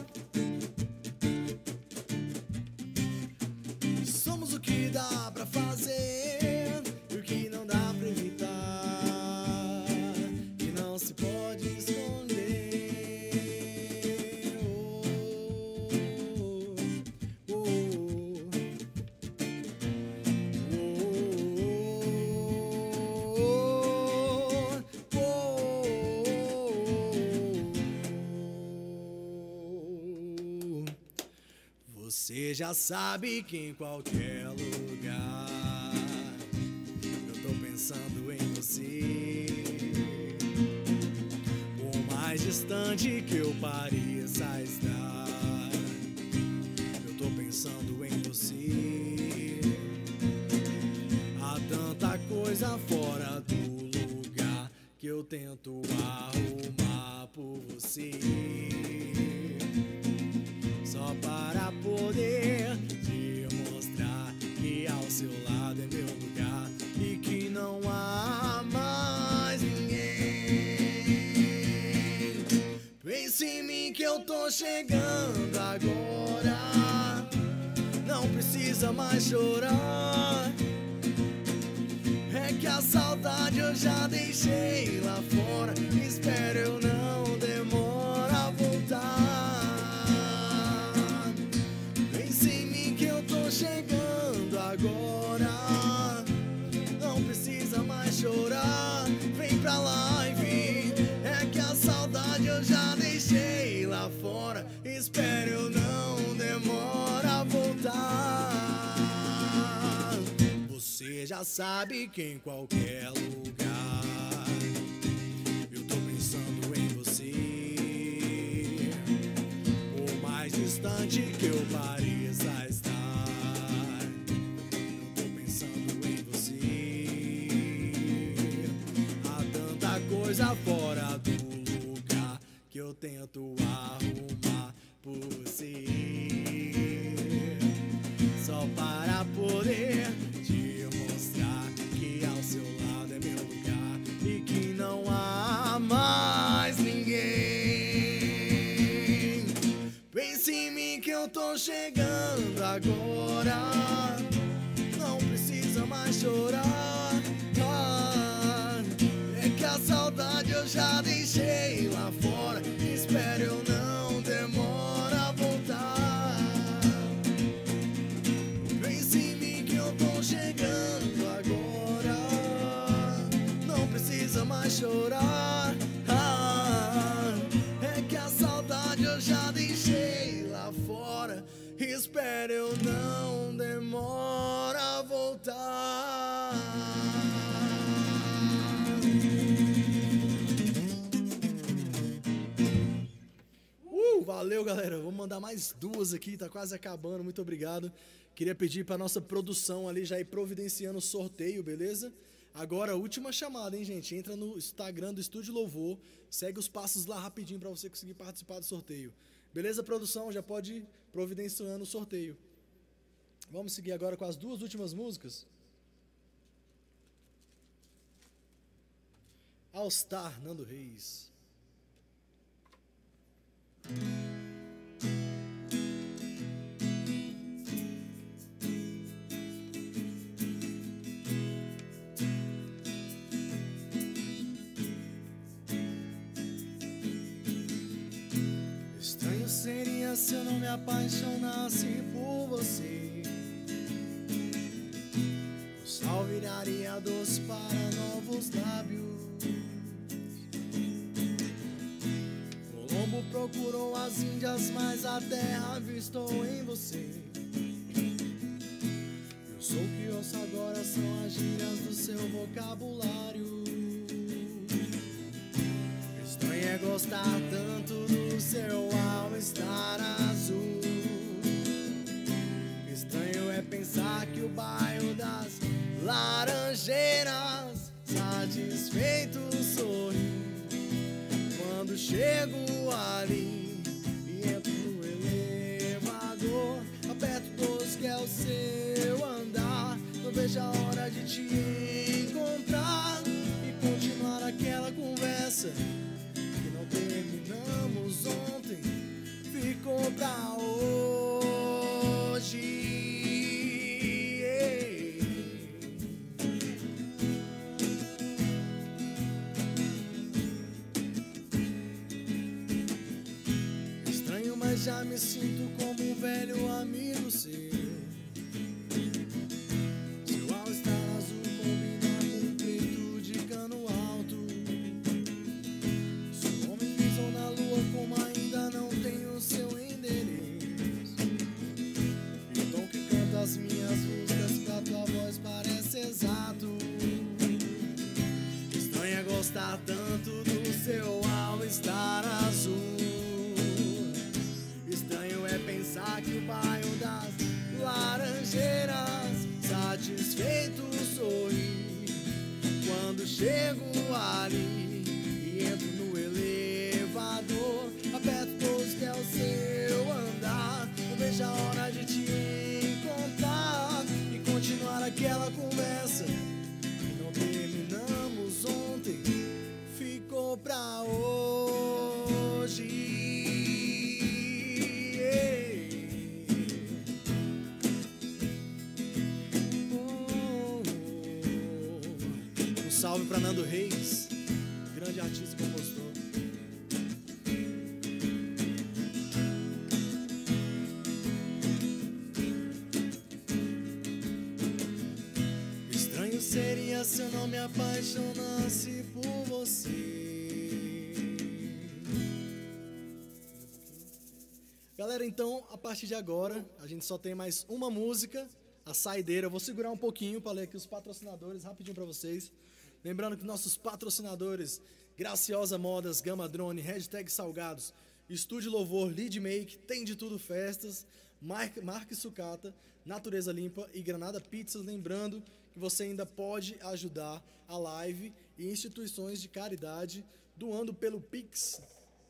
Somos o que dá pra fazer e o que não dá pra evitar, que não se pode esconder. Oh, oh, oh, oh. Você já sabe que em qualquer lugar eu tô pensando em você. Por mais distante que eu pareça estar, eu tô pensando em você. Há tanta coisa fora do lugar que eu tento arrumar por você, só para poder te mostrar que ao seu lado é meu lugar e que não há mais ninguém. Pense em mim que eu tô chegando agora, não precisa mais chorar. É que a saudade eu já deixei lá fora, espero eu não demora a voltar. Pense em mim que eu tô chegando agora, não precisa mais chorar. Vem pra live, é que a saudade eu já deixei lá fora, espero eu não demora a voltar. Você já sabe que em qualquer lugar eu tô pensando em você. Por mais distante que eu pareça estar, eu tô pensando em você. Há tanta coisa fora do lugar que eu tento arrumar por você, só para poder te mostrar que ao seu lado é meu lugar e que não há mais ninguém. Pense em mim que eu tô chegando agora, não precisa mais chorar. É que a saudade eu já deixei lá fora, espero eu não demora a voltar. Pense em mim que eu tô chegando agora, não precisa mais chorar. É que a saudade eu já deixei lá fora, espero eu não demora a voltar. Valeu, galera. Vou mandar mais duas aqui, tá quase acabando. Muito obrigado. Queria pedir pra nossa produção ali já ir providenciando o sorteio, beleza? Agora, última chamada, hein, gente? Entra no Instagram do Estúdio Louvor, segue os passos lá rapidinho pra você conseguir participar do sorteio. Beleza, produção? Já pode ir providenciando o sorteio. Vamos seguir agora com as duas últimas músicas. All Star, Nando Reis. seria se eu não me apaixonasse por você? O sal viraria doce para novos lábios. Colombo procurou as Índias, mas a terra avistou em você. Eu sou o que ouço agora, são as gírias do seu vocabulário. Estranho é gostar tanto do seu all-star azul. Estranho é pensar que o bairro das Laranjeiras satisfeito sorri quando chego ali e entro no elevador. Aperto todos que é o seu andar. Não vejo a hora de te encontrar e continuar aquela conversa que não terminamos ontem, ficou pra hoje. Estranho, mas já me sinto como um velho amigo seu. Seu all-star azul combina com um preto de cano alto. Sou homem pisou na lua como ainda não tenho seu endereço. E o tom que canta as minhas músicas pra tua voz parece exato. Estranho é gostar tanto do seu all-star azul. Estranho é pensar que o bairro das Laranjeiras satisfeito sorri quando chego ali e entro no elevador. Aperto todos que é o seu andar. Não vejo a hora de te encontrar e continuar aquela conversa que não terminamos ontem, ficou pra hoje. Um salve pra Nando Reis, grande artista e compositor. Estranho seria se eu não me apaixonasse por você. Galera, então, a partir de agora, a gente só tem mais uma música, a saideira. Eu vou segurar um pouquinho para ler aqui os patrocinadores, rapidinho para vocês. Lembrando que nossos patrocinadores, Graciosa Modas, Gama Drone, Hashtag Salgados, Estúdio Louvor, Lead Make, Tem de Tudo Festas, Marque Sucata, Natureza Limpa e Granada Pizzas. Lembrando que você ainda pode ajudar a live e instituições de caridade doando pelo Pix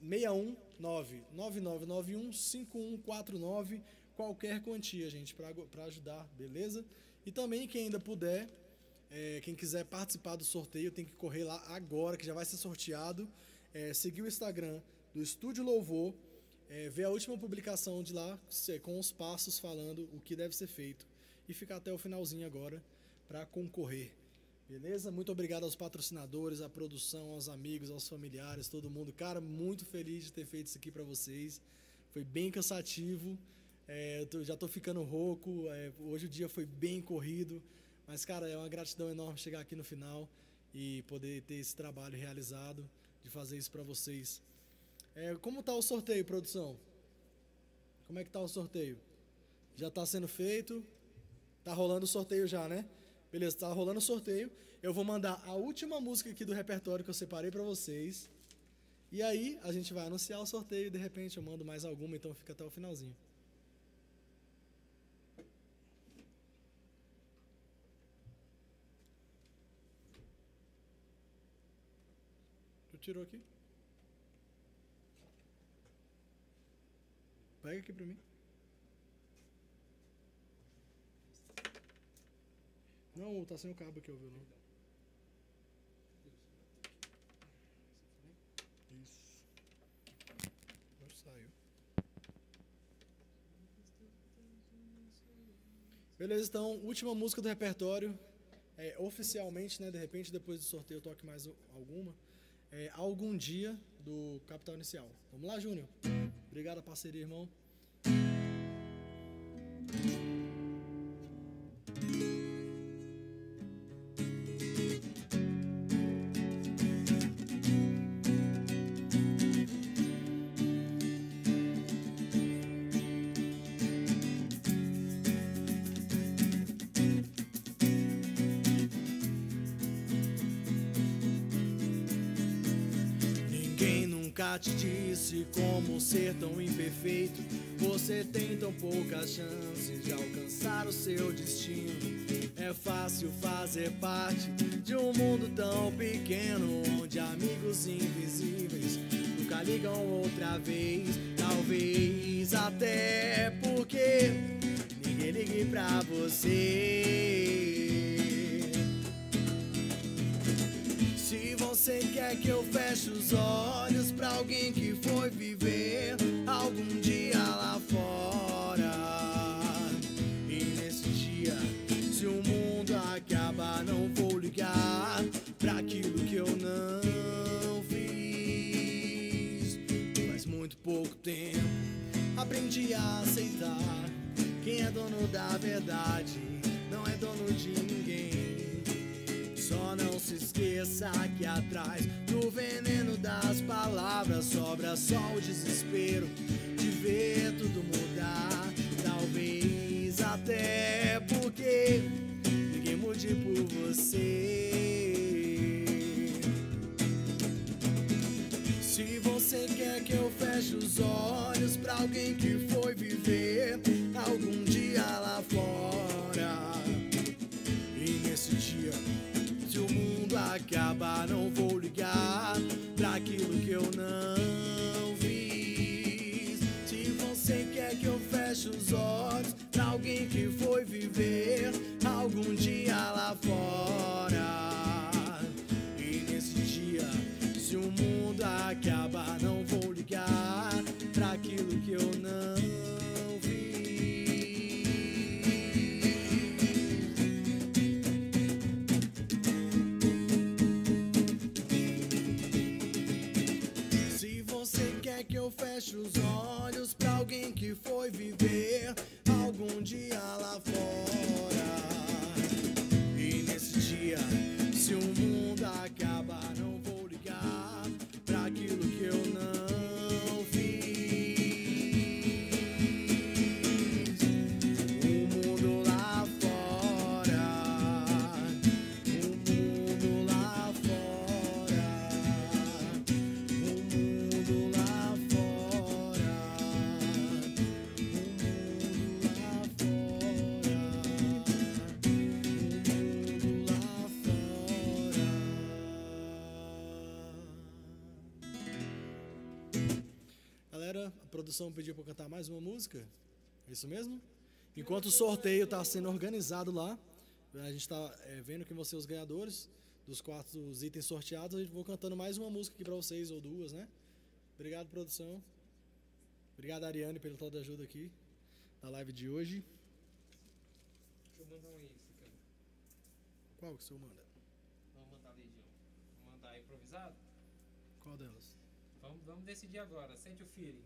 619-9991-5149, qualquer quantia, gente, para ajudar, beleza? E também quem ainda puder, quem quiser participar do sorteio tem que correr lá agora, que já vai ser sorteado, seguir o Instagram do Estúdio Louvor, ver a última publicação de lá com os passos falando o que deve ser feito e ficar até o finalzinho agora para concorrer, beleza? Muito obrigado aos patrocinadores, à produção, aos amigos, aos familiares, todo mundo. Cara, muito feliz de ter feito isso aqui para vocês. Foi bem cansativo, já tô ficando rouco, hoje o dia foi bem corrido, mas, cara, é uma gratidão enorme chegar aqui no final e poder ter esse trabalho realizado, de fazer isso para vocês. Como tá o sorteio, produção? Como é que tá o sorteio? Já tá sendo feito? Tá rolando o sorteio já, né? Beleza, tá rolando o sorteio. Eu vou mandar a última música aqui do repertório que eu separei para vocês. E aí a gente vai anunciar o sorteio e de repente eu mando mais alguma, então fica até o finalzinho. Tu tirou aqui? Pega aqui pra mim. Não, tá sem o cabo aqui, o violão. Isso. Agora saiu. Beleza, então, última música do repertório. Oficialmente, né? De repente, depois do sorteio, eu toque mais alguma. Algum Dia, do Capital Inicial. Vamos lá, Júnior. Obrigado a parceria, irmão. Te disse como ser tão imperfeito. Você tem tão poucas chances de alcançar o seu destino. É fácil fazer parte de um mundo tão pequeno, onde amigos invisíveis nunca ligam outra vez. Talvez até porque ninguém ligue pra você. Se você quer que eu feche os olhos pra alguém que foi viver algum dia lá fora, e nesse dia, se o mundo acabar, não vou ligar pra aquilo que eu não fiz. Faz muito pouco tempo aprendi a aceitar. Quem é dono da verdade não é dono de ninguém. Só não se esqueça que atrás do veneno das palavras sobra só o desespero de ver tudo mudar. Talvez até porque ninguém mude por você. Se você quer que eu feche os olhos pra alguém que foi viver algum dia lá fora, e nesse dia, se o mundo acabar, não vou ligar pra aquilo que eu não fiz. Se você quer que eu feche os olhos pra alguém que foi viver algum dia lá fora, e nesse dia, se o mundo acabar, não vou ligar pra aquilo que eu não fiz. Que eu feche os olhos pra alguém que foi viver algum dia lá fora, e nesse dia, se o mundo acabar, não vou ligar pra aquilo que eu não fiz. O mundo lá fora, o mundo lá fora, o mundo lá a produção pediu para eu cantar mais uma música. É isso mesmo? Enquanto o sorteio está sendo organizado lá, a gente está vendo quem vão ser os ganhadores dos 4 itens sorteados. A gente vou cantando mais uma música aqui para vocês, ou 2, né? Obrigado, produção. Obrigado, Ariane, pela toda a ajuda aqui na live de hoje. Deixa eu mandar um extra, cara. Qual que o senhor manda? Vamos mandar a Legião. Vamos mandar improvisado? Qual delas? Vamos decidir agora. Sente o feeling.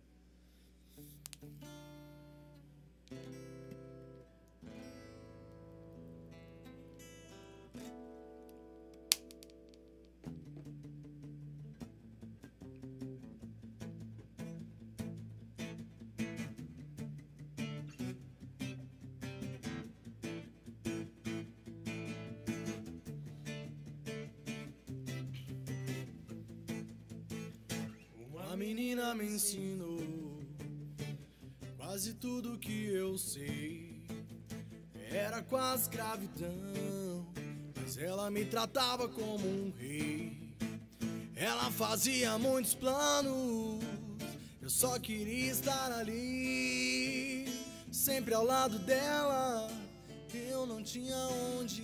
A menina me ensinou quase tudo que eu sei. Era quase escravidão, mas ela me tratava como um rei. Ela fazia muitos planos, eu só queria estar ali, sempre ao lado dela. Eu não tinha onde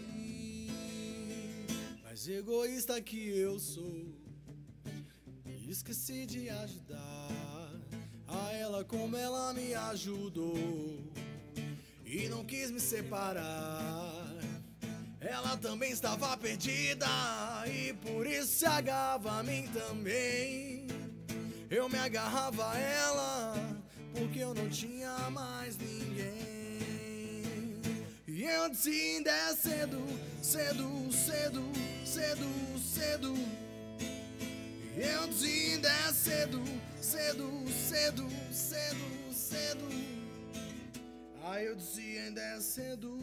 ir, mas egoísta que eu sou, esqueci de ajudar a ela como ela me ajudou, e não quis me separar. Ela também estava perdida e por isso se agarrava a mim também. Eu me agarrava a ela, porque eu não tinha mais ninguém. E eu disse ainda é cedo, cedo, cedo, cedo, cedo. E eu disse ainda é cedo, cedo, cedo, cedo, cedo. Aí eu disse ainda é cedo.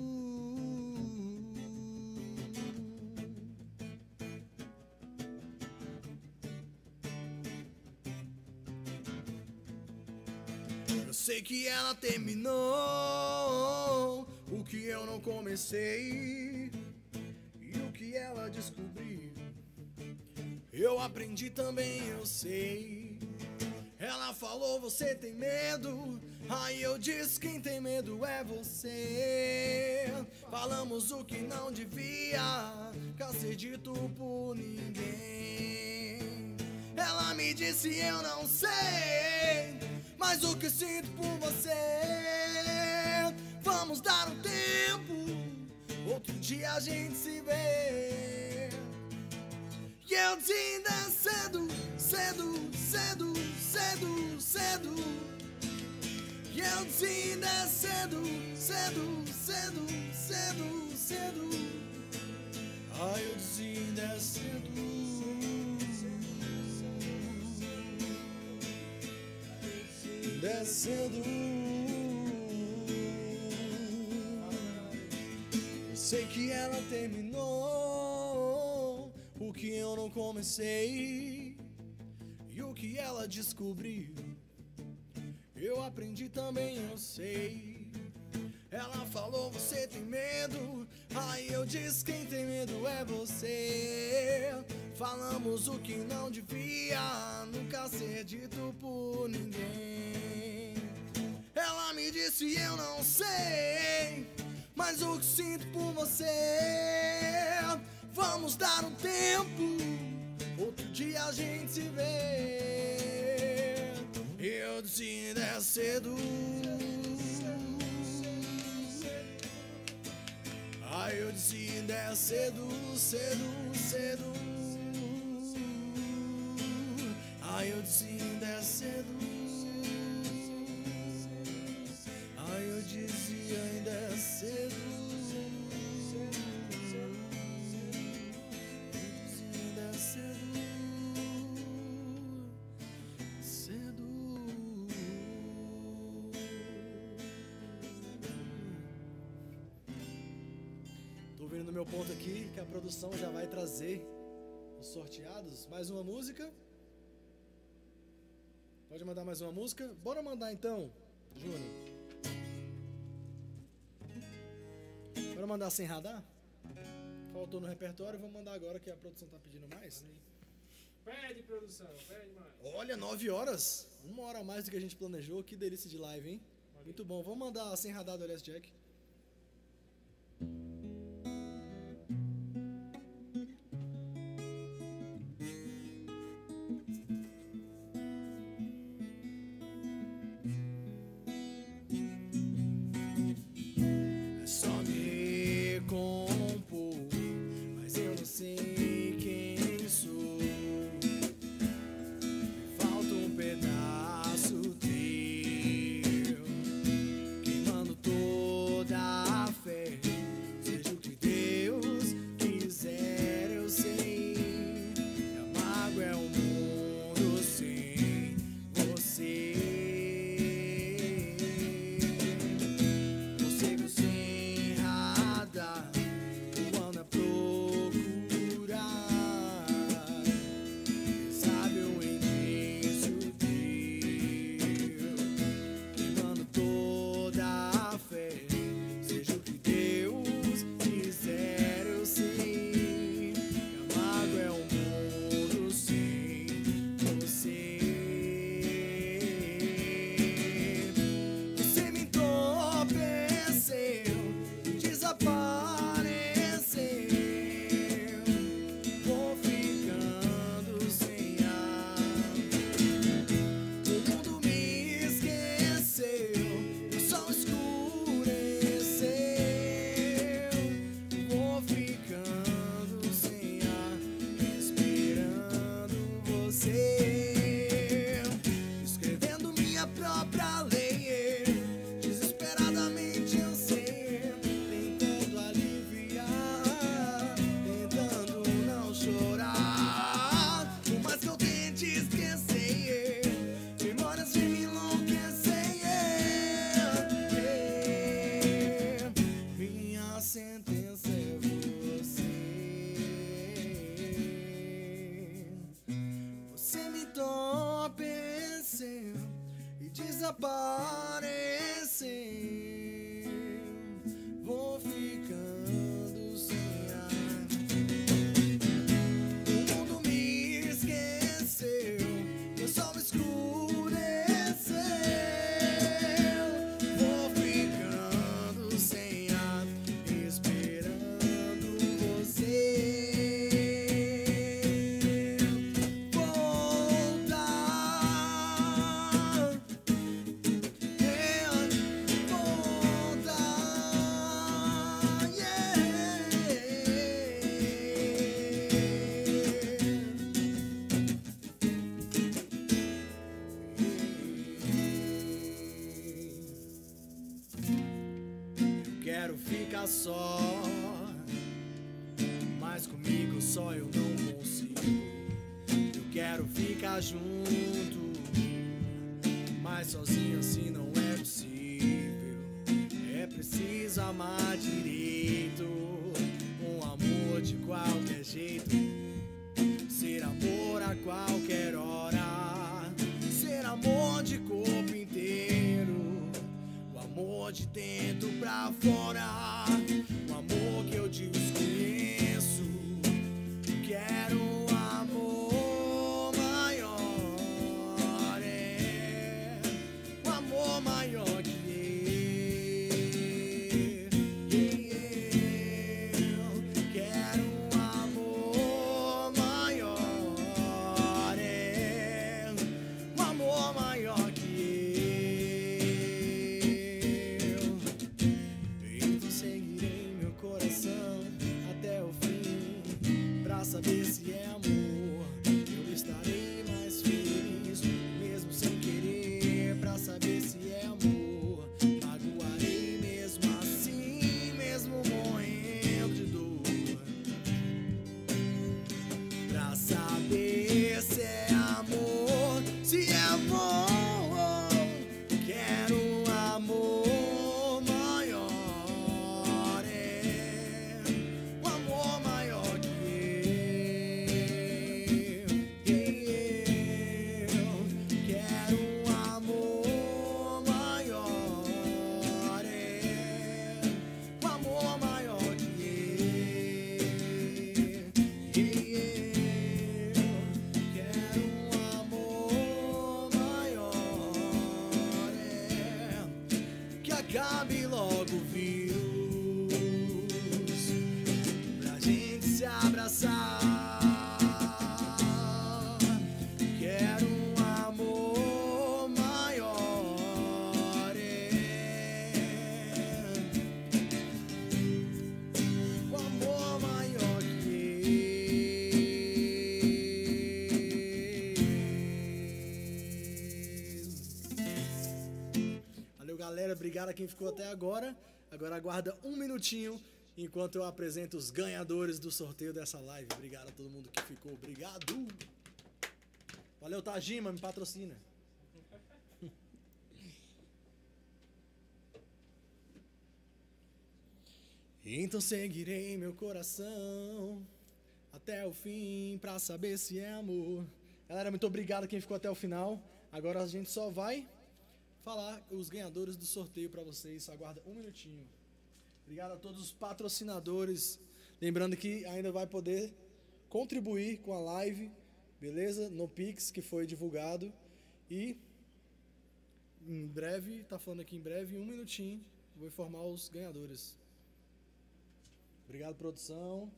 Eu sei que ela terminou o que eu não comecei, e o que ela descobriu eu aprendi também, eu sei. Ela falou, você tem medo. Aí eu disse, quem tem medo é você. Falamos o que não devia ficar ser dito por ninguém. Ela me disse, eu não sei, mas o que sinto por você. Vamos dar um tempo, outro dia a gente se vê. E eu disse ainda é cedo, cedo, cedo, cedo, cedo. E eu disse ainda é cedo, cedo, cedo, cedo, cedo. Ai, eu disse ainda é cedo. Ainda é cedo. Eu sei que ela terminou o que eu não comecei, e o que ela descobriu eu aprendi também, eu sei. Ela falou, você tem medo. Aí eu disse, quem tem medo é você. Falamos o que não devia nunca ser dito por ninguém. Ela me disse, eu não sei, mas o que sinto por você. Vamos dar um tempo, outro dia a gente se vê. Eu disse ainda é cedo. Ai, eu disse ainda é cedo, cedo, cedo. Ai, eu disse ainda é cedo. Ai, eu dizia ainda é cedo. Tô vendo no meu ponto aqui que a produção já vai trazer os sorteados. Mais uma música. Pode mandar mais uma música? Bora mandar então, Júnior. Bora mandar sem radar? Faltou no repertório, vou mandar agora que a produção tá pedindo mais. Pede, produção, pede mais. Olha, 9 horas. 1 hora a mais do que a gente planejou. Que delícia de live, hein? Muito bom. Vamos mandar sem radar do LS Jack. É só me compor, mas eu não sei quem sou. Me falta um pedaço teu, queimando todo desapareceu. Vou ficando sem ar. O mundo me esqueceu, meu sol escureceu. Vou ficando sem ar, esperando você voltar. Voltar, Eu quero ficar só, mas comigo só eu não consigo. Eu quero ficar junto, mas sozinho assim não é possível. É preciso amar direito, um amor de qualquer jeito. Ser amor a qualquer hora, ser amor de corpo inteiro, o amor de dentro pra fora, o amor que eu desconheço. Quero um amor maior, um amor maior que eu. Quero um amor maior, um amor maior que eu. Então seguirei meu coração até o fim, pra saber se é amor. Eu estarei mais feliz, mesmo sem querer, pra saber se é amor. Magoarei mesmo assim, mesmo morrendo de dor, pra saber se é amor, se é amor. Quero um amor maior, um amor maior que eu. Quero um amor maior, um amor maior que eu. Quero um amor maior, que acabe logo o vírus, pra gente se abraçar. Quero um amor maior, um amor maior que eu. Valeu, galera. Obrigado a quem ficou até agora. Agora aguarda um minutinho enquanto eu apresento os ganhadores do sorteio dessa live. Obrigado a todo mundo que ficou. Obrigado. Valeu, Tajima, me patrocina. Então seguirei meu coração até o fim, pra saber se é amor. Galera, muito obrigado a quem ficou até o final. Agora a gente só vai falar os ganhadores do sorteio pra vocês. Aguarda um minutinho. Obrigado a todos os patrocinadores. Lembrando que ainda vai poder contribuir com a live, beleza? No Pix, que foi divulgado. E em breve, tá falando aqui em breve, em um minutinho, vou informar os ganhadores. Obrigado, produção.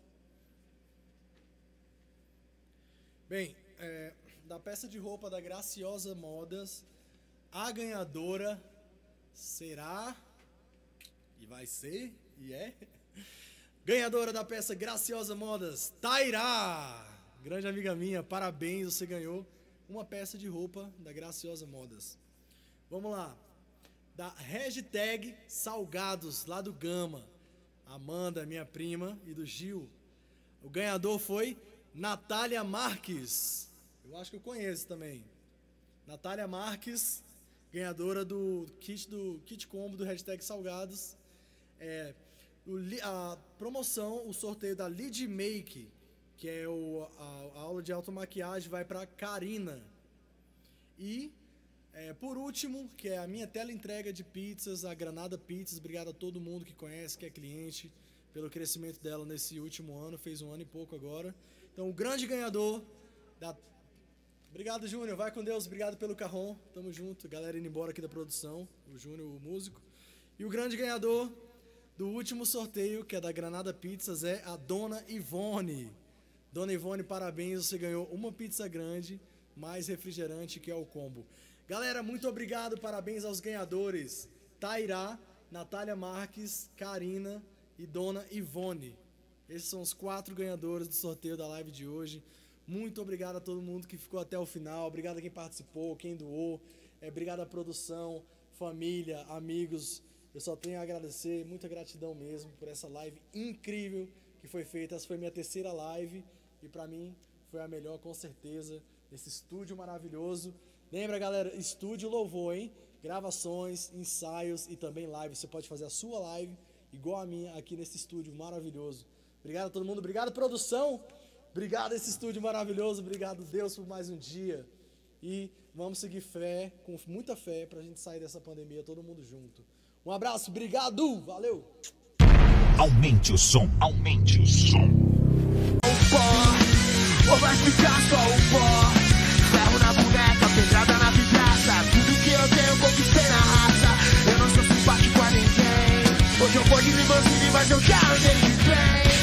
Bem, da peça de roupa da Graciosa Modas, a ganhadora será, e vai ser, e é, ganhadora da peça Graciosa Modas, Tairá. Grande amiga minha, parabéns, você ganhou uma peça de roupa da Graciosa Modas. Vamos lá, da hashtag Salgados, lá do Gama, Amanda, minha prima, e do Gil. O ganhador foi Natália Marques. Eu acho que eu conheço também. Natália Marques, ganhadora do kit combo do hashtag Salgados. A promoção, o sorteio da Lead Make, que é a aula de automaquiagem, vai para Karina. E Por último, que é a minha tela entrega de pizzas, a Granada Pizzas. Obrigado a todo mundo que conhece, que é cliente, pelo crescimento dela nesse último ano. Fez 1 ano e pouco agora. Então, o grande ganhador da... Obrigado, Júnior. Vai com Deus. Obrigado pelo carrão. Tamo junto. Galera indo embora aqui da produção. O Júnior, o músico. E o grande ganhador do último sorteio, que é da Granada Pizzas, é a Dona Ivone. Dona Ivone, parabéns. Você ganhou uma pizza grande, mais refrigerante, que é o combo. Galera, muito obrigado, parabéns aos ganhadores Tairá, Natália Marques, Karina e Dona Ivone. Esses são os 4 ganhadores do sorteio da live de hoje. Muito obrigado a todo mundo que ficou até o final, obrigado a quem participou, quem doou, obrigado à produção, família, amigos. Eu só tenho a agradecer, muita gratidão mesmo por essa live incrível que foi feita. Essa foi minha 3ª live e pra mim foi a melhor, com certeza, nesse estúdio maravilhoso. Lembra, galera, estúdio Louvor, hein? Gravações, ensaios e também live. Você pode fazer a sua live igual a minha aqui nesse estúdio maravilhoso. Obrigado a todo mundo, obrigado produção, obrigado a esse estúdio maravilhoso, obrigado Deus por mais um dia. E vamos seguir fé, com muita fé, pra gente sair dessa pandemia todo mundo junto. Um abraço, obrigado, valeu! Aumente o som, aumente o som. O pó, ou vai ficar só o pó? Ferro na boneca, pedrada na vidraça. Tudo que eu tenho conquistei na raça. Eu não sou simpático a ninguém. Hoje eu vou de limousine, mas eu já andei de trem.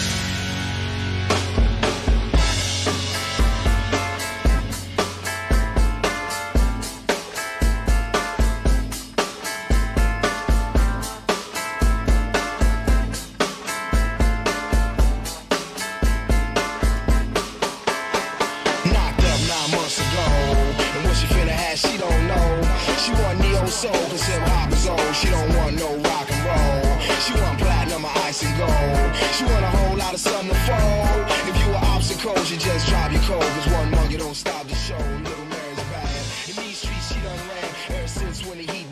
Soul, cause hip hop is old. She don't want no rock and roll. She want platinum or ice and gold. She want a whole lot of something to fold. If you were obstacles, you just drive your cold. Cause one monkey don't stop the show. Little Mary's bad. In these streets she done ran ever since when the heat